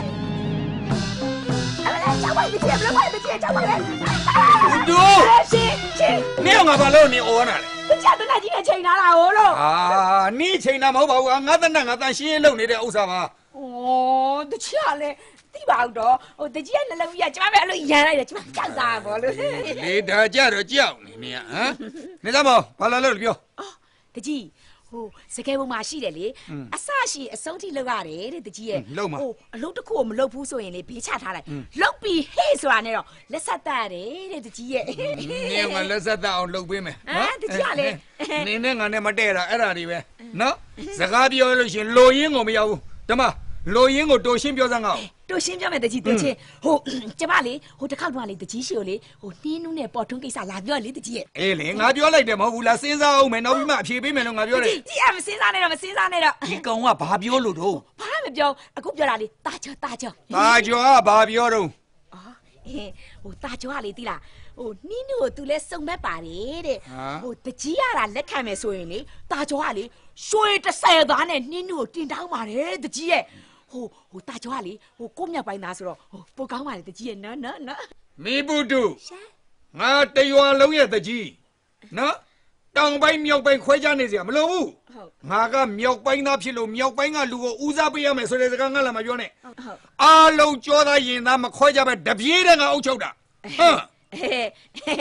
E: အဲ့ဒါကြောက်ပါ့မကြည့်ဘယ်လိုမှမကြည့်ကြောက်ပါ့လေ
A: တို့
E: ရှင်းရှင်း
A: နင်းကဘာလို့နေအော်နာလဲ
E: တချာတနကြီးနဲ့ချိန်ထားတာဟိုလို့
A: အာနီးချိန်တာမဟုတ်ပါဘူးငါတနက်ငါတန်ရှင်းရေးလုပ်နေတဲ့ဥစ္စာပါ
E: ဩတချာလေသိပါဦးတော့ဟိုတကြီးကနှလုံးကြီးကကျမပဲအဲ့လိုရန်လိုက်တယ်ကျမကြောက်တာပေါ့လို့
A: လေဒါကြတော့ကြောက်နေနေဟမ်နေသမောဘာလာလို့ပြော
E: အော်တကြီးဟိုစကဲပုံမှာရှိတယ်လေအစရှိအဆုံးထိလောက်ရတယ်တဲ့တကြီးရဲ့ဟိုအလုပ်တစ်ခုကိုမလုပ်ဘူးဆိုရင်လေဘေးချထားလိုက်လုပ်ပြီးဟေ့ဆိုတာနဲ့တော့လက်ဆက်တတ်တယ်တဲ့တကြီးရဲ့
A: နင်းကလက်ဆက်တတ်အောင်လုပ်ပေးမယ်
E: ဟမ်တကြီးကလေ
A: နင်းနဲ့ငါနဲ့မတည့်တာအဲ့ဒါတွေပဲနော်စကားပြောလို့ရှင်လိုရင်းကိုမရောက်ဘူးဓမ္မလိုရင်းကိုတိုးရှင်းပြောစမ်းငါ့
E: တိုးရှင်းပြမယ်တကြီးတိုးချင်းဟိုကျမလေဟိုတစ်ခေါက်တော့လေတကြီးရှိကိုလေဟိုနှင်းနူးနဲ့ပေါ်ထွန်းကိစ္စလာပြောလေတကြီးရဲ့
A: အေးလေငါပြောလိုက်တယ်မဟုတ်ဘူးလားစဉ်းစားအောင်မယ်နောက်ပြီးမှအဖြေပေးမယ်လို့ငါပြောတယ်
E: ကြီးအမစဉ်းစားနဲ့တော့မစဉ်းစားနဲ့တော့
A: ဒီကောင်ကဘာပြောလို့တော့
E: ဘာမှမပြောအခုပြောတာလေတာချောတာချော
A: တာကျော်ကဘာပြောတော့
E: အော်အေးဟိုတာချောကလေတိလားဟိုနှင်းနူးကို तू လဲစုံမဲ့ပါတယ်တဲ့ဟိုတကြီးရတာလက်ခံမယ်ဆိုရင်လေတာချောကလေရွှေတစ်ဆယ်သားနဲ့နှင်းနူးကိုတင်တောင်းပါတယ်တကြီးရဲ့ဟိုဟိုတာချောကလေဟိုကိုမြောက်ပိုင်းသားဆိုတော့ဟိုပိုကောင်းပါလေတကြီးရဲ့နော်နော်နော်
A: မီပုတုငါတရွာလုံးရဲ့တကြီးနော်တောင်ပိုင်းမြောက်ပိုင်းခွဲခြားနေစရာမလိုဘူးငါကမြောက်ပိုင်းသားဖြစ်လို့မြောက်ပိုင်းကလူကိုဦးစားပေးရမယ်ဆိုတဲ့စကားငါလာမပြောနဲ့အားလုံးကြောသားရင်သားမခွဲကြပဲတပြေးတဲ့ငါအုပ်ချုပ်တာဟမ်
E: ဟဲ့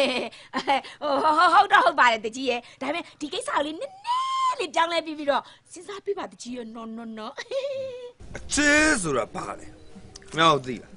E: ဟုတ်တော့ဟုတ်ပါတယ်တကြီးရဲ့ဒါပေမဲ့ဒီကိစ္စကိုလေးနည်းနည်းလေးပြောင်းလဲပြီးပြီးတော့စဉ်းစားပြပါတကြီးရဲ့နော်နော်နော်
K: အချစ်ဆိုတာဘာလဲမင်းတို့သိလား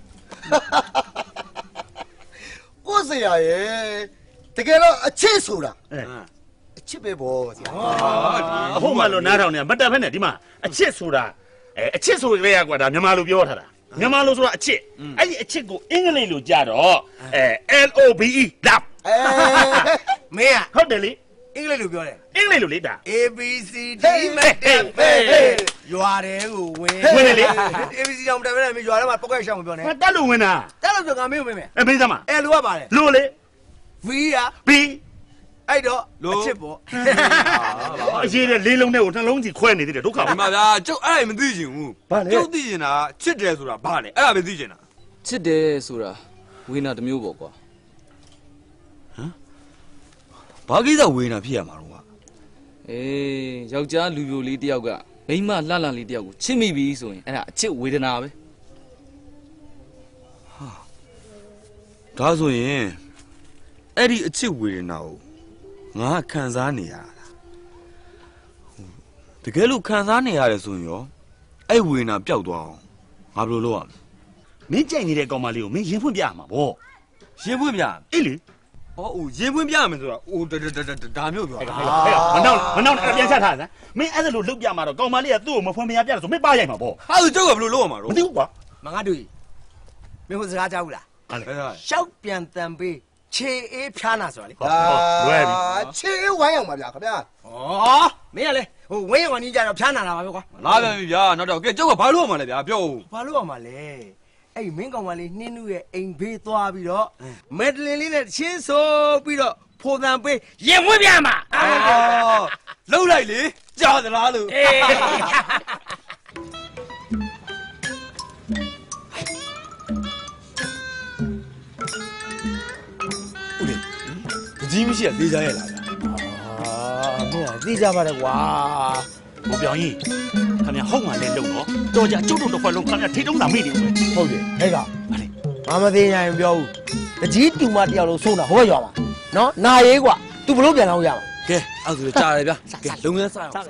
G: ကိုစရာရဲ့တကယ်တော့အချစ်ဆိုတာအချစ်ပဲပေါ့ဆရာ
C: အဖို့မှလို့နားထောင်နေမတက်ဖက်နဲ့ဒီမှာအချစ်ဆိုတာအဲအချစ်ဆိုကြလေကွာဒါမြန်မာလိုပြောထားတာမြန်မာလိုဆိုတာအချစ်အဲ့ဒီအချစ်ကိုအင်္ဂလိပ်လိုကြတော့အဲ L O V E love
G: အဲမင်းက
C: ဟုတ်တယ်လေ
G: အင်္ဂလိပ်လိုပြောတယ်
C: အင်္ဂလိပ်လိုလေဒါ
G: A B C D မတ်တက်ပဲရွာတယ်ကိုဝင်
C: ဝင်တယ်လေ
G: A B C တောင်တက်ပဲမရွာထဲမှာပောက်ကက်ရှောင်းမပြောနဲ့
C: မတက်လို့ဝင်တာ
G: တက်လို့ပြောငါမေးမမေးမယ်
C: အဲမင်းသမ
G: အဲလိုကပါလေ
C: လို့လေ
G: V က
C: B
G: အဲ့တော့အချစ်ပေါ့
C: အရေးတဲ့လေးလုံးနဲ့ကိုနှလုံးကြီးခွဲနေသေးတယ်ဒုက္ခ
K: ဒီမှာဗျာကျုပ်အဲ့ဒါမသိချင်ဘူးကျုပ်သိချင်တာချစ်တယ်ဆိုတာဘာလဲအဲ့ဒါပဲသိချင်တာ
I: ချစ်တယ်ဆိုတာဝေနာတစ်မျိုးပေါ့ကွာ
K: ဘာကိစ္စဝေးနေတာဖြစ်ရမှာတော့ကွာ
I: အေးယောက်ျားလူပြိုလေးတယောက်ကမိန်းမလှလှလေးတယောက်ကိုချစ်မိပြီဆိုရင်အဲ့ဒါအချစ်ဝေဒနာပဲ
K: ဒါဆိုရင်အဲ့ဒီအချစ်ဝေဒနာကိုငါခံစားနေရတာတကယ်လို့ခံစားနေရတယ်ဆိုရင်ရောအဲ့ဝေဒနာပျောက်သွားအောင်ငါဘယ်လိုလုပ်ရမလဲ
C: မင်းကြိုက်နေတဲ့ကောင်မလေးကိုမင်းရင်ဖွင့်ပြရမှာဗော
K: ရင်ပွင့်ပြ
C: အေးလေ
K: ဟောဦးရင်ပွင့်ပြမယ်ဆိုတာအိုးဒါမျိုးပြော
C: ဟဲ့မနောက်မနောက်အဲ့ပြန်ချထားစမ်းမင်းအဲ့ဒါလိုလုတ်ပြမှာတော့ကောင်မလေးကသူ့ကိုမဖွင့်မရပြတယ်ဆိုမင်းပါရိုက်မှာဗော
K: ဟာသူကျုပ်ကဘယ်လိုလုပ်ရမှာတော့
C: မသိဘူးကွာ
G: မငါတို့မင်းဟိုစကားကြားဘူးလား
C: ဟာလေ
G: ရှောက်ပြန်တန်ပေးခြေအေးဖျားနာဆိုတာလေ
C: ဟုတ်လွယ်ပြီ
G: ခြေအေးဝိုင်းအောင်ပါဗျာခင်ဗျာဩမင်းကလေဟိုဝင်းရောင်ကြီးကြတော့ဖျားနာတာပါပဲကွာ
K: လာပြန်ပြီဗျာနောက်တော့ကဲကျုပ်ကဘာလုပ်ရမှာလဲဗျာပြောဦး
G: ဘာလို့အောင်မလဲအဲ့မင်းကောင်မလေးနှင်းနုရဲ့အိမ်ဘေးသွားပြီးတော့မက်ဒလင်လေးနဲ့ချင်းဆိုပြီးတော့ဖိုတန်ပေးရင်ဝှက်ပြမှာ
K: အော်လှုပ်လိုက်လေကြာသလားလို့
G: အေး
K: ကြီးမရှိရသေးကြရဲ့လားဗျာ
G: အာမင်းကသိကြပါလေကွာ
C: ဟိုပြောင်းကြီးခင်ဗျဟုတ်မှလည်းလုံတော့တော်ကြကျုပ်တို့တစ်ခွက်လုံးခင်ဗျထိတုံးတာမိနေဦးမယ်
G: ဟုတ်တယ်ဟဲ့ကဘာမသိညာရင်ပြောဘူးတကြီးတူမတယောက်လုံးဆုံးတာဟိုဘက်ရွာမှာနော်နာရေးကွာ तू ဘလို့ပြန်လောင်းရမှာ
D: ကဲအဲ့ဒါဆိုကြားတယ်ဗျာကဲလုံငန်းစားအောင်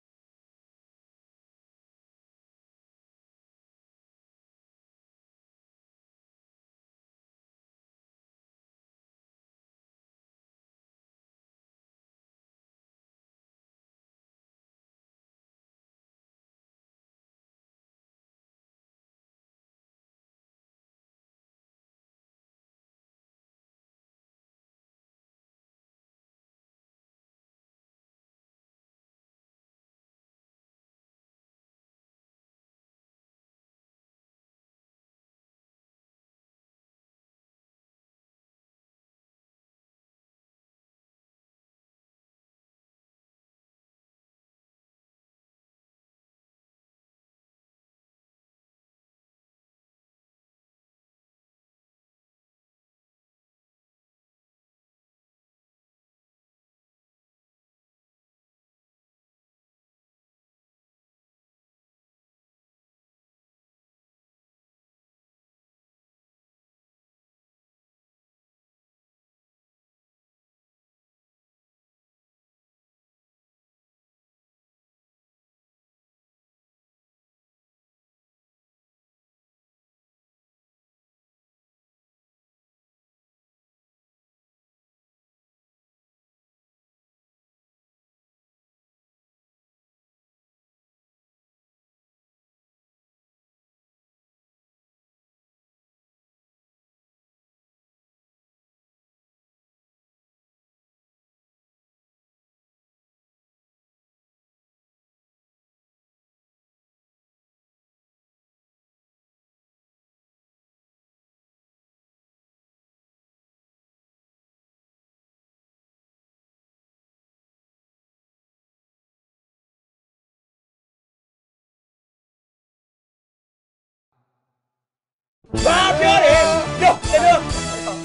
H: ဘာပြောတယ်ပြောတယ်ပြော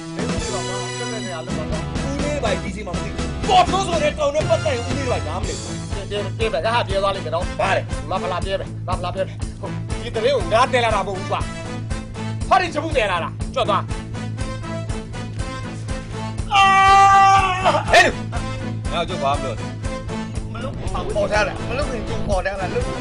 H: ဦးလေးပိုင်ဒီစီမှာမသိပေါ်ထိုးဆိုတဲ့တောင်နဲ့ပတ်သက်ရင်ဦးလေးပိုင်နားမလဲပြေပြေပဲငါပြေသွားလိမ့်မယ်နော်ဗါတယ်မဖလာပြေပဲမဖလာပြေပဲဒီတလေးကိုငါတဲလာတာမဟုတ်ဘူးကွာဟာဒီချမှုတဲလာတာကြွတ်သွားအာဟဲ့ငါကြွဘာပြောတယ်မလို့ပေါ်ထားတာမလို့ရင်ကြုံပေါ်ထားတာလို့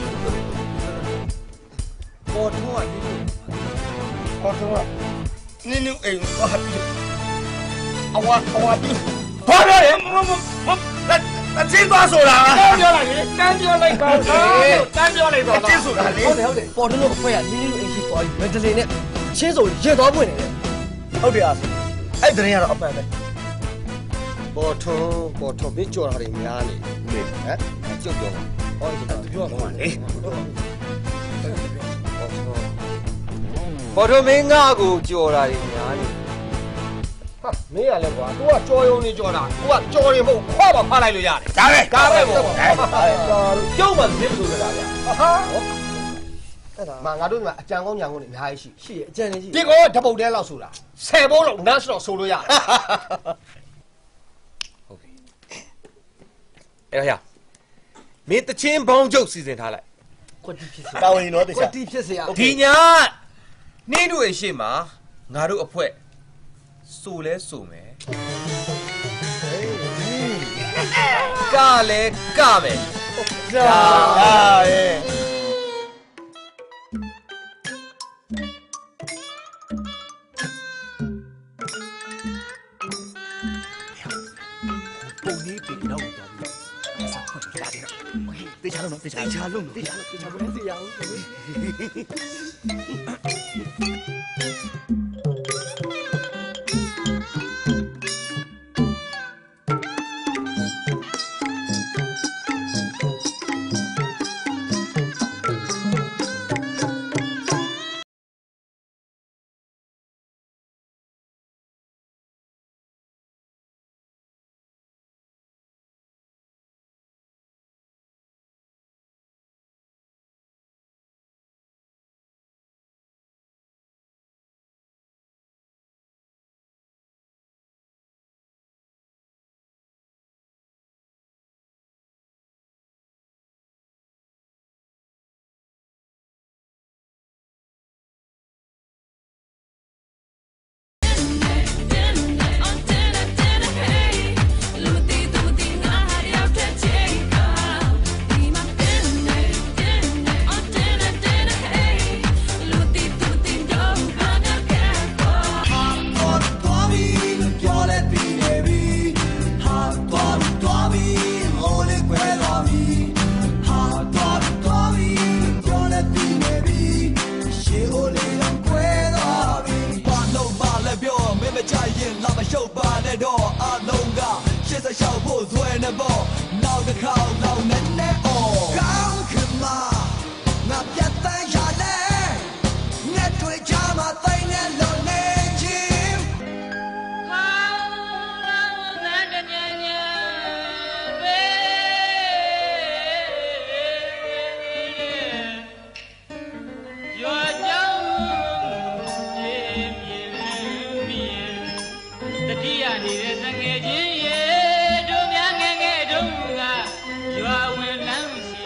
H: ပေါ်ထိုးကဒီပေါ်ထိုးကနင်းနင်းအိမ်သွားပြီအဝါအဝါပြီဘာလဲမမမအချင်းသွားဆိုတာတန်းပြောလိုက်လေတန်းပြောလိုက်ပါတန်းပြောလိုက်တော့အချင်းဆိုတာလေဟုတ်တယ်ဟုတ်တယ်ပေါ်ထိုးလို့အဖွဲကနင်းနင်းအိမ်ရှိသွားပြီမက်ဒလင်နဲ့ချင်းဆိုရေသွားပွင့်နေတယ်ဟုတ်တယ်အားအဲ့တရင်ကတော့အပန်ပဲပေါ်ထုံးပေါ်ထုံးမင်းကြော်တာတွေများနေဦးလေးဟမ်ကျုပ်ပြောဟောဒီကပြောမှာလေပေါ်ထုံးမင်းငါ့ကိုကြော်တာတွေများနေဟာမင်းရလဲကွာ तू ကကြော်ရုံနဲ့ကြော်တာ तू ကကြော်ရင်မဟုတ်ခွာပါဖားလိုက်လို့ရတယ်ဒါပဲဒါပဲပေါ့ကျုပ်မှမင်းမဆိုနေတာဗျဟာအဲ့ဒါမငါတို့ကအကြံကောင်းညာကောင်းတွေအများကြီးရှိရှိအကြံနေရှိဒီကောဓပုတ်တဲလောက်ဆိုတာဆယ်ဘုံလောက်နတ်တော့ဆိုလို့ရတယ်အဲ့ရမင်းတချင်းဘောင်းကျုပ်စီစဉ်ထားလိုက်ခွတ်တီဖြစ်စေတာဝန်တော့တခြားခွတ်တီဖြစ်စေရဒီညာနှင်းတို့ရဲ့ရှေ့မှာငါတို့အဖွဲစိုးလဲစိုးမယ်ကလဲကမယ်ကာရဲ့ပုံလေးပြင်တော့တော့ဆက်ခွတ်လာတယ်တေချာလုံးတေချာလုံးတေချာလုံးတေချာလုံးတေချာလုံး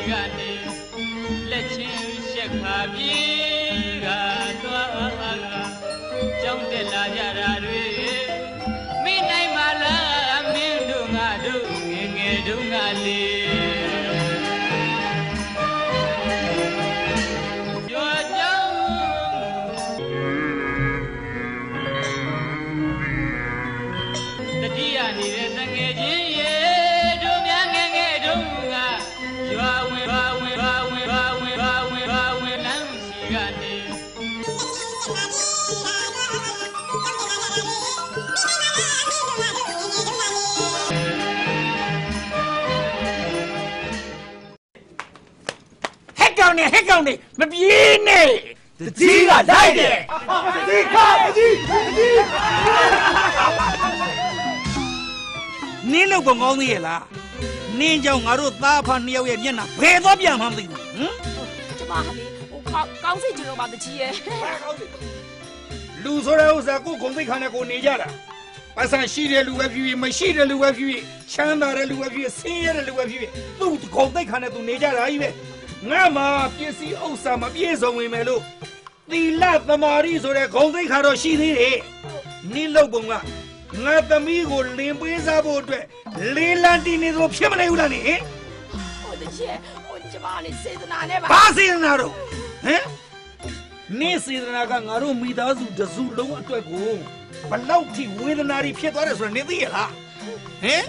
M: ကနေလက်ချင်းရှက်ခါပြေကသွားကြောင်းတက်လာကြတာတွေမင်းနိုင်မလားမင်းတို့ငါတို့ငယ်ငယ်တုန်းကလေး
A: နေဟဲ့ကောင်နေမပြေးနဲ့တကြီးကလိုက်တယ်တကြီးခါတကြီးတကြီးနင်းလို့ကောင်းကောင်းသေးရဲ့လားနင်းကြောင့်ငါတို့သားဖာနှစ်ယောက်ရဲ့မျက်နှာဘယ်တော့ပြန်မှမသိဘူးဟမ်
E: ကျမဟာလေဟိုကောင်းစိတ်ကျလို့ပါတကြီးရဲ့
A: လူဆိုတဲ့ဥစ္စာကိုဂုံသိခါနဲ့ကိုနေကြတာပတ်စံရှိတဲ့လူပဲဖြစ်ဖြစ်မရှိတဲ့လူပဲဖြစ်ဖြစ်ချမ်းသာတဲ့လူပဲဖြစ်ဖြစ်ဆင်းရဲတဲ့လူပဲဖြစ်ဖြစ်သူ့ဂုံသိခါနဲ့သူနေကြတာကြီးပဲငါမှာပစ္စည်းဥစ္စာမပြည့်စုံဝင်မယ်လို့သီလသမာဓိဆိုတဲ့ဂုဏ်သိက္ခာတော့ရှိသေးတယ်နင်းလောက်ပုံကငါသမီးကိုလင်ပေးစားဖို့အတွက်လေးလံတီနေလို့ဖြစ်မနေဘူးလားနိ
E: ဟိုတချေဟိုကျမလေးစေတနာနဲ့ပါ
A: ဘာစေတနာတော့ဟမ်နင်းစေတနာကငါတို့မိသားစုတစုလုံးအတွက်ကိုဘလောက်ထိဝေဒနာတွေဖြစ်သွားတယ်ဆိုတော့နင်းသိရလားဟမ်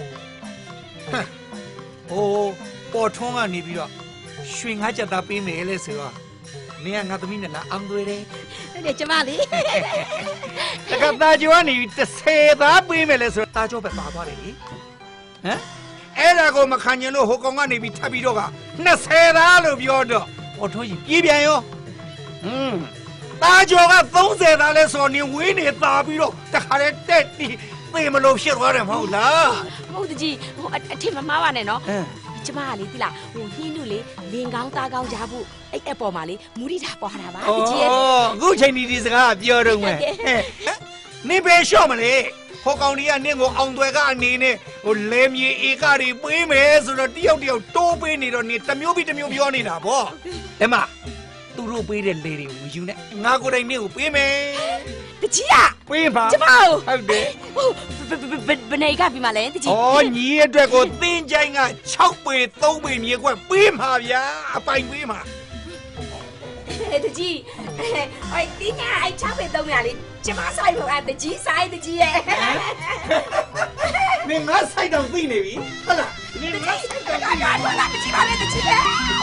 A: ဟိုပေါ်ထွန်းကနေပြီးတော့ရွှေငါးချက်သားပေးမယ်လေဆိုတော့နင်ကငါသမီးနဲ့လားအောင်သွေးတယ်
E: အဲ့ဒါကျမလေး
A: တကတာကျော်ကနေတစ်ဆယ်သားပေးမယ်လေဆိုတော့တာကျော်ပဲပါသွားတယ်လေဟမ်အဲ့ဒါကိုမခံကျင်လို့ဟိုကောင်ကနေပြီးထပ်ပြီးတော့ကနှစ်ဆယ်သားလို့ပြောတော့ပေါ်ထွန်းကြီးပြေးပြန်ရောဟွန်းတာကျော်ကသုံးဆယ်သားလဲဆိုတော့နင်ဝေးနေတာပြီးတော့တခါတည်းတက်တီးသိမလို့ဖြစ်သွားတယ်မဟုတ်လား
E: မဟုတ်တကြီးဟိုအထင်မမှားပါနဲ့နော်ကျမကလေတိလားဟိုနှင်းတို့လေလင်ကောင်းသားကောင်းကြဖို့အဲ့အပေါ်မှာလေမူရိတာပွားတာပါ
A: တကြီးရဲ့အခုချိန်ဒီဒီစကားပြောတော့မယ်နင်ပဲလျှော့မလဲဟိုကောင်ကြီးကနင်ကိုအောင်သွဲကအနေနဲ့ဟိုလဲမြေဧကတွေပေးမယ်ဆိုတော့တယောက်တယောက်တိုးပေးနေတော့နင်တစ်မျိုးပြီးတစ်မျိုးပြောနေတာဗောအမသူတို့ပေးတဲ့လေတွေကိုယူနေငါကိုယ်တိုင်နင်ကိုပေးမယ်
E: တကြီးอ่ะ
A: ပေးပါ
E: ကျမဟုတ်
A: တယ်
E: ဘယ်နေကပြီးမှလဲတကြီး
A: ဩညီအတွက်ကိုသင်ချိုင်းက၆ပေ၃ပေမြေခွက်ပေးမှာဗျာအပိုင်ပေးမှာ
E: တကြီးအိုက်တင်းညာအိုက်၆ပေ၃ရာလေးကျမဆိုင်ဖို့အတကြီးဆိုင်တကြီးရဲ့
A: နင်ငါဆိုင်တော့သိနေပြီဟုတ်လားနင်ငါဆိုင်တော့သိနေပြီ
E: တကြီးပါလေတကြီးရဲ့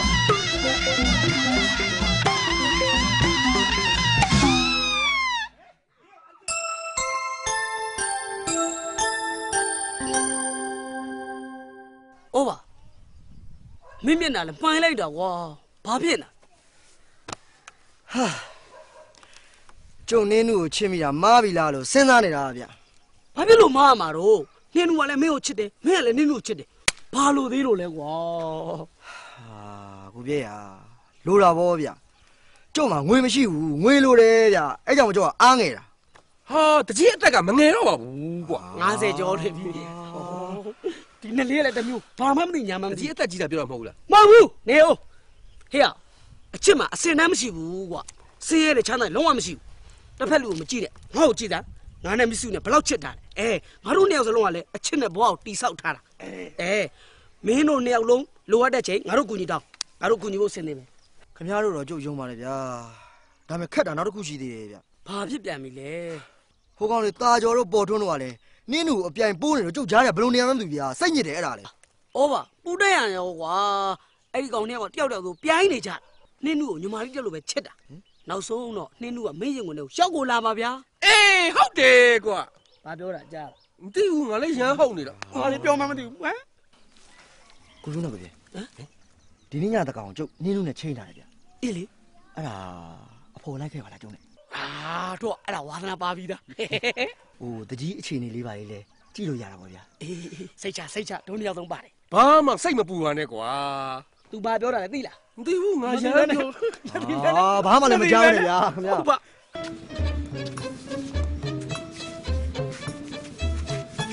N: ဩပါမင်းမျက်နှာလည်းပိုင်းလိုက်တာကွာဘာဖြစ်လဲ
G: ဟာကျုံနင်းနုကိုချစ်မိတာမားပြီလားလို့စဉ်းစားနေတာဗျ
N: ဘာဖြစ်လို့မားမှာတော့နင်းနုကလည်းမင်းကိုချစ်တယ်မင်းကလည်းနင်းနုကိုချစ်တယ်ဘာလို့သေးလို့လဲကွာ
G: ဟာကိုပြည့်ရလိုတာဗောဗျကျုံမှာငွေမရှိဘူးငွေလိုတယ်ဗျအဲ့ကြောင့်ကျုံကအားငယ်တာ
H: ဟာတကြီးအသက်ကမငယ်တော့ပါဘူးကွာ
N: ငါးဆယ်ကျော်တယ်ပြီဒီနှစ်လေးလည်းတမျိုးဘာမှမသိညာမှမသိ
H: ဒီအသက်ကြီးတာပြောတာမဟုတ်လား
N: မဟုတ်ဘူးနေဦးဟေ့အချစ်မှာအစင်တမ်းမရှိဘူးကွာစင်းရဲတဲ့ချမ်းသာလုံးဝမရှိဘူးတစ်ဖက်လူကိုမကြည့်နဲ့ငါ့ကိုကြည့်တာငါနဲ့မစုနဲ့ဘလောက်ချစ်တာလဲအဲငါတို့နှစ်ယောက်စလုံးကလည်းအချစ်နဲ့ဘဝကိုတိဆောက်ထားတာအဲမင်းတို့နှစ်ယောက်လုံးလိုအပ်တဲ့ချိန်ငါတို့ကူညီတောင်းငါတို့ကူညီဖို့ဆင်နေမယ်
G: ခင်ဗျားတို့တော့ကြုတ်ယုံပါလေဗျာဒါပေမဲ့ခက်တာနောက်တစ်ခုရှိသေးတယ်ဗျ
N: ဘာဖြစ်ပြန်ပြီလဲ
G: ဟိုကောင်လေตาကျော်တို့ပေါ်ထွန်းတို့ကလည်းနင်းတို့အပြိုင်ပိုးနေတော့ကြုတ်ကြားတယ်ဘယ်လိုနေရမှမသိဘူးဗျာစိတ်ညစ်တယ်အဲ့ဒါလေ
N: ဩပါပူတက်ရရောကွာအဲ့ဒီကောင်เนี่ยကတယောက်တယောက်ဆိုပြိုင်းနေကြနှင်းနုကိုညီမလေးတက်လို့ပဲချစ်တာနောက်ဆုံးတော့နှင်းနုကမင်းရင်ကိုလည်းရှောက်ကိုလာပါဗျာ
H: အေးဟုတ်တယ်ကွာ
N: ဘာပြောတာကြား
H: မသိဘူးငါလည်းရမ်းဟုတ်နေတာ
N: ငါလည်းပြောမှမသိဘူးဟမ်
G: ကိုစုနဲ့ဗျဟမ်ဒီနေ့ညတကောင်ကျုပ်နှင်းနုနဲ့ချိန်ထားတယ်ဗျ
N: အေးလေ
G: အဲ့ဒါအဖေလိုက်ခဲ့ပါလားကျုံနဲ့
N: အာတော့အဲ့ဒါဝါသနာပါပြီသား
G: ဟိုတကြီးအခြေအနေလေးပါလေလေကြည့်လို့ရတာပေါ့ဗျာ
N: အေးစိတ်ချစိတ်ချဒုံးရောက်ဆုံးပါတယ်
H: ဘာမှစိတ်မပူပါနဲ့ကွာ
N: तू ဘာပြောတာလဲသိလား
H: မသိဘူးငါရမ်းပြော
G: အာဘာမှလည်းမကြောက်နဲ့ဗျာခင်ဗျာဟုတ်ပါ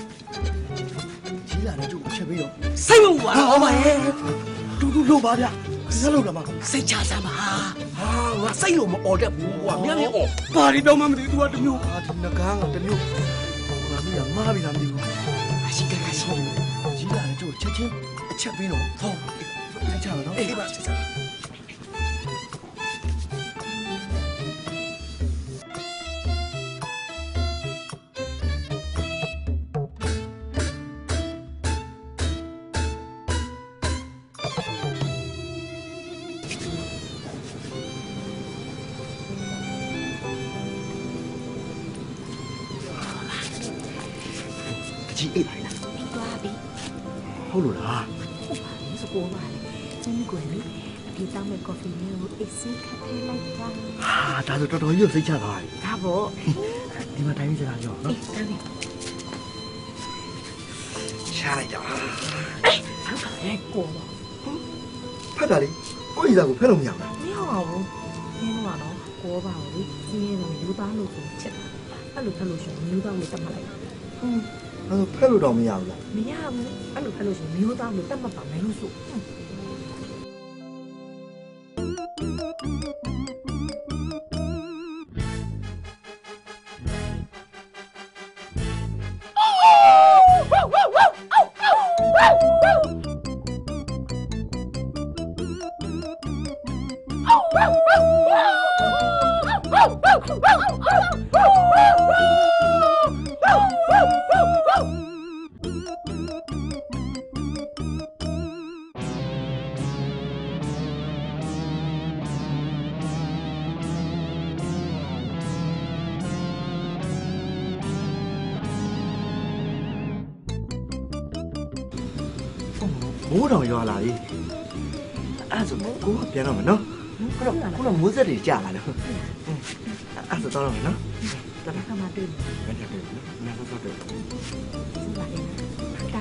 G: ကြီးလာတော့ကျုပ်ချက်ပြီးတော့
N: စိတ်မပူပါနဲ့ဟောပါရဲ့
G: တူတူလို့ပါဗျာ Sao lâu lắm à?
N: Xây cha ra mà. À, ngã xây rồi mà ổn đẹp quá. Mẹ mẹ ổn. Bà đi đâu mà mình đi tụi nhau.
G: À, thì nó càng tụi nhau. Mà mình làm ma bị làm gì?
N: À, xin cái xin.
G: Chỉ là chỗ chết chết. Chết bên nó. Thôi. Anh chào nó.
N: Ê, bà chào.
G: Chị ấy lại là
E: anh qua đi
G: không đủ là
E: không phải những số qua chân của anh thì tao mới có phim nhiều ít xí khác thế lại ra
G: à ta rồi tao nói nhiều sinh trả rồi
E: ta bộ
G: đi mà tay bây giờ là nhỏ nó
E: ta đi
G: cha này nhỏ
E: ấy thằng phải cô
G: phát ra đi có gì đâu cũng phải lòng nhỏ
E: mấy hào nhưng mà nó cô bảo đi nghe là mình ta luôn cũng chết ta luôn ta luôn chúng ta luôn tâm lại ừ
G: nó phải luôn đâu mới nhau là
E: mới nhau ta luôn ta luôn chúng ta luôn tâm mà bảo mấy luôn số
G: bố đâu vô lại à rồi bố biết rồi mà nó có là có là muốn rất để trả lại được à rồi tao rồi nó tao đã
E: mà tìm
G: mẹ đã được mẹ có sao được
E: xin lại ta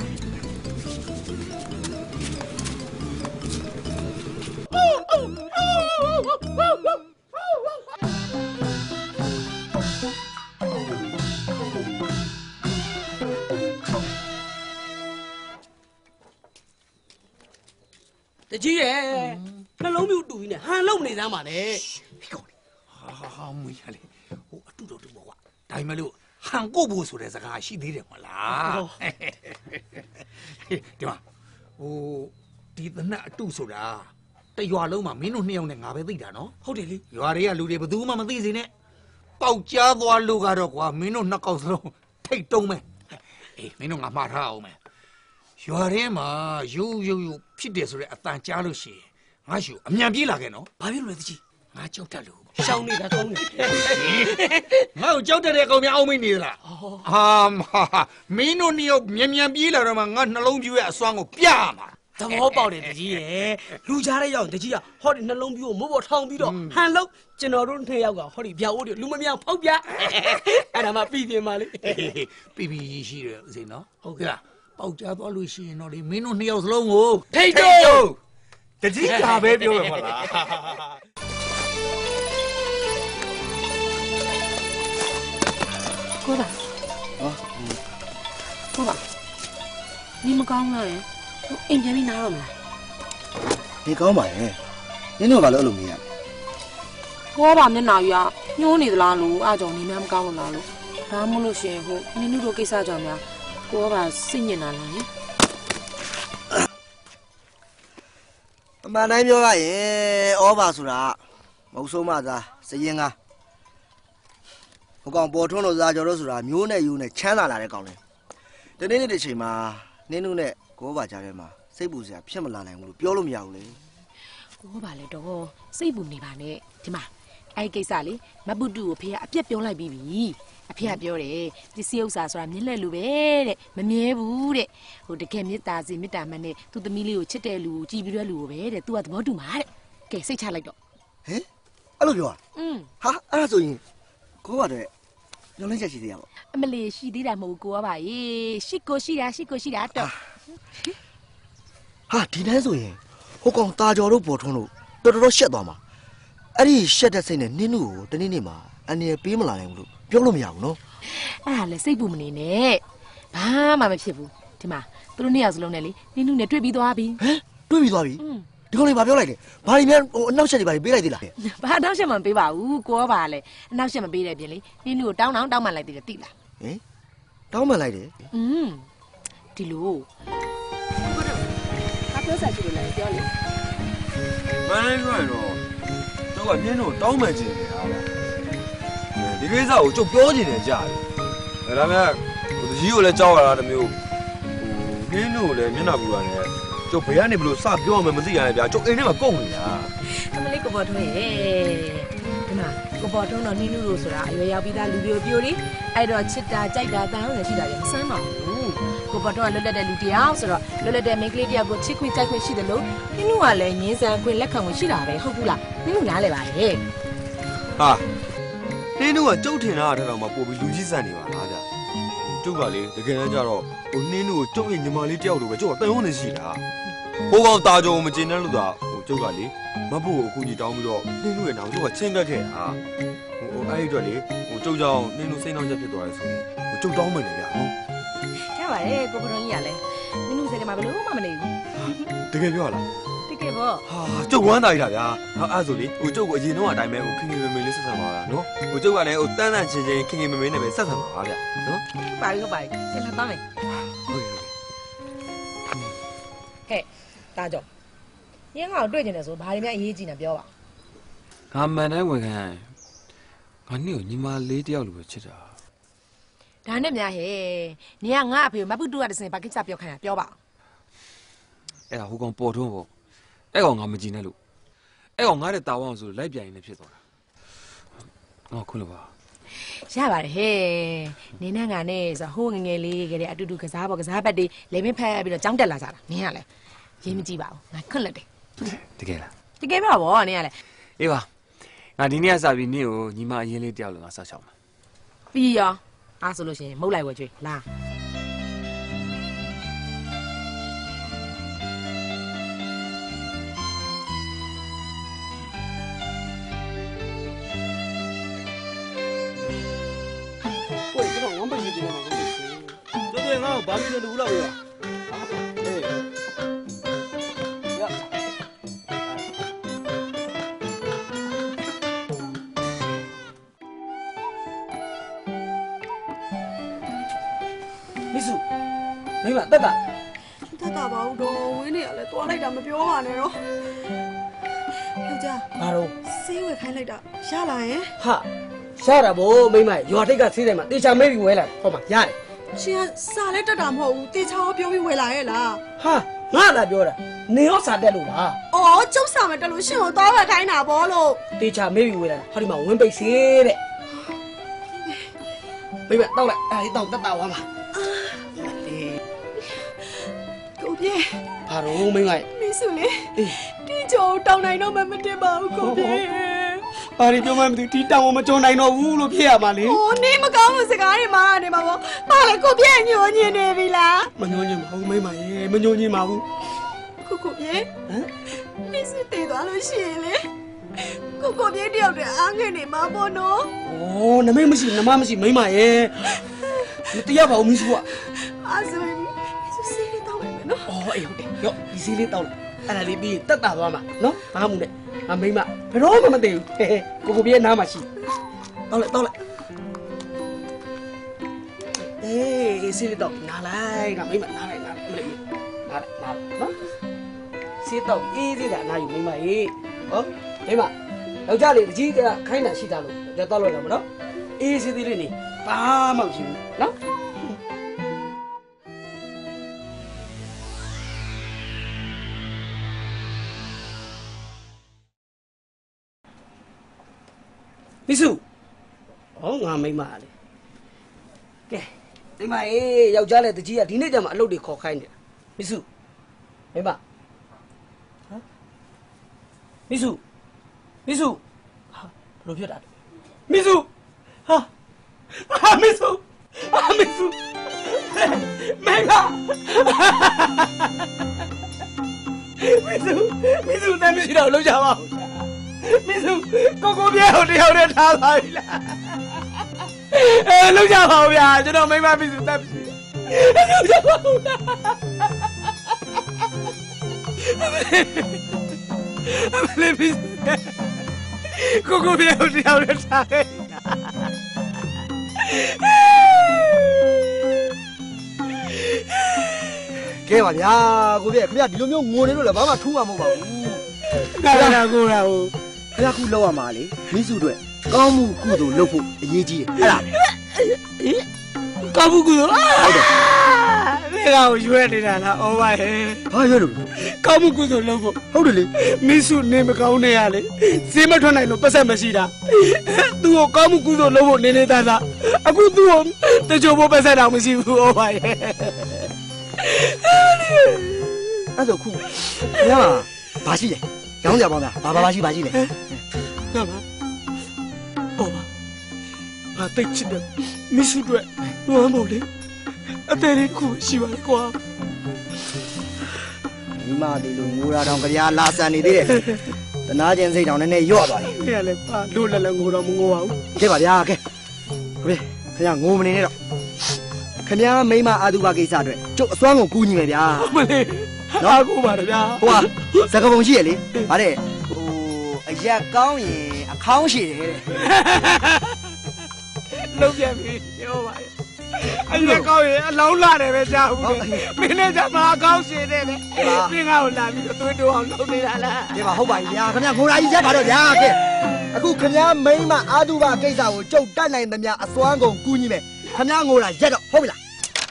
N: Để chi vậy? Nó lấu miêu đuổi này, hai lông này ra mà nè.
A: Ha mui hale. O atu do do wa. Dai ma lo han ko bo so de saka shi de de ma la. Di ma. O di tana atu so da. တရွာလုံးမှာမင်းတို့နှစ်ယောက်နဲ့ငါပဲသိတာနော်ဟုတ်တယ်လေရွာတွေကလူတွေဘယ်သူမှမသိစေနဲ့ပေါက်ကြားသွားလို့ကတော့ကွာမင်းတို့နှစ်ကောက်စလုံးထိတ်တုံးမယ်အေးမင်းတို့ငါမှားထားအောင်မယ်ရွာထဲမှာရိုးရိုးရိုးဖြစ်တယ်ဆိုတဲ့အတန်ကြားလို့ရှိရင်ငါရှူအမြန်ပြေးလာခဲ့နော်ဘာဖြစ်လို့လဲတကြီးငါကြောက်တတ်လို့ရှောင်းနေတာကောင်းတယ်ငါ့ကိုကြောက်တတ်တဲ့ကောင်များအောင်မင်းနေသလားဟာမင်းတို့နှစ်ယောက်မြန်မြန်ပြေးလာတော့မှငါနှလုံးပြူရဲ့အစွမ်းကိုပြမှာ
N: သဘောပေါက်တယ်တကြီးရဲ့လူကြားတဲ့ရောက်တကြီးကဟောဒီနှလုံးပြိုးမိုးပေါ်ထောင်ပြီးတော့ဟန်လုံးကျွန်တော်တို့နှစ်ယောက်ကဟောဒီဗျာအိုးတွေလူမမြောင်ဖောက်ပြအဲ့ဒါမှပြီးပြင်ပါလေ
A: ပြီးပြီးရှိတယ်ဦးစိန်နော်ဟုတ်ကဲ့လားပေါက်ကြားသွားလို့ရှိရင်တော့လေမင်းတို့နှစ်ယောက်စလုံးကိုထိတ်တုံးတကြီးကပဲပြောမယ်မဟုတ်လား
E: ကိုပါဟောကိုပါ你们讲了耶？အိမ်ပြန်ပြီးနားတော့မလား
G: ဒီကောင်းပါရဲ့နင်းတို့ကလည်းအဲ့လိုမရ
E: ဟောပါမျက်နှာကြီးကညှိုးနေသလားလို့အားကြောင့်နေမှမကောင်းလို့လားလို့ဒါမှမဟုတ်ရှင်ဟိုနင်းတို့ကိစ္စကြောင့်များကိုကပါစိတ်ညစ်နာလားဟင်
G: အမှန်တိုင်းပြောရရင်ဩဘာဆိုတာမဟုတ်ဆုံးမသားစရင်ကားဟိုကောင်ပေါ်ထွန်းလို့စားကြော်လို့ဆိုတာမျိုးနဲ့ယူနဲ့ချမ်းသာလာတဲ့ကောင်လေဒီနေ့နေ့ဒီချိန်မှာနင်းတို့နဲ့ကိုဘာကြားထဲမှာစိတ်ပူစရာဖြစ်မလာနိုင်ဘူးလို့ပြောလို့မရဘူးလေ
E: ကိုဘာလဲတော့စိတ်ပူနေပါနဲ့ဒီမှာအဲ့ကိစ္စလေမပုတုကိုဖေကအပြက်ပြောလိုက်ပြီးပြီအဖေကပြောတယ်ပစ္စည်းဥစ္စာဆိုတာမြင့်လက်လူပဲတဲ့မမြဲဘူးတဲ့ဟိုတကယ်မေတ္တာစီမေတ္တာမှန်နဲ့သူ့သမီးလေးကိုချစ်တဲ့လူကိုကြည်ပြီးတဲ့လူကိုပဲတဲ့ तू ကသဘောတူမှာတဲ့ကဲစိတ်ချလိုက်တော့
G: ဟင်အဲ့လိုပြောอ่ะอืมဟာအဲ့ဒါဆိုရင်ကိုဘာတဲ့ညလုံးချက်ရှိသေးရပေါ့
E: အမလီရှိသေးတာမဟုတ်ကိုကပါရေရှိကိုရှိတာရှိကိုရှိတာတော့
G: ဟာဒီတိုင်းဆိုရင်ဟိုကောင်တာကျော်တို့ပေါ်ထွန်းလို့တော်တော်ရှက်သွားမှာအဲ့ဒီရှက်တဲ့စိတ်နဲ့နင်းနုကိုတနေ့နေ့မှာအနေပေးမလာနိုင်ဘူးလို့ပြောလို့မရဘူးနော်
E: အဲ့ဒါလည်းစိတ်ပူမနေနဲ့ဘာမှမဖြစ်ဘူးဒီမှာသူတို့နှစ်ယောက်စလုံးနဲ့လေနင်းနုနဲ့တွေ့ပြီးသွားပြီ
G: ဟမ်တွေ့ပြီးသွားပြီဒီဒီကောင်လေးဘာပြောလိုက်လဲဘာတွေများဟိုအနောက်ဆက်တွေဘာတွေပေးလိုက်သေးလား
E: ဘာနောက်ရှက်မှမပေးပါဘူးကိုရောပါလေအနောက်ရှက်မပေးတဲ့ပြင်လေနင်းတို့တောင်းတောင်းတောင်းမှလိုက်သေးတယ်တိလား
G: ဟင်တောင်းမှလိုက်တယ်
E: อืมဒီလိုဘာတော့ဘာပြောစားရှိလို့လဲပြောလေ
K: မန်လေးဆိုရင်တော့ကျုပ်ကနင်းတို့တောင်းမှန်ချင်တယ်ဟာလားဒီကိစ္စကိုကျုပ်ပြောချင်တယ်ကြားတယ်ဒါပေမဲ့ဟိုတကြီးကိုလည်းကြောက်ရတာတမျိုးဟိုနင်းတို့လည်းမျက်နှာပူတာနဲ့ကျုပ်ဘယ်ကနေဘလို့စပြောမှမသိရရဲ့ဗျာကျုပ်အိမ်ထဲမှာကုန်နေတာ
E: အမလေးကိုပေါ်ထွန်းရဲ့ဒီမှာကိုပေါ်ထွန်းတော့နင်းနုလို့ဆိုတာအရွယ်ရောက်ပြီးသားလူပြိုပြိုလေးအဲ့တော့ချစ်တာကြိုက်တာတန်အောင်လည်းရှိတာရမစမ်းပါဘူးကိုပေါ်ထွန်းကလွတ်လပ်တဲ့လူတစ်ယောက်ဆိုတော့လွတ်လပ်တဲ့မိန်းကလေးတစ်ယောက်ကိုချစ်ခွင့်ကြိုက်ခွင့်ရှိတယ်လို့နင်းနုကလည်းငင်းဆန်ခွင့်လက်ခံခွင့်ရှိတာပဲဟုတ်ဘူးလားနင်းနုနားလဲပါလေ
K: ဟာနင်းတို့ကကျုပ်ထင်တာထားတော့မှပို့ပြီးလူကြီးဆန်နေပါလားဗျကျုပ်ကလေတကယ်တမ်းကျတော့ဟိုနင်းတို့ကိုကျုပ်ရဲ့ညီမလေးတယောက်လိုပဲကျုပ်ကတန်ရုံးနေရှိတာဟိုကောင်ตาကြုံမကျင်တဲ့လို့သာဟိုကျုပ်ကလေမဖို့ကိုအခုကြီးတောင်းပြီးတော့နင်းတို့ရဲ့နောင်ကျုပ်ကချင်းကတ်ခဲ့တာဟိုအဲ့ဒီအတွက်လေဟိုကျုပ်ကြောင့်နင်းတို့စိတ်နှောက်ချက်ဖြစ်သွားတယ်ဆိုရင်ဟိုကျုပ်တောင်းမယ်လေဗျဟုတ်
E: ရပါတယ်ကိုပရုံကြီးကလည်းနင်းတို့စိတ်ထဲမှာဘယ်လိုမှမနေဘူး
K: တကယ်ပြောလား
E: တကယ်ပေါ့
K: ဟာကျုပ်ဝမ်းသာရတာဗျာအဲ့ဆိုလေဟိုကျုပ်ကိုအရင်တော့အတိုင်းပဲဟိုခင်ခင်မေမေလေးဆက်ဆံပါလားနော်ဟိုကျုပ်ကလည်းဟိုတန်းတန်းချင်းချင်းခင်ခင်မေမေနဲ့ပဲဆက်ဆံပါပါဗျနော်
E: ပါပြီဟုတ်ပါပြီကျလာတော့မယ်
K: ဟုတ်ကဲ့
E: ဟဲ့တာကြောင့်ညငါ့ကိုတွေ့ကျင်တယ်ဆိုဘာတွေများအရေးကြီးနေပြောပါ
K: ငါမှန်တိုင်းဝင်ခံငါနေ့ကိုညီမလေးတယောက်လိုပဲချစ်တာ
E: ဒါနဲ့များဟဲ့နေကငါအဖေကိုမပုတူကတစင်ဘာကိစ္စပြောခိုင်းတာပြောပါ
K: အဲ့ဒါဟိုကောင်ပေါ်ထုံးပေါ့အဲ့ကောင်ငါမကြည့်နဲ့လို့အဲ့ကောင်ငါတဲ့တာဝအောင်ဆိုလိုက်ပြန်ရင်လည်းဖြစ်သွားတာငါခုလိုပါ
E: ရပါတယ်ဟဲ့နေနဲ့ငါနဲ့ဆိုဟိုးငငယ်လေးကလေးအတူတူကစားပေါ့ကစားပတ်တွေလေမင်းဖက်ရပြီးတော့ကြောင်းတက်လာကြတာနင်းကလည်းရင်းမကြည့်ပါဘူးငါခွတ်လက်တယ်
K: တကယ်လား
E: တကယ်ပြောပါနင်းကလည်း
K: အေးပါငါဒီနေ့ကစပြီးနင်းကိုညီမအရင်လေးတယောက်လိုငါဆောက်ချောင်းမှာ
E: ပြီးရောအားဆိုလို့ရှိရင်မုတ်လိုက်ဝဲကျွေးလာ
H: 对，俺把你的路了对吧？哎，呀，秘书，没吧？蛋蛋，
J: 蛋蛋吧，我都为你了，多来点没表完呢咯。ယောက်ျား
N: ဘာလို့
J: ဆေးဝယ်ခိုင်းလိုက်တာရလာရင်
N: ဟာရတာဗောမိမရွာထိပ်ကဆေးတယ်မှာတေချာမဲပြီးဝဲလာဟောမှာရတယ်
J: ရှင်ကစာလဲတက်တာမဟုတ်ဘူးတေချာရောပြောပြီးဝယ်လာရဲ့လား
N: ဟာငါလာပြောတာနေရောစာတက်လို့လား
J: အော်ကျုပ်စာမတက်လို့ရှင်ကိုသွားဝယ်ခိုင်းတာဗောလို့
N: တေချာမဲပြီးဝဲလာဟောဒီမှာဝင်းပိတ်ဆေးတဲ့မိမတောက်လိုက်အဲဒီတောက်တက်တာဝါမှာ
J: ကိုပြေ
N: ဘာလို့မိမ
J: မိစုလေတီကျော်တောင်းနိုင်တော့မှမတင်ပါဘူးကိုပြေ
N: ဘာရီပြောမှမသိဒီတောင်းမကြုံနိုင်တော့ဘူးလို့ဖြစ်ရမှာလေ
J: အိုးနေမကောင်းဘူးစကားတွေမှာနေပါဘောဘာလဲကိုပြေညှို့ညင်နေပြီလား
N: မညှို့ညင်မဟုတ်မိမရေမညှို့ညင်ပါဘူး
J: ကိုကိုပြေဟမ်မိစုတည်သွားလို့ရှိရင်လေကိုကိုပြေတယောက်တည်းအားငယ်နေမှာပေါ့နော်
N: အိုးနမိတ်မရှိနမမရှိမိမရေမတရားပါဘူးမိစုက
J: အားဆိုရင်မိစုစီးလေးတောင်းလိုက်မယ်နော်
N: အော်အေးဟုတ်တယ်ရောဒီစီးလေးတောင်းလိုက်အဲ့ဒါလေးပြီးတက်တာသွားမှာနော်ဘာမှမနဲ့အမိမဘယ်တော့မှမသိဘူးကိုကိုပြေနားမှာရှိတောက်လိုက်တောက်လိုက်အေးစီးလေးတော့နားလိုက်နားမိမနားလိုက်နားလိုက်မလေးနားလိုက်နားလိုက်နော်စီးတော့အေးသေးတာနားယူမိမရေဟောမိမယောက်ျားလေးကြီးကခိုင်းတာရှိတာလို့ကြတော့လို့ရမှာနော်အေးစီးသေးလေးနေဘာမှမရှိဘူးနော်မိစုဟောငါမိမလေကဲဒီမအေးယောက်ျားလေတကြီးကဒီနေ့ကျမှအလုပ်တွေခေါ်ခိုင်းနေတာမိစုမိမဟမ်မိစုမိစုဟာဘယ်လိုဖြစ်တာမိစုဟာဟာမိစုဟာမိစုမိမမိစုမိစုတမ်းမရှိတော့လုံးကြပါဦးမိစုကိုကိုပြေကိုတယောက်တည်းထားပါပြီလားအဲလုံးကြပါဦးဗျာကျွန်တော်မိမမိစုတက်ပြီလုံးကြပါဦး
C: လေပြီကိုကိုပြေကိုတရားနဲ့ထားခဲ့
G: ကဲပါဗျာကိုပြခင်ဗျာဒီလိုမျိုးငိုနေလို့လည်းဘာမှထူးမှာမဟုတ်ပါဘူး
C: ကာလာကိုရာကို
G: ခင်ဗျာခုလောက်ရမှာလေမိစုအတွက်ကောင်းမှုကုသိုလ်လုပ်ဖို့အရေးကြီးတယ်အဲ့ဒါ
C: ကောင်းမှုကုသိုလ်ဟုတ်တယ်ဒီကောင်ရွှဲနေတာလားအော်ပါဟဲ့
G: ဘာရွှဲလို့
C: ကောင်းမှုကုသိုလ်လုပ်ဖို့
G: ဟုတ်တယ်လေ
C: မိစုနေမကောင်းနေရလေဈေးမထွက်နိုင်လို့ပတ်ဆက်မရှိတာသူ့ကိုကောင်းမှုကုသိုလ်လုပ်ဖို့နေနေသားသားအခုသူ့ကိုတချို့ဘပတ်ဆက်တော့မရှိဘူးအော်ပါဟဲ့
G: အဲ့ဆိုခုခင်ဗျာဘာရှိလဲရောင်းကြပါဦးလားဘာဘာရှိဘာရှိလဲ
C: ဟုတ်ပါအော်ပါငါတိတ်ချစ်တယ်မိစုတွေဝမ်းမို့လေအသေးလေးခုရှိပါလေကွာ
G: ဒီမှာဒီလိုငိုတာတောင်ကြလာဆန်နေသေးတယ်တနာကျင်စိတ်တောင်နည်းနည်းရော့သွားတယ်
C: ခင်ဗျာလည်းပါလို့လည်းလည်းငိုတော့မငိုပါဘူး
G: ကဲပါဗျာကဲကိုခင်ဗျာငိုမနေနဲ့တော့ခင်ဗျာမိမအာသူဘကိစ္စအတွက်ကျုပ်အစွမ်းကိုကူညီမယ်ဗျာ
C: မလေးနော်ကူပါဗျာ
G: ဟိုကစကပုံရှိရလေဗါတဲ့ဟိုအရက်ကောင်းရင်အခေါင်းရှိတယ်တဲ့
C: လုံးပြန်ပြီပြောပါရဲ့အရက်ကောင်းရင်အလောင်းလာတယ်ပဲကြားဘူးမင်းနဲ့ကြမှာအကောင်းရှိတယ်လေမင်းကကိုလာပြီးသွေးတိုးအောင်လုပ်နေတာလား
G: ဒီမှာဟုတ်ပါပြီဗျာခင်ဗျာငိုရာကြီးရက်ပါတော့ဗျာကဲအခုခင်ဗျာမိမအာသူဘကိစ္စကိုကျုပ်တတ်နိုင်သမျှအစွမ်းကုန်ကူညီမယ်ခင်ဗျာငိုရာရက်တော့ဟုတ်ပြီလား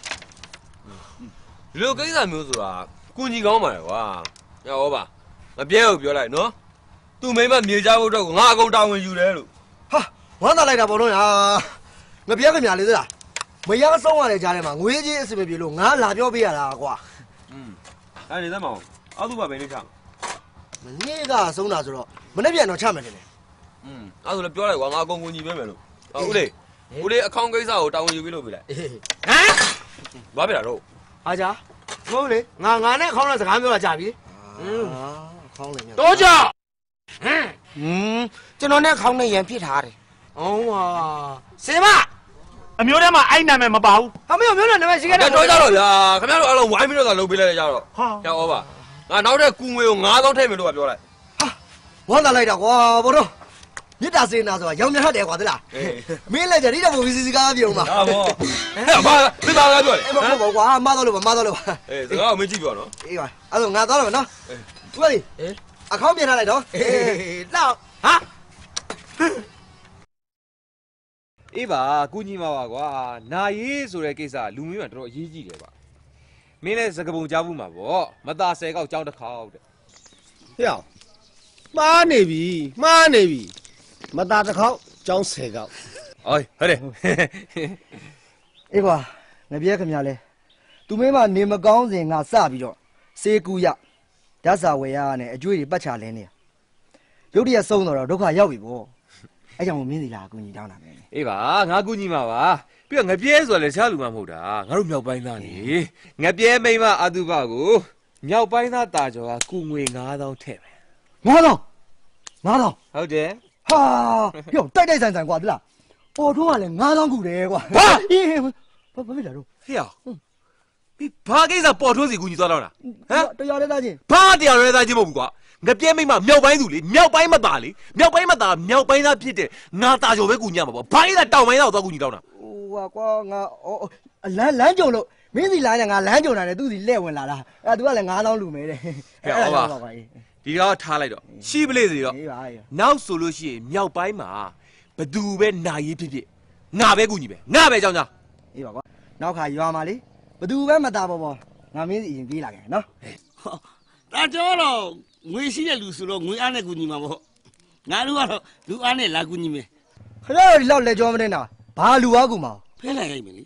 D: ဒီလိုကိစ္စမျိုးဆိုတာကုညီကောင်းပါလေကွာဟောပါမပြဲကိုပြောလိုက်နော်သူ့မိမမြေချဖို့တော့ငါအကုန်တာဝန်ယူတယ်လို့
G: ဟာဝမ်းသာလိုက်တာပေါ့နော်ညာငါပြဲခင်ဗျာလေးသလားမရဆုံးရတဲ့ကြားထဲမှာငွေကြီးအစမပြေလို့ငါလာပြောပေးရတာကွာ
D: อืมအဲ့ဒီသက်မအောင်အောက်သူ့ဘာပဲနေချ
G: မနေ့ကဆုံးတာဆိုတော့မနေ့ပြန်တော့ချမယ်တယ်
D: อืมအဲ့ဒါဆိုလည်းပြောလိုက်ကွာငါအကုန်ကုညီပေးမယ်လို့ဦးလေးဦးလေးအခေါင်ကိစ္စကိုတာဝန်ယူပေးလို့ပြလိုက်ဟမ်ဘာပြတာတော့
C: အားကြဟုတ်လေငါငါနဲ့ခေါင်းနဲ့စကားပြောတာကြာပြီ
G: อืมခေါင်းလည်း
C: တော့ကြဟမ်อืมကျွန်တော်နဲ့ခေါင်းနဲ့ရန်ဖြစ်ထားတယ်ဩဟာစေမအမျိုးထဲမှာအဲ့နာမည်မပါဘူးဟာမင်းမျိုးနဲ့နာမည်ရှိခဲ့တယ်
D: တော့ကြတော့ဗျာခင်ဗျားတို့အားလုံးဝိုင်းပြီးတော့လုပ်ပေးလိုက်ကြတော့ဟာဟောပါငါနောက်တဲ့ကူငွေကိုငါးသောင်းထည့်မယ်လို့ပြောလိုက်
G: ဟာဝမ်းသာလိုက်တာကွာဘောတော့မြစ်တာစေနာဆိုတာရောင်မြတ်တယ်ကွာသလားမင်းလည်းကြဒီတော့ဘုံစီစီကားပြုံးပါ
D: ဟာဘောဟဲ့ဘာမင်းဘာကားပြောလဲ
G: အေးမဟုတ်ပါကွာမတော်လို့မတော်လို့ပါ
D: အေးစကားကိုမင်းကြည့်ပြောနော်
G: အေးပါအဲ့တော့ငါသွားတော့မယ်နော်သူကလေအခေါင်းပြင်ထားလိုက်တော့အေးလောက်ဟာ
K: အေးပါကူညီမှာပါကွာနာရေးဆိုတဲ့ကိစ္စလူမျိုးကတော်တော်အရေးကြီးတယ်ဗျမင်းလည်းစကပုံကြားဘူးမှာပေါ့မသားဆယ်ကောက်ကြောင်းတစ်ခေါက်တဲ့
C: ဟဲ့မှားနေပြီမှားနေပြီမသားတစ်ခေါက်ကြောင်းဆယ်ကောက်
K: ဟောဟုတ်တယ်
G: အေးကွာငပြဲခင်ဗျာလဲသူမင်းမနေမကောင်းစဉ်ငါစပြီးတော့စေကူရဓာတ်စာဝယ်ရနဲ့အကျွေးတွေပတ်ချလင်းနေရုတ်တရက်ဆုံးတော့ဒုက္ခရောက်ပြီပေါ့အဲ့ကြောင့်မင်းစီလာအကူညီတောင်းတာပဲ
K: အေးပါငါကူညီမှာပါပြီးတော့ငပြဲဆိုလည်းတခြားလူမှမဟုတ်တာငါတို့မြောက်ပိုင်းသားလေငပြဲမိမအာတုဘကိုမြောက်ပိုင်းသားတာကျော်ကကူငွေငါးသောင်းထည့်မယ်
G: ငါးသောင်းငါးသောင်း
K: ဟုတ်တယ်
G: ဟာပြောတိုက်တိုက်ဆိုင်ဆိုင်ကွာသလားပေါ်ထုံးကလည်းငါးသောင်းကူတယ်ကွာဟာအေးဘာဘာဖြစ်လာတော့
K: ဟေ့ပြီးဘာကိစ္စပေါ်ထွန်းစီကူညီသွားတော့လား
G: ဟမ်တရားရဲသားချင်း
K: ဘာတရားရဲသားချင်းမဟုတ်ဘူးကွာငပြဲမိမမြောက်ပိုင်းသူလေမြောက်ပိုင်းမသားလေမြောက်ပိုင်းမသားမြောက်ပိုင်းသားဖြစ်တဲ့ငါတာကျော်ပဲကူညီရမှာပေါ့ဘာကိစ္စတောင်ပိုင်းသားကိုသွားကူညီတော့တာ
G: ဟိုကွာကွာငါအော်လမ်းလမ်းကြုံလို့မင်းစီလာနေငါလမ်းကြုံတာနဲ့သူ့စီလက်ဝင်လာတာအဲ့ तू ကလည်းငါးသောင်းလူမဲတဲ့
K: ဟဲ့ဟုတ်ပါဒီတော့ထားလိုက်တော့ရှိပလေးစီတော့နောက်ဆိုလို့ရှိရင်မြောက်ပိုင်းမှာဘသူပဲနာရေးဖြစ်ဖြစ်ငါပဲကူညီပဲငါပဲကြောင်းကြောင်း
G: အေးပါကွာနောက်ခါရွာမှာလေဘသူပဲမသားပေါ်ပေါ်ငါမင်းစီအရင်ပြေးလာခဲ့နော်
C: ဒါကြောတော့ငွေရှိတဲ့လူဆိုတော့ငွေအားနဲ့ကူညီမှာပေါ့ငါတို့ကတော့လူအားနဲ့လာကူညီမယ်
G: ခရဒီလောက်လက်ကြောမနေတာဘာလူအားကူမှာ
C: ဖဲလိုက်လိုက်မယ်လေ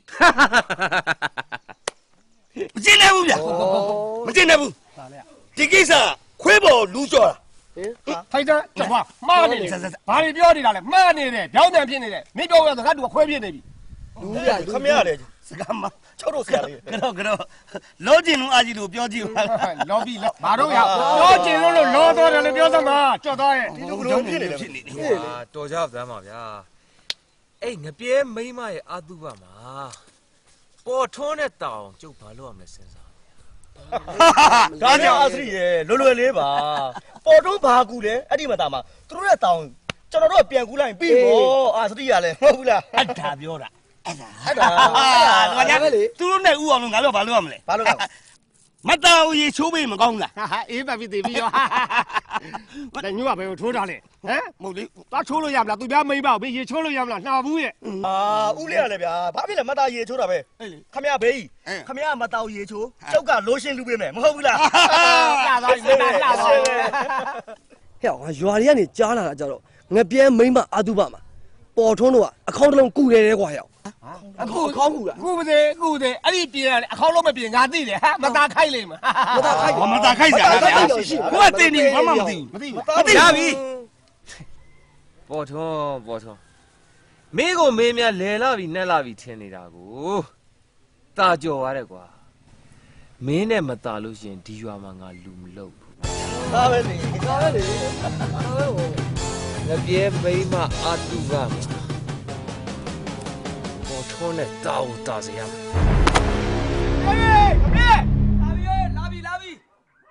C: မကျင်းနိုင်ဘူးဗျမကျင်းနိုင်ဘူးဒီကိစ္စခွေးပေါ်လူကြော်တာ
O: ထိုင်ကြကြွားမှားနေတယ်ဘာတွေပြောနေတာလဲမှားနေတယ်ပြောင်းပြန်ဖြစ်နေတယ်မင်းပြောရစကားတူခွဲဖြစ်နေပြီ
C: လူရခမရတယ်စကားမချောက်တော့ဆရာလေးကတော့ကတော့လောကျင်လုံးအာကြီးတို့ပြောကြည့်ပါ
O: လောပြီလောဘာတို့ရလောကျင်လုံးလို့လောတော့တယ်လို့ပြောစမ်းပါကြော့သွားရဲ့
C: ဒီလိုလိုဖြစ်နေတယ်ဖြစ်နေတယ်
K: ဟာတော်ကြစမ်းပါဗျာအဲ့ငပြဲမိမရဲ့အာတုဘမှာပေါ်ထွန်းတဲ့တောင်ကျုပ်ဘာလို့ရမလဲစဉ်းစား
C: ဘာ
P: ဒါကြောင့်အစရိရဲ့လွယ်လွယ်လေးပါပေါ်တော့ဘာကူလဲအဲ့ဒီမှာတာမှာသူတို့ရဲ့တောင်းကျွန်တော်တို့ပြန်ကူလိုက်ပြီးပေါ့အာစရိရလဲမဟုတ်ဘူးလားအဲ့ဒါပြောတာအဲ့ဒါအဲ့ဒါငါကြလေသူတို့နဲ့ဥအောင်လို့ငါတို့ဘာလုပ်ရမလဲဘာလုပ်ရမတော်ရေချိုးပေးမကောင်းလား
O: ဟာအေးပါပြီတည်ပြီးရောဒါညို့ကဘယ်ကိုထိုးထားလဲဟမ်မဟုတ်လေသွားချိုးလို့ရမလားသူပြမိမ့်ပါဘူးရေချိုးလို့ရမလားနှာဘူးရဲ့
P: အာဥလေးရလဲဗျာဘာဖြစ်လဲမတော်ရေချိုးတာပဲခမရဘေးခမရမတော်ရေချိုးကျောက်ကလိုရှင်းလူပေးမယ်မဟုတ်ဘူးလား
O: လှသွားပြီလှသွားပြီ
N: ဟဲ့ငါရွာတွေကနေကြားလာတာကြတော့ငပြဲမိမ့်မအာတုပမှာပေါ်ထွန်းတော့အခေါင်းတစ်လုံးကုတယ်တဲ့ကွာဟဲ့
O: အခုအခေါင်းကူလားကူပါစေကူတယ်အဲ့ဒီပြင်ရတယ်အခေါင်းလုံးမပြင်ငါသိတယ်ဟာမသားခိုက်လိမ့်မယ်
P: မသားခိုက်မသားခိုက်ကြလားဗျာကိုကတင်နေဘာမှမသိဘူး
O: မသိဘူး
P: မသိရပြီ
K: ပေါ်ထွန်းပေါ်ထွန်းမင်းကိုမင်းများလဲလာပြီနှက်လာပြီထင်နေတာကိုတာကြော်ရတယ်ကွာမင်းနဲ့မတာလို့ရှင်ဒီရွာမှာငါလူမလုပ်ဘူး
P: ဒါပဲလေဒါပဲလေ
K: ဒါပဲဟိုငပြဲမိမအာတုကမှာပေါ်ထွန်းနဲ့တာကိုတာစေရမယ်
O: အေးအမေ
N: လာပြီလာပြီ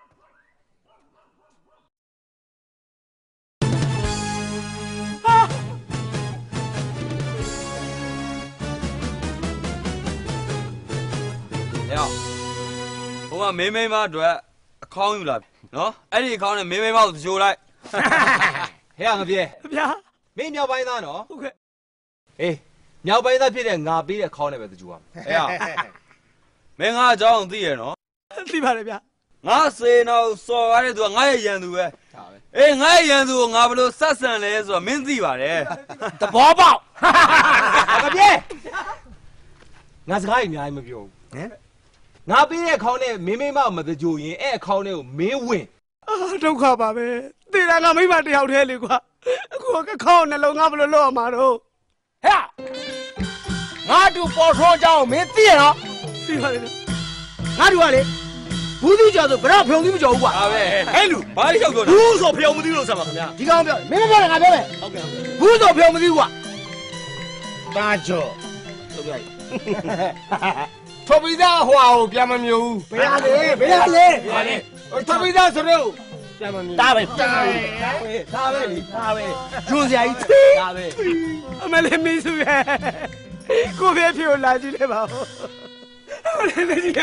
K: ဟိုကမင်းမိမအတွက်အခေါင်းယူလာပြီနော်အဲ့ဒီအခေါင်းနဲ့မင်းမိမကိုကြိုလိုက်ဟဲ့ငပြဲ
N: ဗျာ
K: မင်းမြောက်ပိုင်းသားနော်
N: ဟုတ်ကဲ့
K: အေးမြောက်ပိုင်းသားဖြစ်တဲ့ငါပေးတဲ့ခေါင်းနဲ့ပဲကြိုရမယ်ဟဲ့မင်းငါအကြောင်းသိရနော်
N: သိပါတယ်ဗျာ
K: ငါစေနော်စော်ရတဲ့သူကငါရဲ့ရန်သူပဲအေးငါရဲ့ရန်သူကိုငါဘယ်လိုဆက်ဆံလဲဆိုတော့မင်းသိပါတယ်
P: သဘောပေါက်ငါပြေငါစကားကြီးအများကြီးမပြောဘူးဟမ်ငါပေးတဲ့ခေါင်းနဲ့မင်းမိမမတကြိုရင်အဲ့အခေါင်းနဲ့ကိုမင်းဝင်
N: အာဒုက္ခပါပဲသေတာကမိမတယောက်တည်းလေကွာအခုကခေါင်းနှလုံးငါဘယ်လိုလုပ်ရမှာတော့
P: ဟဲ့ငါတို့ပေါ်ထွန်းအကြောင်းမင်းသိရနော်
N: သိပါတယ်
P: ငါတို့ကလေဘူးသူကြော်ဆိုဘယ်တော့ဖျုံသီးမကြော်ဘူးကွာ
K: ဟာပဲ
P: ဟဲ့လူ
K: ဘာလို့ရောက်တော့
P: ဘူးဆိုဖျုံမသီးလို့ဆက်ပါခင်ဗျာဒီကောင်ပြောမင်းမပြောနဲ့ငါပြောမယ်ဟုတ်ကဲ့ဘူးဆိုဖျုံမသီးကွာ
O: တာကြော်ဟုတ်ကဲ့ထော်ပိသားဟွာကိုပြန်မမျိုးဘူး
P: ဘယ်ရလဲဘယ်ရလဲ
O: ဟာလေထော်ပိသားဆိုတော့ပြန်မမျိုး
P: ဒါပဲဒါပဲဒါပဲလေဒါပဲဂျွန်စရာကြီးဒါပဲ
N: အမလေးမင်းစုရဲ့ကိုဖေးဖြိုလာကြည့်လေပါဦးအမလေးမင်းကြီး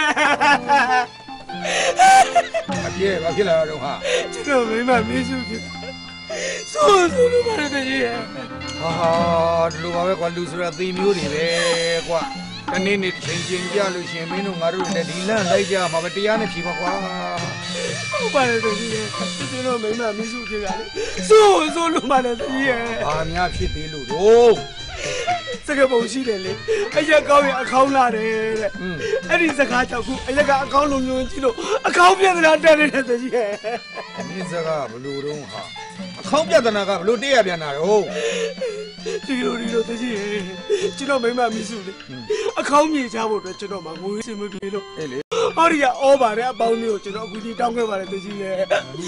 A: အပြေဘာဖြစ်လာတော့ဟာ
N: ကျွန်တော်မိမမင်းစုဖြစ်ဆိုးဆိုးလို့ပါတယ်ကြီးရဲ့
A: ဟာဒီလိုပါပဲကွာလူဆိုတာသေမျိုးတွေပဲကွာတနေ့နေ့ချိန်ချင်းကြလို့ရှင်မင်းတို့ငါတို့လည်းဒီလန့်လိုက်ကြမှာပဲတရားနဲ့ဖြေပါကွာ
N: ဟုတ်ပါတယ်တကြီးရဲ့ကျွန်တော်မိမမင်းစုဖြစ်ကြလေဆိုးဆိုးလို့ပါတယ်တကြီးရဲ့
A: ဘာများဖြစ်သေးလို့တော့
N: စကားပုံရှိတယ်လေအရက်ကောင်းရင်အခေါင်းလာတယ်တဲ့အဲ့ဒီစကားကြောင့်ခုအရက်ကအခေါင်းလုံးမျိုးကြည့်လို့အခေါင်းပြဿနာတက်နေတဲ့တကြီးရဲ့
A: ဒီစကားဘလို့တော့ဟာအခေါင်းပြဿနာကဘလို့တေးရပြန်တာတော့
N: ဒီလိုဒီလိုတကြီးရဲ့ကျွန်တော်မိမမီးစုလေအခေါင်းမြေချဖို့အတွက်ကျွန်တော်မှငွေစင်မပြေလို့အေးလေဟောဒီကအောပါတဲ့အပေါင်းလေးကိုကျွန်တော်အခုကြီးတောင်းခဲ့ပါတယ်တကြီးရဲ့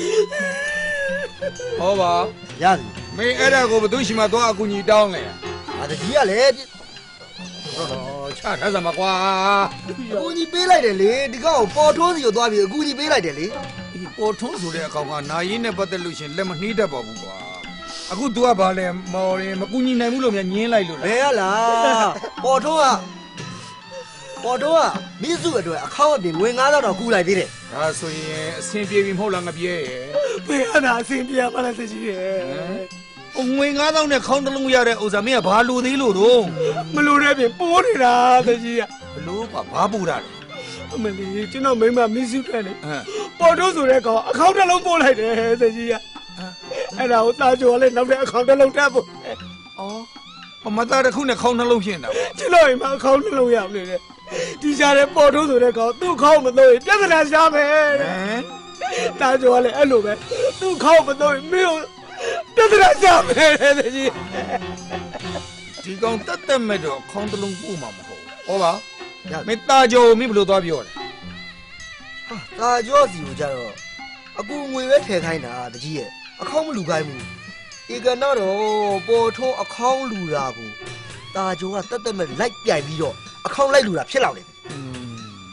A: ဟောပါ
P: ရတယ်
A: မင်းအဲ့ဒါကိုဘသူရှိမှသွားအကူကြီးတောင်းလေ
P: အာတကြီးကလည်း
A: ဟောချထားစမ်းမကွာ
P: အကူကြီးပေးလိုက်တယ်လေဒီကောင်ပေါ်ထိုးစီကိုသွားပြီးအကူကြီးပေးလိုက်တယ်လေ
A: ပေါ်ထိုးဆိုတဲ့အကောင်ကနာရင်းနဲ့ပတ်သက်လို့ရှင်လက်မနှီးတတ်ပါဘူးကွာအခု तू ကဘာလဲမော်ရင်မကူညီနိုင်ဘူးလို့များညင်းလိုက်လို့
P: လားဘယ်ရလားပေါ်ထိုးကပေါ်ထိုးကမိစုအတွက်အခေါက်အပြင်ငွေငါးသောင်းတော့ကူလိုက်သေးတယ်
A: ဒါဆိုရင်အဆင်ပြေပြီမဟုတ်လားငပြဲရဲ့
N: ဘယ်ရတာအဆင်ပြေပါလားတကြီးရဲ့
A: ငွေငါးသောင်းနဲ့ခေါင်းတစ်လုံးရတဲ့ဥစ္စာမင်းကဘာလိုသေးလို့တော့
N: မလိုတဲ့ပြင်ပိုးနေတာတကြီးက
A: ဘလို့ကဘာပူတာလဲ
N: အမလီကျွန်တော်မိမမင်းစုတယ်လေပေါ်ထိုးဆိုတဲ့ကောင်အခေါက်တစ်လုံးပို့လိုက်တယ်တကြီးကအဲ့ဒါကိုသားကျော်လည်းနောက်တဲ့အခေါင်းတစ်လုံးတက်ဖို့
A: အော်မသားတစ်ခုနဲ့ခေါင်းနှလုံးဖြစ်နေတာ
N: ကျွန်တော်အိမ်မှာအခေါင်းနှလုံးရောက်နေတယ်ဒီကြားထဲပေါ်ထိုးဆိုတဲ့ကောင်သူ့ခေါင်းမသိရင်ပြဿနာရှာမယ်တဲ့သားကျော်လည်းအဲ့လိုပဲသူ့ခေါင်းမသိရင်မင်းပြဿနာရှာမယ်တဲ့ကြီး
A: ဒီကောင်တက်တက်မဲ့တော့ခေါင်းတစ်လုံးပို့မှာမဟုတ်ဟောပါမင်းသားကျော်မင်းဘယ်လိုသွားပြောလဲ
P: ဟာသားကျော်စီကိုကြတော့အကူငွေပဲထည့်ခိုင်းတာတကြီးရဲ့အခေါင်းမလူခိုင်းဘူးဧကနာတော့ပေါ်ထုံးအခေါင်းလူတာကိုတာကျော်ကတက်တက်မဲ့လိုက်ပြိုင်ပြီးတော့အခေါင်းလိုက်လူတာဖြစ်လာတယ်
A: ဒ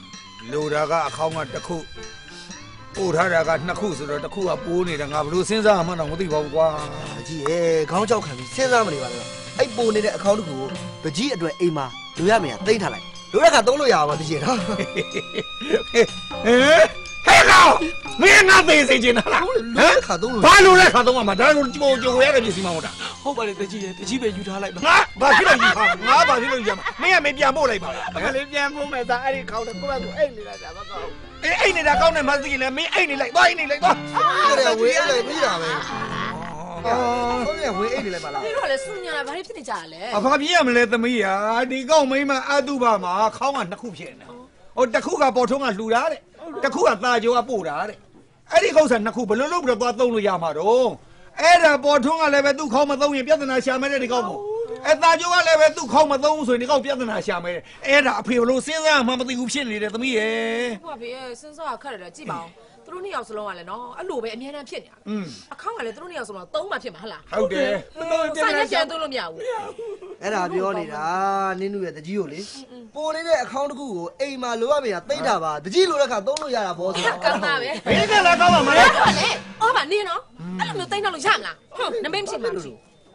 A: လူတာကအခေါင်းကတစ်ခုပို့ထားတာကနှစ်ခုဆိုတော့တစ်ခုကပိုးနေတာငါဘလို့စဉ်းစားမှတော့မသိပါဘူးကွာ
G: ကြီးရေခေါင်းကြောက်ခံပြီးစဉ်းစားမနေပါနဲ့အဲ့ပိုနေတဲ့အခေါင်းတစ်ခုကိုတကြီးအတွက်အိမ်မှာလူရမယ်သိမ့်ထားလိုက်လူရကသုံးလို့ရပါမသိချင်နော်ဟဲ့ဟဲ့
A: ကောင်မင်းငါသိစေချင်တာလားဟမ်
G: ခါသုံးလို့
A: ဘာလို့လဲခါသုံးမှာဒါကိုကြိုကြိုရတဲ့ပစ္စည်းမဟုတ်တာ
N: ဟုတ်ပါတယ်တကြီးရေတကြီးပဲယူထားလိုက်ပါ
A: ငါဘာဖြစ်လို့ယူထားငါဘာဖြစ်လို့ယူရမှာမင်းကမင်းပြန်ပို့လိုက်ပါ
O: ငါလေးပြန်ပို့မယ်သားအဲ့ဒီခေါင်းနဲ့ကိုယ့်ဘက်ကိုအိတ်နေတာဒါမကောင်း
A: အေးအိတ်နေတာကောင်းတယ်မသိရင်လည်းမင်းအိတ်နေလိုက်သွားအိတ်နေလိုက်သွား
G: ဝေးအဲ့လေပြီးတာပဲဟုတ်ရဲ့ဝေးအိတ်နေလိုက်ပါလား
E: ဒီတော့လေစူညာဘာဖြစ်နေကြလဲ
A: အဖပြည့်ရမလဲသမီးရာဒီကောက်မိမအတုပါမှာခေါင်းကနှစ်ခုဖြစ်နေဟိုတစ်ခုကပေါ်ထုံးကလှူတာတဲ့တစ်ခုကตาကျော်ကပို့တာတဲ့အဲ့ဒီခေါင်းစားနှစ်ခုဘယ်လိုလုပ်ပြီးတော့သွားသုံးလို့ရမှာတော့အဲ့ဒါပေါ်ထုံးကလည်းပဲသူ့ခေါင်းမသုံးရင်ပြဿနာရှာမယ်တဲ့ဒီကောက်မို့အဲ့ตาကျော်ကလည်းပဲသူ့ခေါင်းမသုံးဆိုရင်ဒီကောက်ပြဿနာရှာမယ်အဲ့ဒါအဖေဘလို့စဉ်းစားမှမသိဘူးဖြစ်နေတယ်သမီးရဲ့
E: ဟုတ်ပါဗျာစဉ်းစားခက်တယ်ကြည့်ပါဦးသူတို့နှစ်ယောက်စလုံးကလည်းနော်အဲ့လိုပဲအမြဲတမ်းဖြစ်နေတာအခေါင်းကလည်းသူတို့နှစ်ယောက်စလုံးသုံးမှဖြစ်မှာဟုတ်လား
A: ဟုတ်တယ်
E: ဆိုင်နဲ့ပြန်သုံးလို့မရဘူး
G: အဲ့ဒါပြောနေတာနင်းနုရဲ့တကြီးကိုလေပိုနေတဲ့အခေါင်းတစ်ခုကိုအိမ်မှာလိုရမယ်သိမ့်တာပါတကြီးလိုတဲ့ခါသုံးလို့ရတာဘောဆို
E: ကောင်းပါပဲ
A: ဘယ်နဲ့လဲကောင်းပါမလဲ
E: ဟုတ်လေအော်ပါနင်းနော်အဲ့လိုမျိုးသိမ့်တော့လို့ရမလားဟွန်းနမင်းမရှိမှမရှိ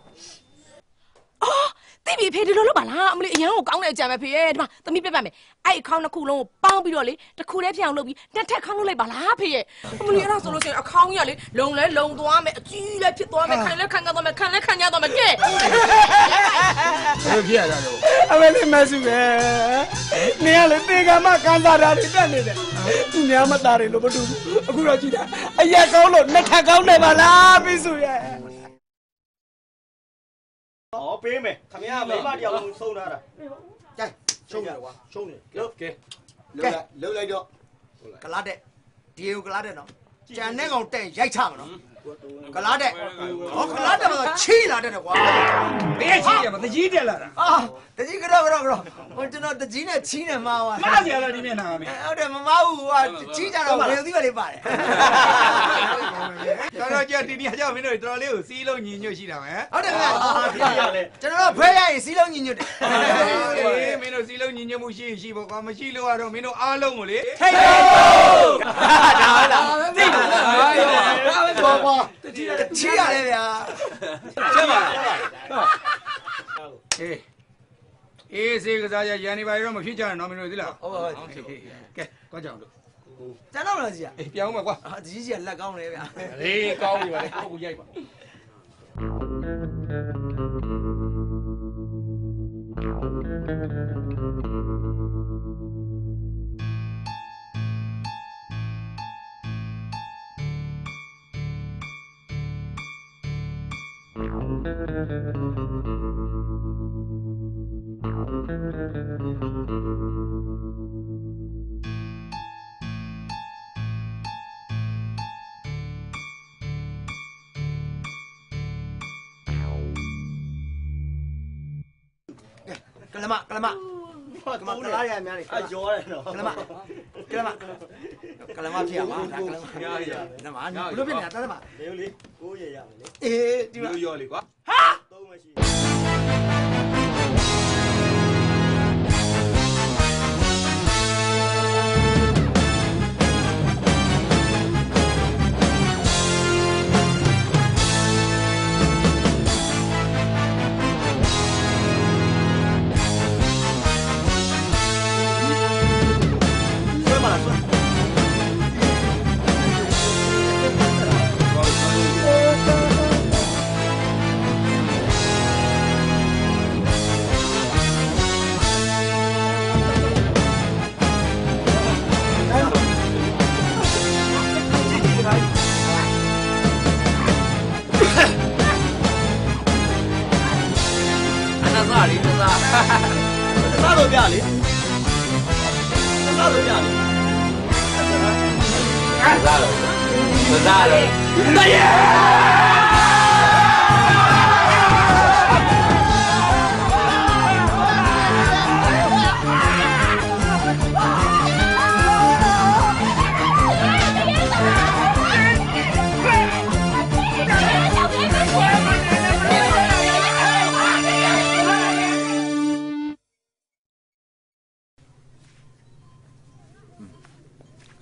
E: အော်တိပြီဖေဒီလိုလုပ်ပါလားအမလေးအရန်ကိုကောင်းတဲ့အကြံပဲဖေရဲ့ဒီမှာသမီးပြတ်ပါမယ်အဲ့အခေါင်းတစ်ခုလုံးကိုပေါင်းပြီးတော့လေတစ်ခုတည်းဖြစ်အောင်လုပ်ပြီးတစ်ထက်ခေါင်းလုပ်လိုက်ပါလားဖေရဲ့အမလေးအဲ့ဒါဆိုလို့ရှိရင်အခေါင်းကြီးကလေလုံလဲလုံသွားမယ်အကြီးလဲဖြစ်သွားမယ်ခံလဲခံရသွားမယ်ခံလဲခံရသွားမယ်ကဲ
A: ဘယ်ဖြစ်ရတာလဲ
O: အမလေးမဆုပဲနင်ကလေတေကမကန်စားတာတွေတက်နေတယ်သူများမသားတွေလို့မတူဘူးအခုတော့ကြည့်တာအရက်ကောင်းလို့နှစ်ထက်ကောင်းနေပါလားပြစုရဲ့
P: ဟောပေးမယ်ခမရမိမတယောက်လုံးဆုံးထားတာကြိုက်ရှုံးရကွာရှုံးနေ
G: လို့ကဲလှုပ်လိုက်လှုပ်လိုက်တော့ကလာတဲ့ဒီကိုကလာတဲ့နော်ကြံတဲ့ကောင်တဲ့ရိုက်ချမှာနော်ကလာတဲ့ဟောကလာတဲ့မှာချီလာတဲ့ကွာ
A: ဘယ်ချီရမတကြီးတက်လာတာ
G: အာတကြီးကတော့ကတော့ကတော့ဟိုကျွန်တော်တကြီးနဲ့ချီနေမှာပါ
A: မဆရာလည်းဒီမျက်နှာမင်း
G: ဟုတ်တယ်မမဘူးဟာချီကြတော့ဘယ်လိုသိပါလိမ့်ပါတယ်
A: တော်တော်ကြတီတီကြောင့်မင်းတို့တော်တော်လေးကိုစီးလုံးညီညွတ်ရှိတာပဲ
G: ဟုတ်တယ်ခင်ဗျာကျွန်တော်တို့ဖွဲရရင်စီးလုံးညီညွတ်တယ်
A: အေးမင်းတို့စီးလုံးညီညွတ်မှုရှိရှိပေါ့ကွာမရှိလို့ကတော့မင်းတို့အားလုံးကိုလေ
G: ထိတ်လို့ဒါလားသိပါ
A: ဒါပဲပေါ့ကွာ
G: ချီရတယ်ဗျာ
A: ချက်ပါအေးအေးစေကစားရရန်နေပါရောမဖြစ်ကြနဲ့နော်မင်းတို့သိလား
G: ဟုတ်ပါဟုတ်ကဲ
A: ကဲသွားကြအောင်လို့
G: ကျန်တော့လားကြီး
A: အေးပြောင်းပါကွာ
G: အာကြီးကြီးကလက်ကောင်းတယ်ဗျာ
A: အေးကောင်းပြီပါလေကိုကိုရိုက်ပါ
G: ကလမကလမကမကလာရအများကြီး
P: အကျော်ရတယ်နော်
G: ကလမကလမကလမဖြစ်ရမှာကလမရရနမဘလို့ဖြစ်နေတာတမ
P: လေလေကိုရရမယ်လေ
G: အေးဒီ
A: လိုရောလေကွာ
G: ဟာ
P: သုံးမရှိ
G: စားလို့ပြလေစားလို့ပြလေ
A: စားလို့စားလို့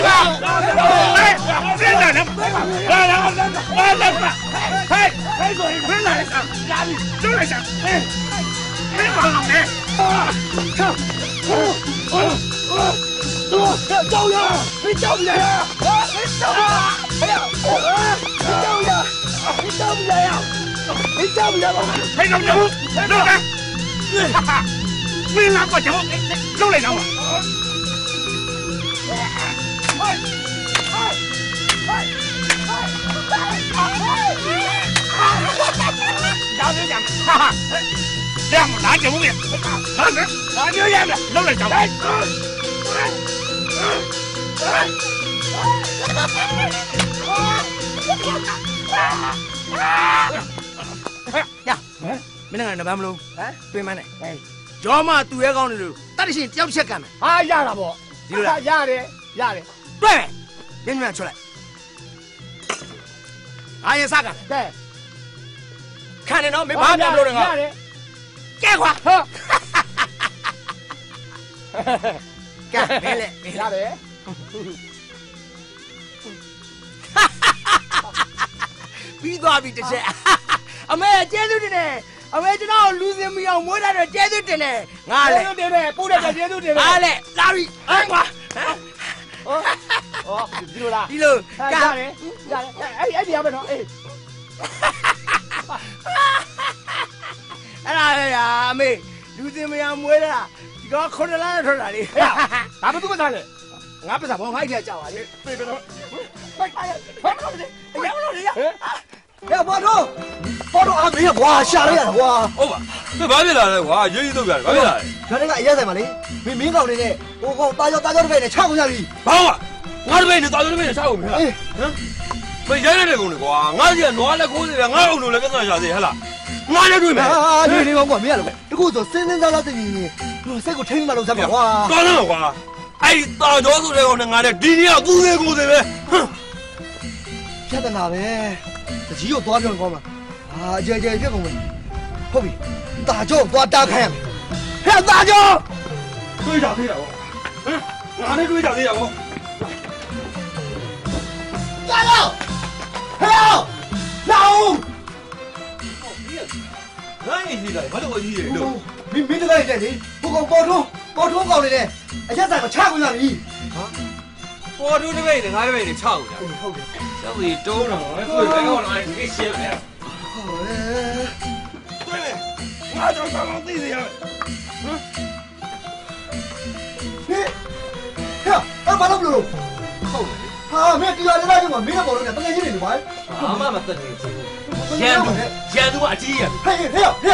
C: 真的，来来来来来来，嘿，嘿，所以分来上，压力就来上，哎，没帮忙的，啊，上，哦哦哦，走，走呀，你走不来呀，你走啊，哎呀，你走呀，你走不来呀，你走不来嘛，嘿，走走，走开，哈哈，没拿过酒，走来上嘛。giáo sư nhầm đem một đá chồng miệng đá nhớ em này lâu lại chồng đấy
N: 呀မင်းငါနဗမ်းမလို့ဟမ်တွေ့မနဲ့ကျော်မသူရဲကောင်းနေလို့တတ်ရှင်တယောက်ချက်ကမ်းမယ်ဟာရတာပေါ့ဒီလိုလားရတယ်ရတယ်တွေ့မယ်ညညချွတ်လိုက်အားရစားကကဲခံနေတော့မင်းဘာမှမလုပ်နဲ့ငါကဲခွာဟုတ်ကဲမဲလေရတယ်ပြီးသွားပြီတစ်ချက်
O: အမေကျဲသူတင်တယ်အမေကျွန်တော်လူစင်မီအောင်မွေးလာတော့ကျဲသူတင်တယ်ငါလေကျဲသူတင်တယ်ပို့တယ်ကျဲသူတင်တယ်ဟာလေလာပြီဟဲ့ကွာဟောဟောဒီလိုလားဒီလိုကားရတယ်ရတယ်အဲ့အဲ့ဒီရမယ်နော်အေးအဲ့ဒါလေအမေလူစင်မီအောင်မွေးလာဒီကခုနလားထွက်တာလေဟဲ့ဒါဘာသူမစားလဲငါပစားဘောင်းခိုက်ထဲကြောက်ပါလေပြေပြေတော့ဖိုက်ခိုက်ဟောတော့လေအရောလို့လေဟဲ့ဟဲ့ဘောတော့ဘောတော့အမေကွာရှာလိုက်ရကွာ
K: ဟုတ်ပါသူဘာဖြစ်လာလဲကွာရေးရေးတော့ပြတယ်ဘာဖြစ်လာလဲ
G: ဒါတွေကအရက်ဆိုင်ပါလေမင်းမင်းကောင်လေးနဲ့ဟိုကောင်တာကြောတာကြောတစ်ဖက်နဲ့ချကုန်ကြပြီ
K: ဘာကွာငါတစ်ဖက်နဲ့တာကြောတစ်ဖက်နဲ့ချကုန်ပြီဟမ်မရိုင်းနေတဲ့ကောင်လေကွာငါကြီးကနွားလက်ကိုးစီကငါအောင်လို့လည်းပြဿနာရှာသေးဟဲ့လားငါလည်းတွေ့မယ်
G: ဟာဒီလေးကောင်ကွာမင်းရလို့တခုဆိုစင်းစင်းသားသားတည်နေစိတ်ကိုထိမ့်မှလို့စမ်းပါကွာ
K: တော်တော့ကွာအဲ့ဒီတာကြောဆိုတဲ့ကောင်နဲ့ငါနဲ့ဒီနေ့ကကူးသေးကူးသေးပဲဟမ်
G: ပြဿနာပဲတကြီးကိုသွားပြောင်းကောင်းမှာအာအကြဲကြဲပြက်ကုန်မယ်ဟုတ်ပြီတာကြောသွားတားခိုင်းရမယ်ဟဲ့တာကြော
K: တွေးကြသေးတာကွာဟမ်ငါနဲ့တွေးကြသေးတာကွာ
G: တာကြောဟဲ့လောင်း
K: ငါရင်ကြီးလာဘာလို့ကြီးလဲလို့
G: မင်းမင်းတကယ်ကြည့်လေဘုကောင်ပေါ်ထုံးပေါ်ထုံးကောင်လေးနဲ့အရက်ဆိုင်မှာချကုန်ရပြီ
K: ဟာပေါ်ထုံးတစ်ပိတ်နဲ့ငါးတစ်ပိတ်နဲ့ချကုန်တာ
G: ဟုတ်တယ်
K: ကျောက်ကြီးတုံးတော့ငါဆိုရင်ကောင်လာဒီရှင်းမယ်
G: ဟုတ်လေ
K: တွေ့လေငါကြောင့်ကောင်းသိနေရမယ်ဟမ်
G: ဟဲ့အဲ့ဘာလို့လို့ဟုတ်လေဟာမင်းတရားရရမှာမင်းကပေါ်လို့တကယ်ကြီးနေတယ်ကွာ
I: ဘာမှမသက်နေချင်ဘူးရန်သူရန်သူကအကြီးရ
G: ဟဲ့ဟဲ့ဟဲ့ဟာ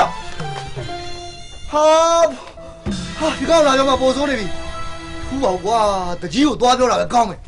G: ဟာဒီကောင်လာတော့မှပိုဆိုးနေပြီဖူးပါကွာတကြီးကိုသွားပြောတာပဲကောင်းမယ်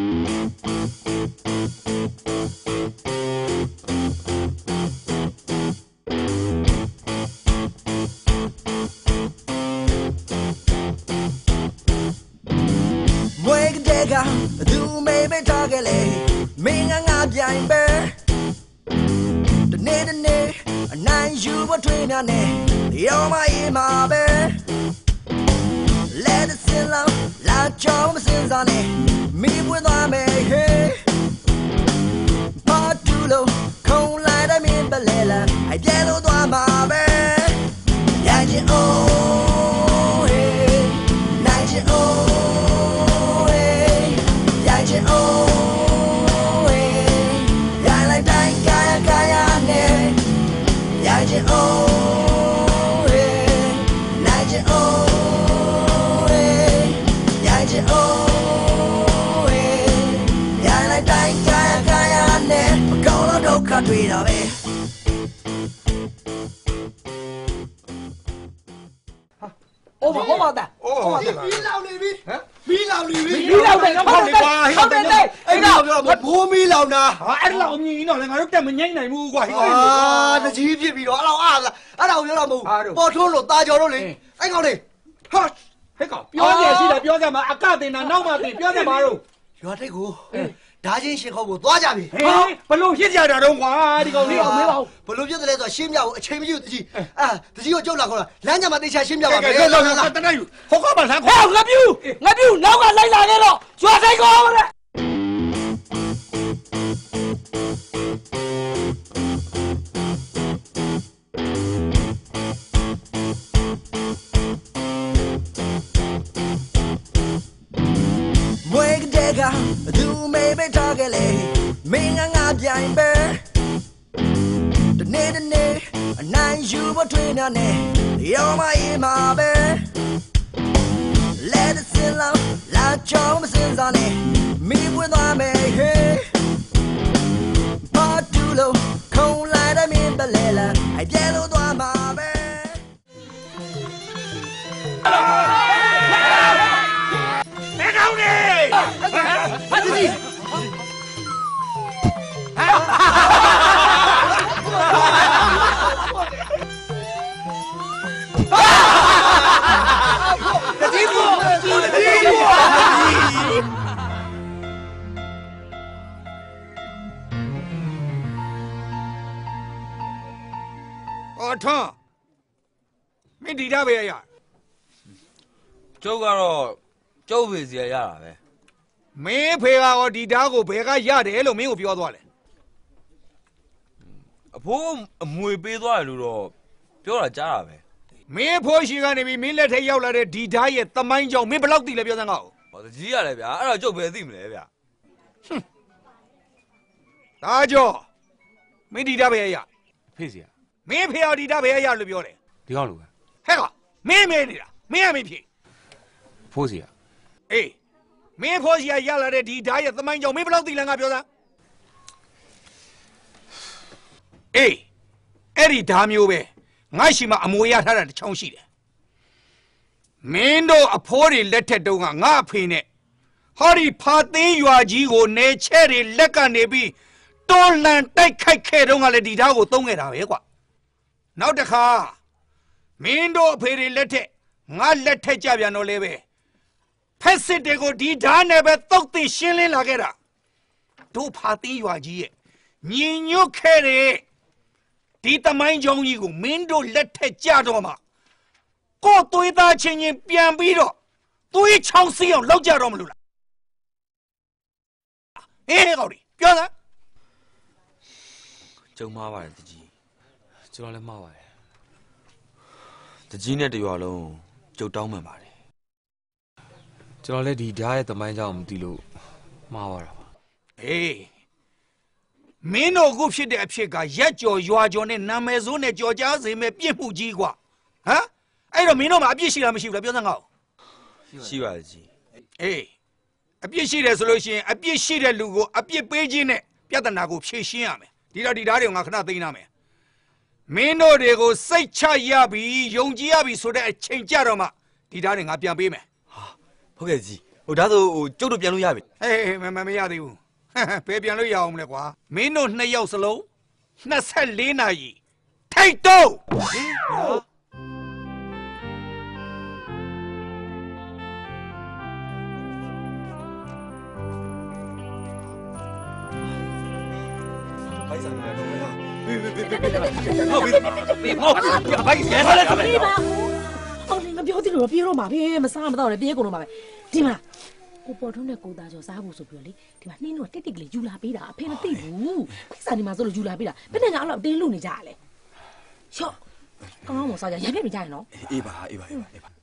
B: မွေးတဲ့ကသူမေးပဲထားကြလေမင်းငါငါပြိုင်ပဲတနေ့တနေ့အနိုင်ယူမထွေးများနဲ့ရောမအေးမှာပဲ Let it sing loud လာကြောင်းမစင်စားနဲ့မိပွင့်သွားမယ်ဟေးဘာတူလို့ခုံလိုက်တဲ့မင်းပလဲလာအပြဲလို့သွားမှာပဲရချင်အိုးဟေးနိုင်ချင်အိုးဟေးရချင်အိုးဟေးရလိုက်တိုင်းကာယကာယနဲ့ရချင်အိုးတွေ့တော့ပဲ
O: အိုးမဟုတ်ပါတာ
G: အိုးမီးလောင်နေပြီဟမ်မီးလောင်နေပြီ
O: မီးလောင်တယ်ဟုတ်တယ်ဟုတ်တယ်
G: အဲ့ဒါပြောဘိုးမီးလောင်တာ
A: ဟာအဲ့လောက်မြင်တော့လေငါတို့တက်မငိမ့်နိုင်ဘူးကွာဟိ
G: အာတကြီးဖြစ်ပြီးတော့အဲ့လောက်အားအဲ့ဒါကိုပြောတော့မဟုတ်ပေါ်ထိုးလို့ตาကြော်လို့လေအဲ့ကောင်လေး
A: ဟာဟဲ့ကောင်ပြောနေရှိတယ်ပြောကြမှာအကတင်တာနောက်မှတင်ပြောကြမှာတော့
G: ရွာတိတ်ကိုဒါချင်းရှင်ခေါ်ဖို့သွားကြပြီ
A: ဟာဘလို့ဖြစ်ကြတာတော့ကွာဒီကောင်လေး
G: အောင်မေးပါဦးဘလို့ဖြစ်တယ်လဲဆိုတော့ရှင်းပြဖို့အချိန်မကြီးတကြီးအာတကြီးကိုကြုတ်လာခေါ်တာလမ်းကြမှာတေချာရှင်းပြပါမယ်
A: လာလာလာတနေ့ယူဟောကပါလမ်းခေါ်
O: ငါပြူငါပြူနောက်ကလိုက်လာခဲ့တော့ရွာတိုင်းကောတဲ့
B: မွေးတဲ့ကသူမေးပဲထားကြလေမင်းငါငါပြိုင်ပဲတနေ့တနေ့အနိုင်ယူမထွေးနဲ့ရောမအေးမှာပဲ Let it sing loud လာကြောင်းမစင်စားနဲ့မိပွင့်သွားမယ်ဟေးဘာတူလို့ခုံလိုက်တဲ့မင်းပလဲလာအပြဲလို့သွားမှာပဲ
C: ဘယ်ကောင်းနေ
O: ဟာတကြီး
C: တကြီးကိုတကြီးကို
A: အော်ထွန်းမင်းဒီတာပဲရ
K: ကျုပ်ကတော့ကျုပ်ဖေစီရရတာပဲ
A: မင်းဖေကရောဒီတာကိုဘယ်ကရတယ်လို့မင်းကိုပြောသွားလဲ
K: အဖိုးအမွေပေးသွားတယ်လို့တော့ပြောတာကြားတာပဲ
A: မင်းဖိုးရှိကနေပြီးမင်းလက်ထက်ရောက်လာတဲ့ဒီဓာတ်ရဲ့သမိုင်းကြောင့်မင်းဘယ်လောက်သိလဲပြောစမ်းကော
K: ဟောတကြီးရတယ်ဗျာအဲ့တော့ကျုပ်ပဲသိမလဲဗျာ
A: ဒါကြောမင်းဒီဓာတ်ပဲရ
K: ဖေးစီ
A: မင်းဖေရဒီဓာတ်ပဲရလို့ပြောတယ်
K: ဒီကောင်းလို့ပဲ
A: ဟဲ့ကောင်မင်းမဲနေတာမင်းရမင်းဖြေ
K: ဖိုးစီ
A: အေးမင်းဖိုးစီရလာတဲ့ဒီဓာတ်ရဲ့သမိုင်းကြောင့်မင်းဘယ်လောက်သိလဲငါပြောစမ်းအေးအဲ့ဒီဓာတ်မျိုးပဲငါရှိမှအမွေရထားတာတစ်ချောင်းရှိတယ်မင်းတို့အဖိုးတွေလက်ထက်တုန်းကငါအဖေနဲ့ဟောဒီဖာသိန်းရွာကြီးကိုနေချဲ့တွေလက်ကနေပြီးတွန်းလှန်တိုက်ခိုက်ခဲ့တုန်းကလည်းဒီဓာတ်ကိုသုံးခဲ့တာပဲကွာနောက်တစ်ခါမင်းတို့အဖေတွေလက်ထက်ငါလက်ထက်ကြပြန်တော့လေပဲဖက်စစ်တွေကိုဒီဓာတ်နဲ့ပဲတုတ်သိရှင်းလင်းလာခဲ့တာတို့ဖာသိန်းရွာကြီးရဲ့ညီညွတ်ခဲ့တဲ့ဒီသမိုင်းကြောင်းကြီးကိုမင်းတို့လက်ထက်ကြတော့မှကိုယ်သွေးသားချင်းချင်းပြန်ပြီးတော့သွေးချောင်းစီးအောင်လောက်ကြတော့မလို့လားဟေးကောက်ဒီပြောစမ်း
K: ကျုံမားပါတယ်တကြီးကျွန်တော်လည်းမှားပါတယ်တကြီးနဲ့တရွာလုံးကျုပ်တောင်းမှန်ပါတယ်ကျွန်တော်လည်းဒီဓာတ်ရဲ့သမိုင်းကြောင်းမသိလို့မှားသွားတာပါ
A: အေးမင်းတို့ခုဖြစ်တဲ့အဖြစ်ကရက်ကြော်ရွာကြော်နဲ့နာမည်ဆိုးနဲ့ကြော်ကြားစေမဲ့ပြစ်မှုကြီးကွာဟမ်အဲ့တော့မင်းတို့မှာအပြစ်ရှိလားမရှိဘူးလားပြောစမ်းကောက်
K: ရှိပါတယ်ကြီး
A: အေးအပြစ်ရှိတယ်ဆိုလို့ရှိရင်အပြစ်ရှိတဲ့လူကိုအပြစ်ပေးခြင်းနဲ့ပြဿနာကိုဖြေရှင်းရမယ်ဒီတော့ဒီဓာတ်တွေကိုငါခဏသိမ်းနာမယ်မင်းတို့တွေကိုစိတ်ချရပြီယုံကြည်ရပြီဆိုတဲ့အချိန်ကြတော့မှဒီဓာတ်တွေငါပြန်ပေးမယ်
K: ဟာဟုတ်ကဲ့ကြီးဟိုဒါဆိုဟိုကျုပ်တို့ပြန်လို့ရပြီ
A: ဟေးမမမရသေးဘူးဘယ်ပြန်လို့ရအောင်လဲကွာမင်းတို့နှစ်ယောက်စလုံးနှစ်ဆယ့်လေးနာရီထိတ်တော့
K: ဘိုက်စားနေတော့လားဘေးဘေးဘေးဘေး
E: ဟုတ်ပြီဘေးဟုတ်ပြီဘိုက်ရဲထားလိုက်ဘေးပါအော်ငါပြောသေးလို့ပြေးတော့မှာဘေးမစားမတော့လည်းပြေးကုန်တော့မှာပဲဒီမှာကိုပေါ်ထုံးနဲ့ကိုသားကျော်စားဖို့ဆိုပြီးတော့လေဒီမှာနှင်းတို့တိတ်တိတ်ကလေးယူလာပေးတာအဖေမသိဘူးဖိစားနေမှာဆိုလို့ယူလာပေးတာဘယ်နဲ့ကအလောက်တင်းလို့နေကြရလဲရှော့ကောင်းကောင်းမစားကြရပြည့်ပြကြရနော်
K: အေးပါအေးပါအေးပါအေးပါ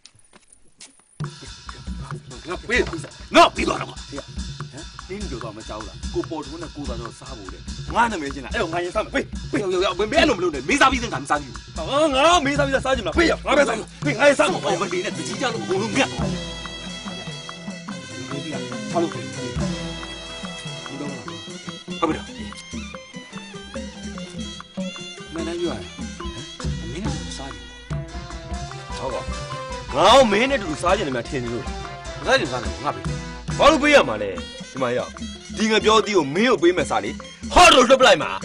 A: ငါပြေးငါပြေးတော့တော့ဟမ်
K: တင်းကြတော့မကြောက်လားကိုပေါ်ထုံးနဲ့ကိုသားကျော်စားဖို့လေငါနာမည်ချင်းလားအဲ့တော့ငါရင်စားမယ်ပေးပေးရောက်ရောက်ဘယ်ဘယ်လိုမလုပ်နဲ့မေးစားပြီးစင်ကမစားဘူးဟာငါမေးစားပြီးစားကြမှာပေးရငါပဲစားပေးငါရင်စားမှာဘာလို့လဲတကြီးကြလို့ဘုံလုံးမြတ်好了，你等会儿，啊不是，没那远，没那多杀人。好个，我没那多杀人的嘛，天天都，杀人杀人，我别，我都不要嘛嘞，什么呀？第个标的我没有被没杀的，好多都不来嘛。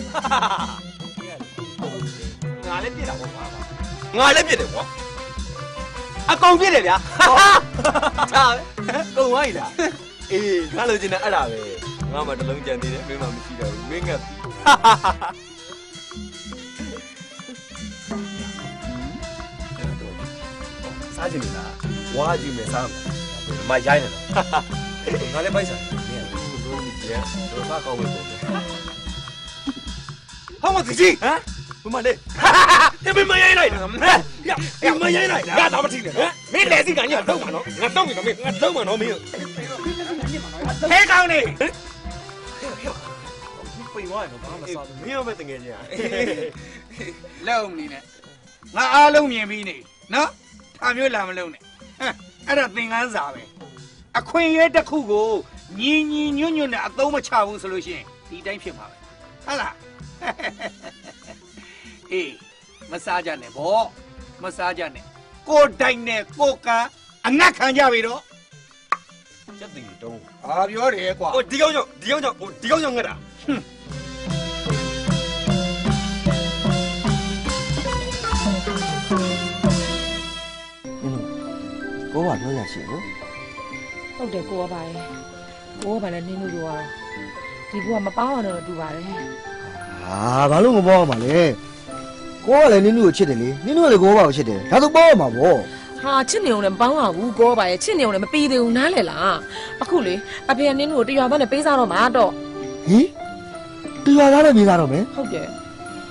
K: 俺来别的我爸爸，俺来别的我，啊讲别的呀，哈哈，啥？讲我一啦。အေးငါလိုချင်တယ်အဲ့ဒါပဲငါမှတလုံးကြံသေးတယ်မင်းမှမရှိတော့ဘူးမင်းကစားချင်လားဝါကြည့်မယ်စားမယ်မရိုင်းနေတော့ငါလည်းပိုက်စားမင်းကဘူးလို့ဒီကျတော့စားကောင်းလို့ဟောမကြည့်ဟမ်ဘမလေး这边没人来了，呀，没人来了，俺咋不听呢？没来这个你要走嘛喏，俺走没走没？俺走嘛喏没有。
A: 黑钢的，
K: 废话呢，把俺杀了，没有没等人家。
A: လုံးနေနဲ့ငါအားလုံးမြင်ပြီးနေနော်ဒါမျိုးလာမလုံးနဲ့ဟမ်အဲ့ဒါသင်္ကန်းစာပဲအခွင့်အရေးတစ်ခုကိုညီညီညွတ်ညွတ်နဲ့အသုံးမချဘူးဆိုလို့ရှိရင်ဒီတိုင်းဖြစ်မှာပဲဟုတ်လားအေးမစားကြနဲ့ဗောမစားကြနဲ့ကိုတိုင်နဲ့ကိုကအငတ်ခံကြပြီတော့
K: စက်တင်တုံး
A: အာပြောတယ်ကွာ
K: ဟိုဒီကောင်ကြောင့်ဒီကောင်ကြောင့်ဟိုဒီကောင်ကြောင့်ငတ်တာဟွန်း
P: ကိုကပြောရရှိနော်
E: ဟုတ်တယ်ကိုကပါရဲ့ကိုကပါလဲနင်းလို့တော့ဒီကူကမပေါအောင်တော့တူပါတယ်
P: ဟာဘာလို့မပေါအောင်ပါလဲကိုကလည်းနင်းတို့ကိုချစ်တယ်လေနင်းတို့ကလည်းကိုပါကိုချစ်တယ်ဒါဆိုပေါအောင်ပါဗော
E: ဟာချစ်နေအောင်လည်းမပေါအောင်ဘူးကိုပါရဲ့ချစ်နေအောင်လည်းမပြီးသေးဘူးနားလေလားအခုလေအဖေကနင်းတို့ကိုတရွာသားနဲ့ပေးစားတော့မှာတော့
P: ဟင်တရွာသားနဲ့ပေးစားတော့မယ်
E: ဟုတ်တယ်
P: ဟ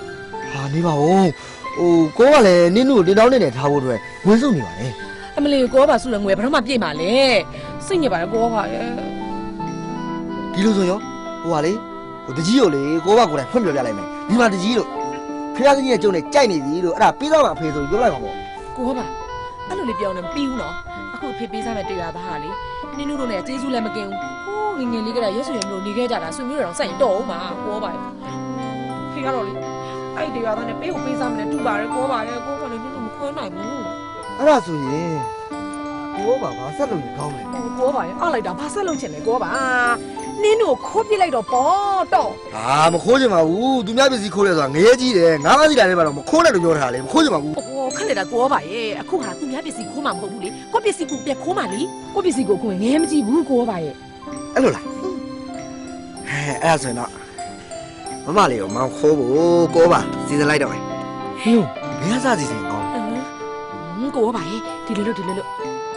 G: နေပါဦးဟိုကိုကလည်းနင်းတို့တင်းတောင်းနေနဲ့ထားဖို့အတွက်ဝင်းစုံနေပါလေ
E: အမလေးကိုပါစုလည်းငွေဘယ်တော့မှပြည့်မှာလဲစိတ်ညစ်ပါလေကိုပါရဲ့
G: ဒီလိုဆိုရောဟိုကလေဟိုတကြီးကိုလေကိုကကိုယ်တိုင်ဖွင့်ပြပြလိုက်မယ်ဒီမှာတကြီးလို့ဖျားကြီးရဲ့ကျုံနဲ့ကြိုက်နေပြီလို့အဲ့ဒါပြီးတော့မှအဖေဆိုပြောလိုက်ပါပေါ့
E: ကိုပါအဲ့လိုလေးပြောနေမပြီးဘူးနော်အခုအဖေပေးစားမဲ့တရားသားဟာလေနင်းတို့နဲ့ကျေးဇူးလည်းမကင်းဘူးဟိုငငယ်လေးကရွှေရွှေမျိုးနေခဲ့ကြတာဆွေမျိုးတော်စိုက်တော့ဦးမှာကိုပါရဲ့ဖေကတော့လေအဲ့တရားသားနဲ့ပေးကိုပေးစားမယ်တူပါတယ်ကိုပါရဲ့ကိုပါလည်းနင်းတို့မခွဲနိုင်ဘူး
G: အဲ့ဒါဆိုရင်ကိုပါဘာဆက်လို့ကောင်းလဲ
E: ကိုပါရဲ့အောက်လိုက်တာဘာဆက်လို့ချင်လဲကိုပါနင်းတို့ခိုးပြလိုက်တော့ပေါ့တော့
G: ဟာမခိုးချင်ပါဘူးသူများပစ္စည်းခိုးလဲဆိုတာငရဲကြီးတယ်ငါးပါးစီတိုင်းလည်းပါတော့မခိုးနဲ့လို့ပြောထားလေမခိုးချင်ပါဘူး
E: ဟိုခက်နေတာကိုပါရဲ့အခုဟာသူများပစ္စည်းခိုးမှာမဟုတ်ဘူးလေကိုပစ္စည်းကိုပြခိုးမှာလေကိုပစ္စည်းကိုခိုးငရဲမကြည့်ဘူးကိုပါရဲ့
G: အဲ့လိုလားဟဲ့အဲ့ဒါဆိုရင်တော့မမလေးကိုမောင်ခိုးဖို့ကိုပါစီစဉ်လိုက်တော့မယ်ဟင်းဘယ်စားစီစဉ်ကောင်း
E: ဟင်းကိုပါရဲ့ဒီလိုလို့ဒီလိုလို့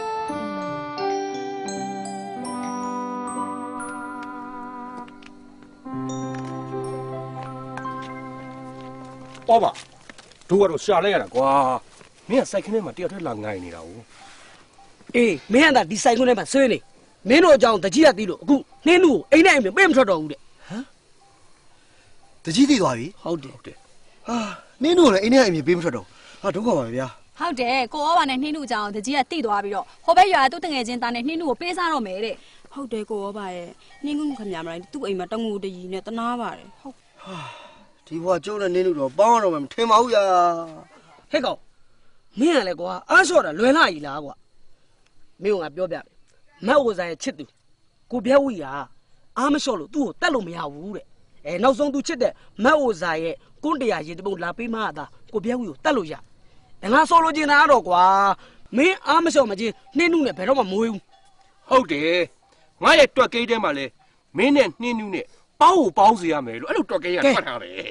H: ပေါ့ပါတို့ကတော့ရှာလိုက်ရတာကွာမင်းကစိုက်ခင်းထဲမှာတယောက်တည်းလာငိုင်နေတာကို
N: အေးမင်းကဒီစိုက်ခင်းထဲမှာဆွေးနေမင်းတို့အကြောင်းတကြီးရသေးလို့အခုနင်းတို့အိမ်နဲ့အိမ်ပေးမထွက်တော့ဘူးတဲ့ဟမ်
G: တကြီးသိသွားပြီ
N: ဟုတ်တယ်ဟုတ်တယ်
G: ဟာနင်းတို့လည်းအိမ်နဲ့အိမ်ပေးမထွက်တော့ဟာဒုက္ခပါပဲဗျာ
J: ဟုတ်တယ်ကိုဩဘာနဲ့နှင်းတို့ကြောင်တကြီးကတိသွားပြီးတော့ဟိုဘက်ရွာသူ့တငယ်ချင်းသားနဲ့နှင်းတို့ကိုပေးစားတော့မယ်တဲ့ဟုတ်တယ်ကိုဩဘာရဲ့နှင်းကုန်းခမရမလိုက်သူ့အိမ်မှာတငူတကြီးနဲ့တနာပါတယ်ဟုတ်
G: ဟာဒီဘွားကျုံနဲ့နင်းတို့တော့ပေါင်းတော့မှမထင်ပါဘူးယာ
N: ဟဲ့ကောင်မင်းကလည်းကွာအားလျှော့တာလွယ်လာကြီးလားကွာမင်းကပြောပြတယ်မတ်ဝဇာရဲ့ချစ်သူကိုပြဲဝီကအားမလျှော့လို့သူ့ကိုတတ်လို့မရဘူးတဲ့အဲနောက်ဆုံးသူချစ်တဲ့မတ်ဝဇာရဲ့ကွန်းတရားရေတပုံလာပေးမှသာကိုပြဲဝီကိုတတ်လို့ရငါဆိုလိုချင်တာတော့ကွာမင်းအားမလျှော့မချင်းနှင်းနုနဲ့ဘယ်တော့မှမဝေးဘူး
H: ဟုတ်တယ်ငါရဲ့တွက်ကိန်းထဲမှာလဲမင်းနဲ့နှင်းနုနဲ့ပေါင်းကိုပေါင်းစေရမယ်လို့အဲ့လိုတွက်ကိန်းရထွက်ထားတယ်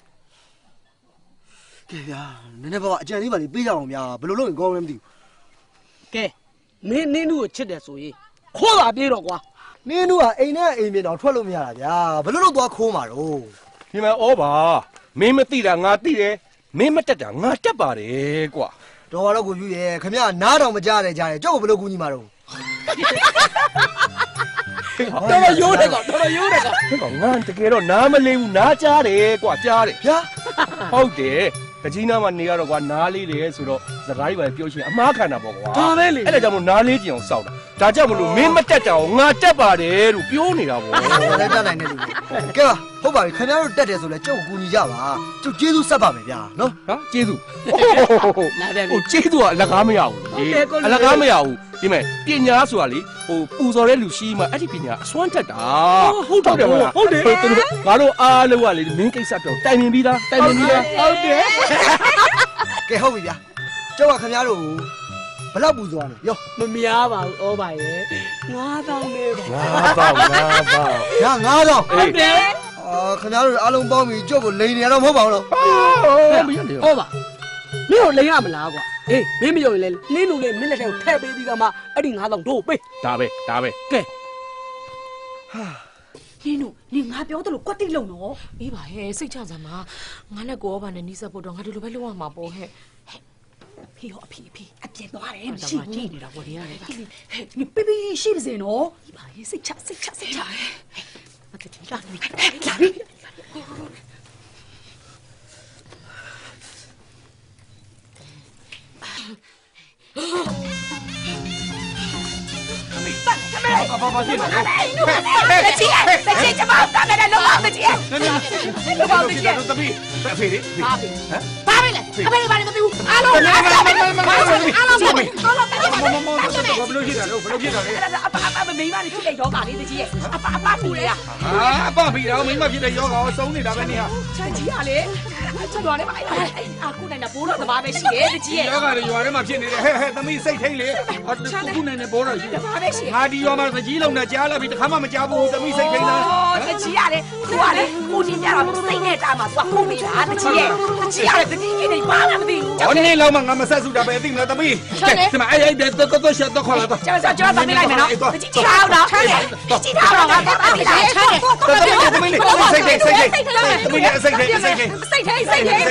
G: ကဲဗျာနည်းနည်းပါအကြံလေးပါလေးပေးကြအောင်ဗျာဘယ်လိုလုပ်ရင်ကောင်းလဲမသိဘူး
N: ကဲမင်းနင်းနုကိုချစ်တယ်ဆိုရင်ခိုးတာပြေးတော့ကွာ
G: နင်းနုကအိမ်နဲ့အိမ်ပြင်တော့ထွက်လို့မရတာဗျာဘယ်လိုလုပ်သွားခိုးမှာတော့
H: ဒီမှာဩပါမင်းမသိတာငါသိတယ်မင်းမတက်တာငါတက်ပါတယ်ကွာ
G: တော်ပါတော့ကိုယူရဲ့ခင်ဗျာနားတော်မကြားတယ်ကြားတယ်ကြောက်ကိုဘယ်လိုကူညီမှာတော့
H: တော်တော်ရိုးတယ်ကွာတော်တော်ရိုးတယ်ကွာဟဲ့ကောင်ငါတကယ်တော့နားမလေးဘူးနားကြားတယ်ကွာကြားတယ်
G: ဗျာ
H: ဟုတ်တယ်တကြီးနားမှာနေရတော့ကွာနားလေးတယ်ဆိုတော့စကားကြီးပဲပြောရှင်အမားခံတာပေါ့ကွာ
N: ဒါပဲလေ
H: အဲ့ဒါကြောင့်မို့နားလေးကြည့်အောင်စောက်တာဒါကြောင့်မလို့မင်းမတက်တာကိုငါတက်ပါတယ်လို့ပြောနေတာပေါ့
G: လည်းတက်နိုင်တယ်လူကဲပါဟုတ်ပါပြီခင်ဗျားတို့တက်တယ်ဆိုလဲကျုပ်ကူညီကြပါကျုပ်ကျေးဇူးဆက်ပါမယ်ဗျာနော်
H: ဟာကျေးဇူးဟိုကျေးဇူးကအလကားမရဘူးအလကားမရဘူးဒီမဲ့ပညာဆိုတာလေဟိုပူဇော်တဲ့လူရှိမှအဲ့ဒီပညာအစွမ်းတက်တာ
N: ဟုတ်တယ်ဟုတ်တယ်
H: ငါတို့အားလုံးကလေမင်းကိစ္စတော့တိုင်ပင်ပြီးသားတိုင်ပင်ပြီးသား
N: ဟုတ်တယ်
G: ကဲဟုတ်ပြီဗျာကျုပ်ကခင်ဗျားတို့ဘယ်လောက်ပူဇော်လဲရော
N: မများပါဘူးဩပါရဲ့ငါးတောင်းလေးပါ
H: ငါးတောင်းငါးတောင်း
G: ညာငါးတောင်း
N: ဟုတ်တယ်
G: အာခင်ဗျားတို့အားလုံးပေါင်းပြီးကျုပ်ကိုလိန်နေရတော့မဟုတ်ပါဘူးလို့
N: ဟုတ်ပါမင်းတို့လိန်ရမလားကွာအေးမင်းမယုံရင်လေနင်းလူလေးမင်းလက်ထဲကိုထည့်ပေးပြီးကမှအဲ့ဒီငါးတောင်းတို့ပေး
H: ဒါပဲဒါပဲ
N: ကဲ
E: ဟာနင်းတို့နင်ငါပြောတယ်လို့ကွက်တိလုံတော့အေးပါဟဲ့စိတ်ချစမ်းပါငါနဲ့ကိုဩဘာနဲ့နီးစပ်ဖို့တော့ငါဒီလိုပဲလုပ်ရမှာပေါ့ဟဲ့ဖေဟောအဖေအဖေအပြင်းသွားတယ်မရှိဘူးကြည့်နေတာပေါ့ဒီရတယ်ဟဲ့你ပေးပေးရှိပါစေနော်ဒီပါရေးစိတ်ချစိတ်ချစိတ်ချအတတိလာပြီလာပြီ
H: 爸爸爸进来！
E: 大姐，大姐，怎么干的？老王大姐，老王大姐，
H: 大妹，大妹的，
E: 大妹，大妹嘞，大妹把你个丢，阿龙，阿龙，阿龙，阿龍，阿龍，
H: 我不能去的，我不能去的。
E: 阿爸阿爸咪把你出嚟咗㗎，你哋知？阿爸阿爸咪啊！
H: 阿爸咪啊，咪咪出嚟咗㗎，我送你啦，俾你啊！
E: 真係啊你，出嚟你買啦！阿姑奶奶保羅就話俾事嘅，你知？
H: 有㗎，你話你咪騙你哋，嘿嘿，大妹識聽你，阿姑奶奶保羅事。
E: 話俾事。
H: 阿弟話嘛，自己弄的家啦，比他媽咪家不，大妹識聽啦。
E: 哦，你知啊你，我話你，我今日啊，細呢單嘛，話公平啊，你知嘅，你知啊，你自己你話啦，咪啲。
H: 我你老媽我咪殺數就俾定啦，大妹。係咪？哎哎，別多多多些多快啦，多。
E: 就就就大妹嚟咪咯，你知知道啦，你知道啦，我我我你嚟，
H: 大妹大妹你，細啲細啲，大妹你細啲細啲，細啲
E: ထိတ်စိတ်ထိတ်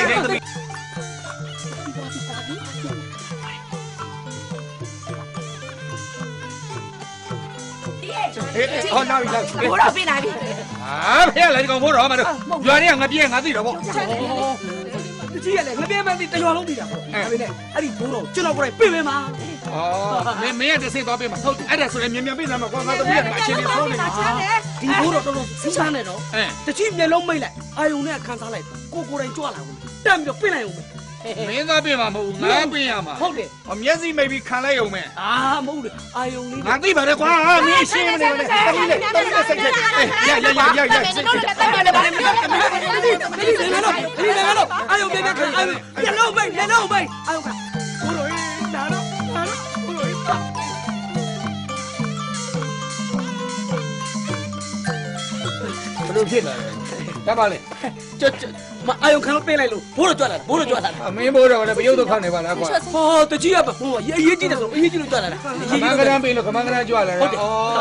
A: ဟောနောက်ရောက်
E: ဘိုးတော်ပြင်လာပြီ
A: အာဖေးလည်းဒီကောင်ဘိုးတော်မှာတော့ရွာထဲကငပြည့်ငါသိတော့ဗော
N: တကြီးကလည်းငပြဲမှန်းသိတရွာလုံးသိတာပေါ့ဒါပေမဲ့အဲ့ဒီဘိုးတော်ကျွန်တော်ကိုယ်တိုင်ပြင်ပေးမှာ
A: ဩမင်းမင်းရဲ့တစ်စိသွားပေးမှာဟုတ်အဲ့ဒါဆိုလည်းမြန်မြန်ပေးစမ်းမှာကွာငါသမီးကအချင်းလေးဆုံးနေမှာ
N: ဒီဘိုးတော်တော်တော်စီးစားနေတော့တကြီးမျက်လုံးမိတ်လိုက်အာယုံနဲ့ခန်းစားလိုက်ကိုကိုယ်တိုင်ကြွလာဘူးတက်ပြီးတော့ပြင်လိုက်အောင်
A: မင်းသားပြင်မှာမဟုတ်ဘူးငါပြင်ရမှာ
N: ဟုတ်တယ်
A: မျက်စိမိတ်ပြီးခံလိုက်ရုံပဲ
N: အာမဟုတ်ဘူးအာယုံလေး
A: ငါသိပါတယ်ကွာမင်းရှင်းမနေနဲ့တမီးလေးတမီးလေးစိတ်စိတ်ရရရရရစိတ်စိတ်
N: မင်းလည်းတော့မင်းလည်းတော့အာယုံပြပြအာယုံမျက်လုံးမိတ်မျက်လုံးမိတ်အာယုံကဘိုးတော်ရေးနာတော့နာတော့ဘိုးတော်ရေးဘယ်လိုဖြစ်လာလဲ
A: တတ်ပါလေ
N: ကျွတ်မအာယုံခံလို့ပြင်လိုက်လို့ဘိုးတော်ကြွလာဘိုးတော်ကြွလာ
A: အမင်းဘိုးတော်လည်းမရုပ်တော့ခောက်နေပါလားကွာ
N: ဟောတကြီးကဟိုအရေးကြီးတယ်ဆိုအရေးကြီးလို့ကြွလာတာ
A: ခမန်းကရမ်းပေးလို့ခမန်းကရမ်းကြွလာတာဩမ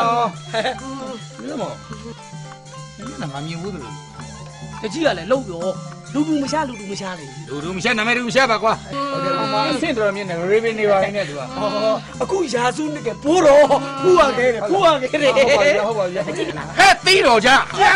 A: င်းမမင်းငါမြင်ဘူးလို့
N: တကြီးကလည်းလှုပ်ရောလူလူမရှားလူလူမရှားလေ
A: လူလူမရှာနာမည်လူမရှာပါကွာဟုတ်တယ်အမအဆင့်တော်မြင်နေရေဘင်းနေပါနေသူက
N: ဟောအခုရာစုနှစ်ကဘိုးတော်ဖူးရခဲ့တယ်ဖူးရခဲ့တယ်
A: ဟုတ်ပါပြီဟုတ်ပါပြီဟဲ့တီးတော်ကြ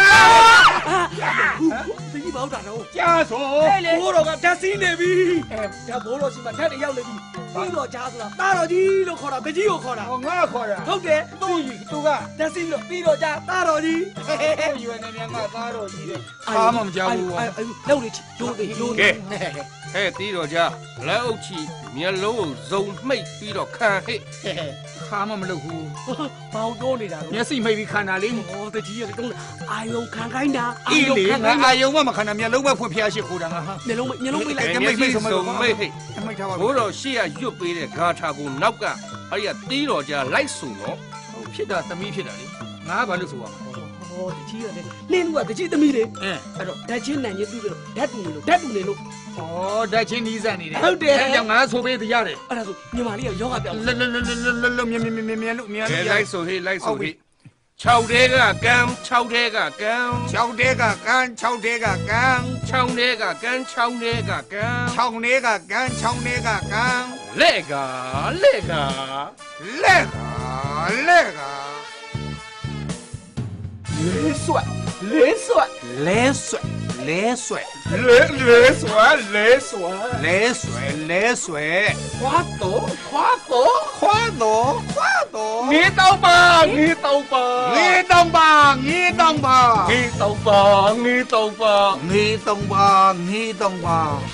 N: တကြီးဘောက်တာတော့
A: ကြားဆို
N: ဘိုးတော်ကဓာတ်စီးနေပြီအဲဒါဘိုးတော်စီမှာဓာတ်တွေရောက်နေပြီပြီးတော့ကြားဆိုတာတာတော်ကြီးလို့ခေါ်တာတကြီးကိုခေါ်တာ
A: ဟောငါခေါ်တာ
N: ဟုတ်တယ်
A: သူ့သူက
N: ဓာတ်စီးလို့ပြီးတော့ကြားတာတော်ကြီး
A: ယူနေမြန်ငါသားတော်ကြီးတဲ့အားမမကြောက်ဘူးကွာ
N: လောက်လေချီရိုးတယ်ရိုး
H: ကဲဟဲ့တီးတော်ကြလက်အုပ်ချီမျက်လုံးကိုဇုံမှိတ်ပြီးတော့ခံဟဲ့
A: ခါမမလုပ်ဘူး
N: ဘောင်တိုးနေတာ
A: မျက်စိမိတ်ပြီးခန္ဓာလေး
N: ဟောတကြီးကတုံးအာယုံခံခိုင်းတာ
A: အေးလေငါအာယုံမမခန္ဓာမျက်လုံးပဲဖွင့်ဖျားရှိခိုးတာငါဟာ
N: မျက်လုံးမျက်လုံးမိတ်လိုက်
H: မျက်စိဇုံမိတ်ဟဲ့
A: မိတ်ထားပါ
H: ဘိုးတော်ရှေ့ကရွတ်ပေးတဲ့ဂါထာကိုနောက်ကအဲ့ဒီကတီးတော်ကြလိုက်ဆိုတော့
A: ဖြစ်တာသမီးဖြစ်တာလေငါဘာလို့ဆိုရမှာ
N: ဟောတကြီးကလည်းနင်းလူကတကြီးသမီးလေအဲအဲ့တော့ဓာတ်ချင်းနန်ချင်းတူတယ်ဓာတ်တူနေလို့ဓာတ်တူနေလို့
A: ဩဓာတ်ချင်းနီးစပ်နေတယ်
N: ဟုတ်တယ်
A: အဲ့ကြောင့်ငါဆိုပေးတရားတယ်
N: အဲ့ဒါဆိုညီမလေးကယောဂပြောင်း
A: လွတ်လွတ်လွတ်လွတ်လွတ်လွတ်မြင်မြင်မြင်မြင်လို့မြင်
H: ကဲလိုက်ဆိုဟဲ့လိုက်ဆိုဟဲ့၆တဲကကန်း၆တဲကကန်း
A: ၆တဲကကန်း၆တဲကကန်း
H: ၆တဲကကန်း၆တဲကကန်း
A: ၆တဲကကန်း၆တဲကကန်း
H: လက်ကလက်က
A: လက်ကလက်က
H: လေးဆွတ်လေးဆွတ်
A: လဲဆွဲလဲဆွဲ
H: လေးလေးဆွတ်လေးဆွတ်
A: လဲဆွဲလဲဆွဲ
H: ခွာတော့ခွာတော့
A: ခွာတော့ခွာတော့
H: ငေးတောင်းပါငေးတောင်းပါ
A: ငေးတောင်းပါငေးတောင်းပါ
H: ငေးတောင်းပါငေးတောင်းပါ
A: ငေးတောင်းပါငေးတောင်းပါ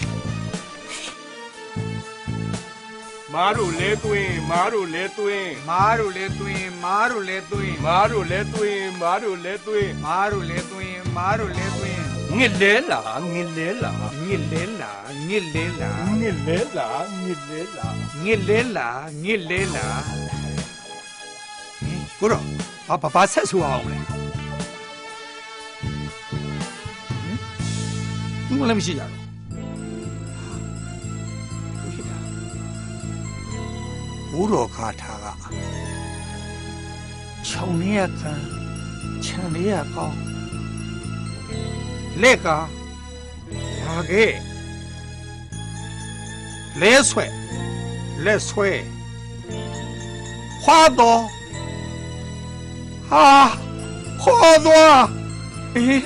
H: မားတို့လဲသွင်းမားတို့လဲသွင်း
A: မားတို့လဲသွင်းမားတို့လဲသွင်း
H: မားတို့လဲသွင်းမားတို့လဲသွင်း
A: မားတို့လဲသွင်းမားတို့လဲသွင်း
H: ငစ်လဲလာငစ်လဲလာ
A: ငစ်လဲလာငစ်လဲလာ
H: ငစ်လဲလာငစ်လဲလာ
A: ငစ်လဲလာငစ်လဲလာကိုတော့ဘာဘာဆက်ဆိုအောင်လဲဟင်ဘာလဲမရှိကြတော့ဘိုးတော်ခါထားကခြုံနေရကံခြံနေရကောင်းလက်ကလာခဲ့လဲဆွဲလက်ဆွဲခွာတော့ဟာခွာတော့အေး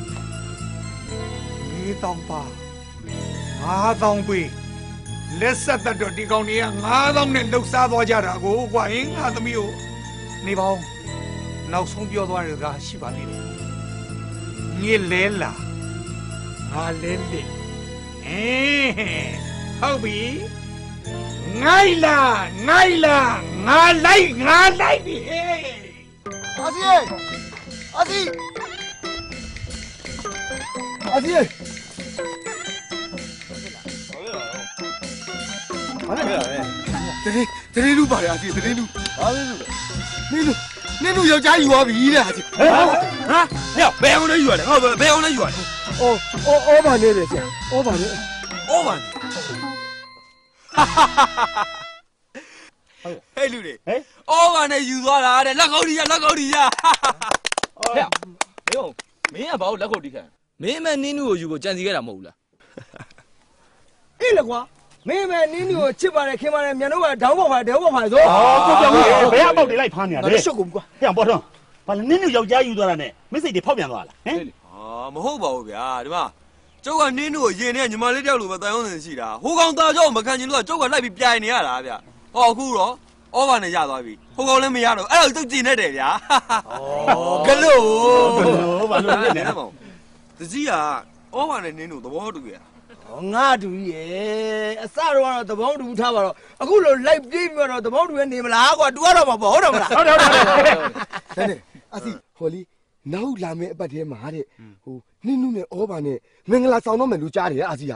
A: ဒီတောင်ပါငါတောင်ပြီလက်ဆက်တတ်တော့ဒီကောင်တွေကငါးသောင်းနဲ့လှုပ်ရှားသွားကြတာကိုကွာဟင်ငါသမီးကိုနေပေါင်းနောက်ဆုံးပြောသွားတဲ့စကားရှိပါသေးတယ်ညစ်လဲလာငါလဲလေအေးဟုတ်ပြီငိုက်လာငိုက်လာငါလိုက်ငါလိုက်ပြီဟေး
L: 阿西，阿西，阿西。ဘာလဲတရေတရေလူပါလေအစီတရေလူဘာလဲလူနင်းလူနင်းလူယောက်ျားယူသွားပြီတဲ့အစီဟမ်ဟာညဘယ်အောင်လဲယူရလဲငါဘယ်အောင်လဲယူရလဲအော်အော်အော်ပါနေတယ်ဆရာအော်ပါနေအော်ပါနေဟဲ့လူတွေဟဲ့
D: အော်ပါနဲ့ယူသွားတာတဲ့လက်ကောက်ဒီရလက်ကောက်ဒီရ
I: ဟဲ့မင်းမင်းကဘာလို့လက်ခုပ်တီးခံမင်းအမနင်းနူကိုယူဖို့ကြံစီခဲ့တာမဟုတ်ဘူးလား
O: အေးလေကွာမင်းမဲနင်းနီကိုချစ်ပါတယ်ခင်ပါတယ်မြန်တော့ကဒေါင်းပေါက်ပါဒေါင်းပေါက်ပါဆို
C: အော်ကိုပြောင်းဘယ်အပေါက်တွေလိုက်ဖမ်းနေရလဲရှုပ်ကုန်ကွာဟဲ့ပေါ်တော့ဘာလဲနင်းနီယောက်ျားယူသွားတာနဲ့မစ်စိတ်တွေဖောက်ပြန်သွားလားဟမ်
D: အာမဟုတ်ပါဘူးဗျာဒီမှာကျုပ်ကနင်းတို့ကိုရင်နဲ့ညီမလေးတယောက်လိုပဲတိုင်အောင်နေရှိတာဟိုကောင်သားကြောင့်မခံချင်လို့ကကျုပ်ကလိုက်ပြီးပြိုင်နေရတာဗျာဟောအခုတော့ဩဘာနဲ့ရသွားပြီဟိုကောင်လည်းမရတော့အဲ့ဒါကျုပ်ကျင်နေတယ်ဗျာဩကလို့ကလို့ဘာလို့လဲမောင်တကြီးကဩဘာနဲ့နင်းတို့သဘောတူရ
O: ငါတူရဲ့အစတော့ကတော့သဘောတူထားပါတော့အခုလိုလိုက်ပြေးပြီးတော့သဘောတူရနေမလားကွာ तू ကတော့မဟုတ်တော့မလားဟုတ်တယ်ဟုတ်တယ်
L: ဒါနဲ့အစီဟိုလီနောက်လာမယ့်အပတ်ထဲမှာတဲ့ဟိုနင်းနုနဲ့ဩဘာနဲ့မင်္ဂလာဆောင်တော့မယ်လို့ကြားတယ်အစီက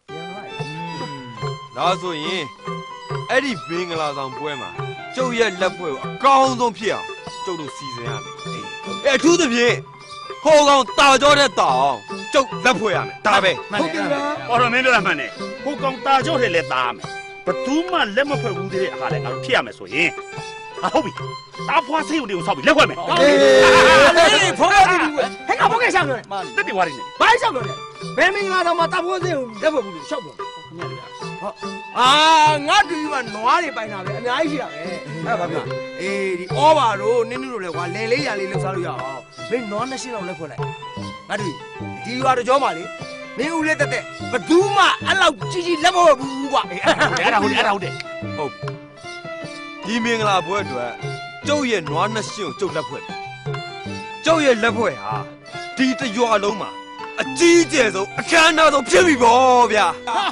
D: ဒါဆိုရင်အဲ့ဒီမင်္ဂလာဆောင်ပွဲမှာကျုပ်ရဲ့လက်ပွဲကိုအကောင်းဆုံးဖြစ်အောင်ကျုပ်တို့စီစဉ်ရမယ်အဲ့အထူးသဖြင့်ဟိုကောင်တာကြောတဲ့တောင်ကျုပ်လက်ဖွဲ့ရမယ်ဒါပဲ
C: ဟုတ်ကဲ့ပါအော်တော့မင်းပြောတာမှန်တယ်ဟိုကောင်တာကြောတဲ့လက်သားမယ်ဘသူမှလက်မဖွဲ့ဘူးတဲ့အခါလဲငါတို့ဖြစ်ရမယ်ဆိုရင်ဟာဟုတ်ပြီတာဖွားစိတ်ကိုဆောက်ပြီးလက်ဖွဲ့မယ်အေး
O: အေးဖော်ရပြီဟဲ့ကဘောကရှောက်လို့
C: တက်တယ်ဝါရင်း
O: ဘာရှောက်လို့လဲဘယ်မင်္ဂလာတော့မှတာဖွားစိတ်ကိုလက်ဖွဲ့ဘူးလို့ရှောက်လို့ဟုတ်အာငါတူကနွားတွေပိုင်တာပဲအများကြီးရှိတာပဲအဲ့ပါဗျာအေးဒီဩဘာတို့နင်းနင်းတို့လဲကွာလဲလေးရလေးလှုပ်ရှားလို့ရအောင်မင်းနွားနှစ်ရှင်းတော့လက်ဖွဲ့လိုက်ငါတူဒီရွာတော့ကြောမှာလေမင်းဦးလေးတက်တက်ဘသူမှအဲ့လောက်ကြီးကြီးလက်မဟုတ်ဘူးကွာ
C: အဲ့ဒါဟုတ်တယ်အဲ့ဒါဟုတ်တယ်
D: ဟုတ်ဒီမင်္ဂလာပွဲအတွက်ကျုပ်ရဲ့နွားနှစ်ရှင်းကိုကျုပ်လက်ဖွဲ့ကျုပ်ရဲ့လက်ဖွဲ့ဟာဒီတရွာလုံးမှာအကြီးကျယ်ဆုံးအခမ်းအနားဆုံးဖြစ်ပြီပေါ့ဗျာ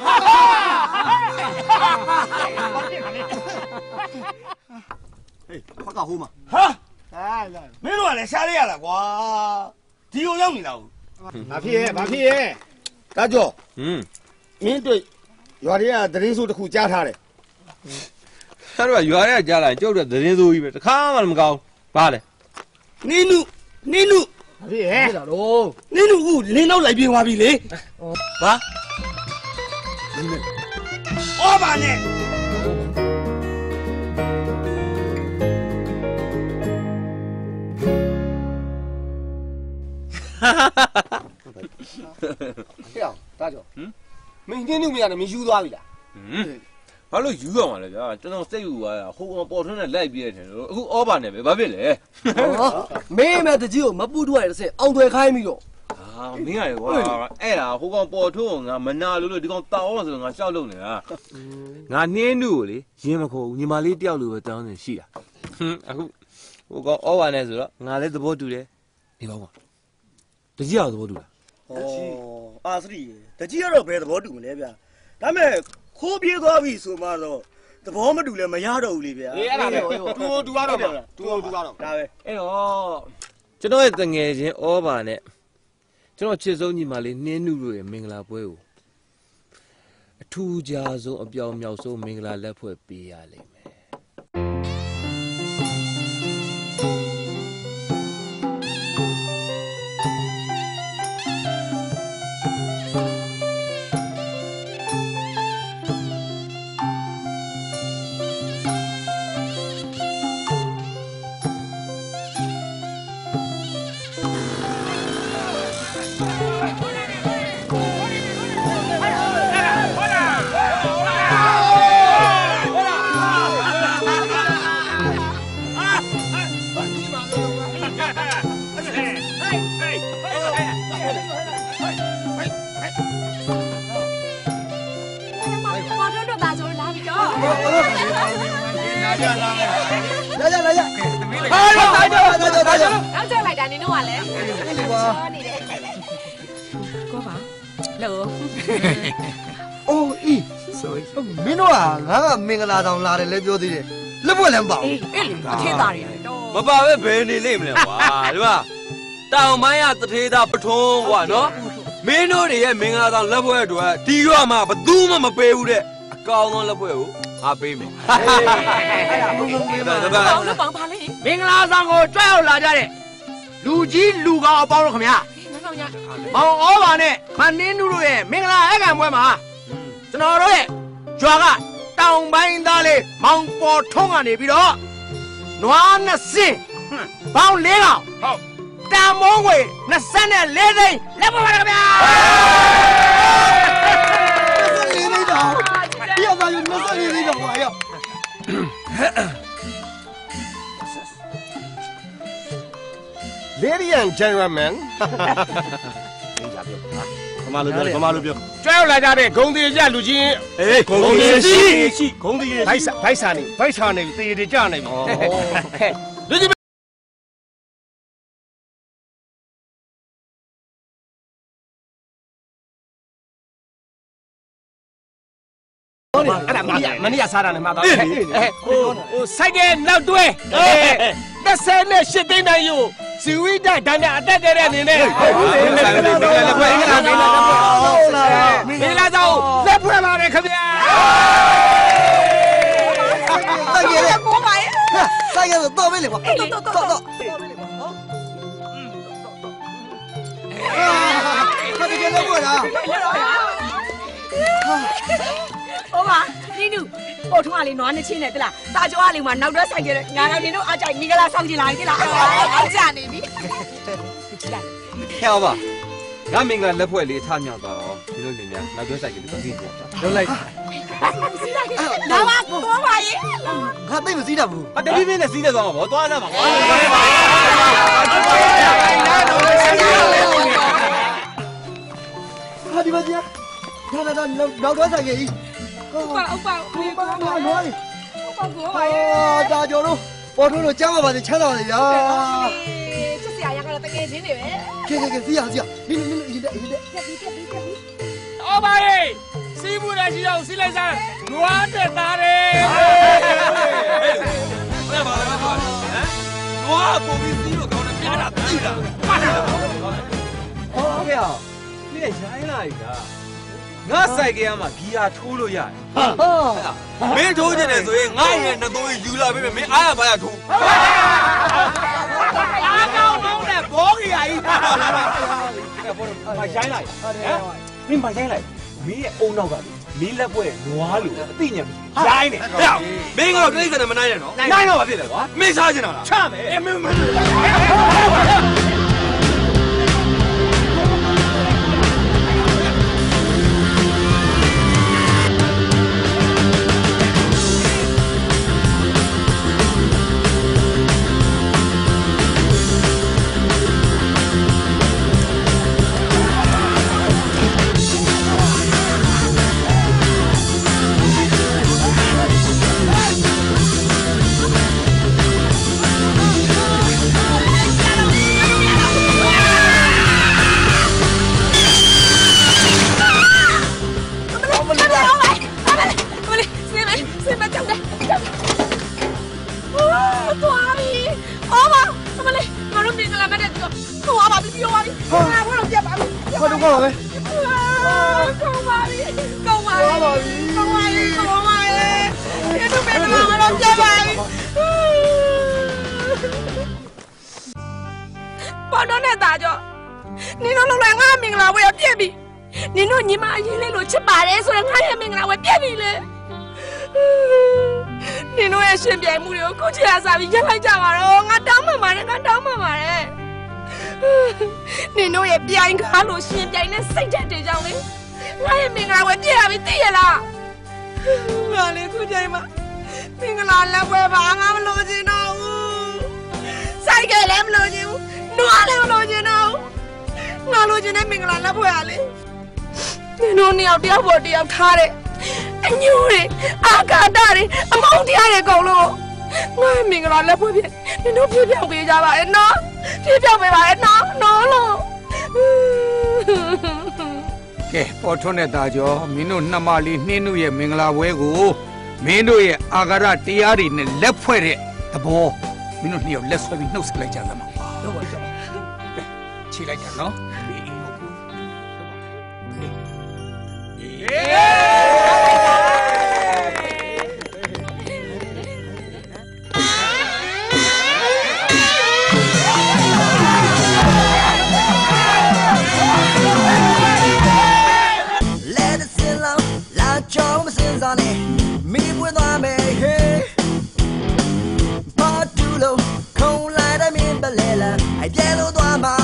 C: ဟေးဖက်ကဟိုးမှာဟာမင်းတို့ကလည်းရှားလိုက်ရလားကွာဒီကိုရောက်နေတာဟုတ်
L: ဘာဖြစ်ရဲ့ဘာဖြစ်ရဲ့တာကြောဟင်းမင်းတို့ရွာတွေကသတင်းဆိုးတစ်ခုကြားထားတယ်
K: ဆရာတို့ကရွာတွေကကြားလာကျုပ်တို့သတင်းဆိုးကြီးပဲတခါမှမကောင်းဘာလဲ
O: နင်းနုနင်းနု
L: ဘာဖြစ်ရဲ့
O: ဒါတော့နင်းနုကလင်းတော့လိုက်ပြေးသွားပြီလေ
C: ဘာဩဘာနဲ့
L: ဟဲ့တာကြောဟမ်မင်းနင်းနုမရတယ်မင်းယူသွားပြီလား
K: ဟမ်ဘာလို့ယူရမှာလဲဗျာကျွန်တော်စိတ်ယူသွားတာဟိုကောင်ပေါ်ထွန်းနဲ့လိုက်ပြေးတယ်လို့အခုဩဘာနဲ့ပဲဘာဖြစ်လဲ
N: မင်းမဲ့တကြီးကိုမပူတော့ရတဲ့အောင်သွယ်ခိုင်းပြီးတော့
K: အာမင်းရတယ်ကွာအဲ့ဒါဟိုကောင်ပေါ်ထွန်းငါမနာလို့လို့ဒီကောင်တောင်းအောင်ဆိုတော့ငါရှောက်လို့နေတာငါနှင်းနုကိုလေရင်းမခေါ်ဘူးညီမလေးတယောက်လိုပဲတောင်းနေရှိတာဟမ်အခုဟိုကောင်ဩဘာနဲ့ဆိုတော့ငါလည်းသဘောတူတယ်ဒီကောင်ကတကြီးအောင်သဘောတူလား
P: ဩအာစရီတကြီးကတော့ဘယ်သဘောတူမလဲဗျာဒါမဲ့ခိုးပြေးသွားပြီဆိုမှတော့သဘောမတူလဲမရတော့ဘူးလေဗျာ
L: အေးအဲ့ဒါပဲတူတူရတော့ဗျာတူတူရတော့
P: ဒါပဲ
K: အဲ့တော့ကျွန်တော်ရဲ့တငယ်ချင်းဩဘာနဲ့ကျွန်တော်ချစ်ဆုံးညီမလေးနှင်းနုတို့ရဲ့မင်္ဂလာပွဲကိုအထူးခြားဆုံးအပြောင်မြောက်ဆုံးမင်္ဂလာလက်ဖွဲ့ပေးရလိမ့်မယ်
O: 来来来来，哎呀，来着来着来着，
J: 然后再来干你弄完嘞，说你的，过吧，喽，
O: 哦咦，မင်းတို့ကငါကမင်္ဂလာဆောင်လာတယ်လဲပြောသေးတယ်လက်ပွက်လည်းမပေါ့
J: အေးအဲ့လေအထင်းသားတွေတော့
D: မပါပဲဘယ်နေလိမ့်မလဲကွာဒီမှာတောင်ပိုင်းကတထေးသားပထွန်းကွာနော်မင်းတို့တွေရဲ့မင်္ဂလာဆောင်လက်ပွဲအတွက်ဒီရွာမှာဘသူမှမပေးဘူးတဲ့အကောင်းဆုံးလက်ပွဲကိုအားပေးမယ်
O: အဲ့ဒါဘုံဘုံပေးပါဘာလို့ပါလဲမင်္ဂလာဆောင်ကိုကြွရောက်လာကြတဲ့လူကြီးလူကောင်းအပေါင်းတို့ခင်ဗျာမောင်ဩဘာနဲ့မနင်းနုတို့ရဲ့မင်္ဂလာအခမ်းပွဲမှာကျွန်တော်တို့ရဲ့ကြွာကတောင်ပိုင်းသားလေးမောင်ပေါ်ထုံးကနေပြီးတော့နွားနှစ်စင်းပေါင်းလေးကောင်ဟုတ်တန်မိုးငွေနှစ်ဆနဲ့လေးသိန်းလက်ပါပါခင်ဗျာ
G: 要不然就没事你那个玩意儿。
L: Ladies and gentlemen
H: ဘာမှလုပ်ပြောဘာမှလုပ်ပြော
L: ကျွဲရောက်လာကြတဲ့ဂုံသေးရလူချင်းအေးဂုံသေးရှိရှိဂုံသေးရှိဘိုက်စာဘိုက်စာနေဘိုက်စာနေတေးတေးကြနေပြီလူချင်းအဲ့ဒါမနီးမနီးစားတာနဲ့မှာတော့ဟိုဟိုစိုက်ကဲနောက်တွဲတစ်ဆယ်နဲ့ရှစ်သိန်းတိုင်းယူဇီဝိတဒဏ်နဲ့အတက်တဲ့အနေနဲ့ဟုတ်တယ်မင်္ဂလာပါမင်္ဂလာပါမင်္ဂလာပါဟုတ်လားမင်္ဂလာဆောင်လက်ဖွဲ့ပါတယ်ခင်ဗျာ
G: 大爷的，我买。大爷的，到位了吧？到到到到。啊，快点给他过来。
E: 好吧，你nu，我从阿里拿的钱来的啦，大家阿里嘛拿着三个，俺那天都阿仔米个啦上进来的啦，阿仔那边。
K: ဟဲ့ပါငါမင်္ဂလာလက်ဖွဲ့လေးထားမြောက်တော့ဒီလိုနေများနောက်ကျောဆိုင်ကလေးပြီးပြလုံးလိုက်
E: 拿吧，多吧耶！
G: 他对不起他不？
K: 啊，这边的谁在装嘛？我装了嘛？
G: 他你妈姐，他他他老老多少个？
E: 欧巴欧巴，
G: 欧巴欧巴哪里？
E: 欧巴多吧耶！
G: 啊，大家都，我从那讲话把你抢到了呀！
E: 这是呀，两个人在干什么呗？
G: 给给给，谁呀谁呀？你你你你你你。
L: 欧巴耶！ 西部的西ရောက်စီလိုက်စားနွားတက်သားတယ်ဘယ်ပါလဲဟမ်နွားပုံပြီးစီးလို့ကောင်းတယ်ပြားတာသိတာမှတ်တာ
K: ဟောဖေ။你也ရိုင်းလာပြီလား။ငါစိုက်ကရမှာဂီယာထိုးလို့ရတယ်။ဟာ။မင်းထိုးချင်တယ်ဆိုရင်ငါရဲ့နှစ်သုံးယူလာပေးမယ်မင်းအားရပါရထိုး။
L: အားကောင်းကောင်းနဲ့ဘောဂီယာကြီး။မရိုင်းလိုက်။ဟမ်မင်းမရိုင်းလိုက် မင်းရဲ့အုံနောက်ကမင်းလက်ပွဲနွားလို့အသိဉာဏ်မရှိရိုင်းနေဟဲ့မင်းကတော့တိတ်တယ်မနိုင်နဲ့နော်နိုင်တော့ဘာဖြစ်လဲကွာမင်းစားချင်တာလားချမယ်အမင်းမင်း
J: ပေါ်တော့နဲ့သားကြောနင်တို့လုံးလိုက်ငါမင်္ဂလာဝယ်ပြည့်ပြီနင်တို့ညီမအရင်လေးလို့ချစ်ပါတယ်ဆိုရင်ငါရဲ့မင်္ဂလာဝယ်ပြည့်ပြီလေနင်တို့ရဲ့ရှင်ပြိုင်မှုတွေကိုခုချရစားပြီးရက်လိုက်ကြပါတော့ငါတောင်းမှပါတယ်ငါတောင်းမှပါတယ်နင်တို့ရဲ့ပြိုင်ကားလို့ရှင်ပြိုင်နဲ့စိတ်တက်တွေကြောင့်လေငါရဲ့မင်္ဂလာဝယ်ပြည့်ရပြီသိရလားငါလေခုချိန်မှာမင်္ဂလာလက်ဝဲပါငါမလို့ချင်တော့ဘူးစိုက်ကလည်းမလို့ချင်ဘူးနွားလည်းမလို့ချင်တော့ငါလို့ချင်တဲ့မင်္ဂလာလက်ဖွဲ့ရလေနင်တို့နှစ်ယောက်တယောက်ပေါ်တယောက်ထားတဲ့အညိုးတွေအာကာတတွေအမောင်းတရားတွေအကုန်လုံးငါမင်္ဂလာလက်ဖွဲ့ပြနင်တို့ပြပြောင်းပေးကြပါရဲ့နော်ပြပြောင်းပေးပါရဲ့နော်နော်လို့
A: ကဲပေါ်ထွန်းတဲ့သားကျော်မင်းတို့နှစ်မလေးနှင်းတို့ရဲ့မင်္ဂလာပွဲကိုမင်းတို့ရဲ့အာဃာတတရားတွေနဲ့လက်ဖွဲ့တဲ့သဘောမင်းတို့နှစ်ယောက်လက်ဆွဲပြီးနှုတ်ဆက်လိုက်ကြသမှာဟုတ်ပါကြောခြေလိုက်ကြနော်
B: Mi puedo ame Pa tu lo Không lại đã miên bà lệ là Ai biết lo đoán mà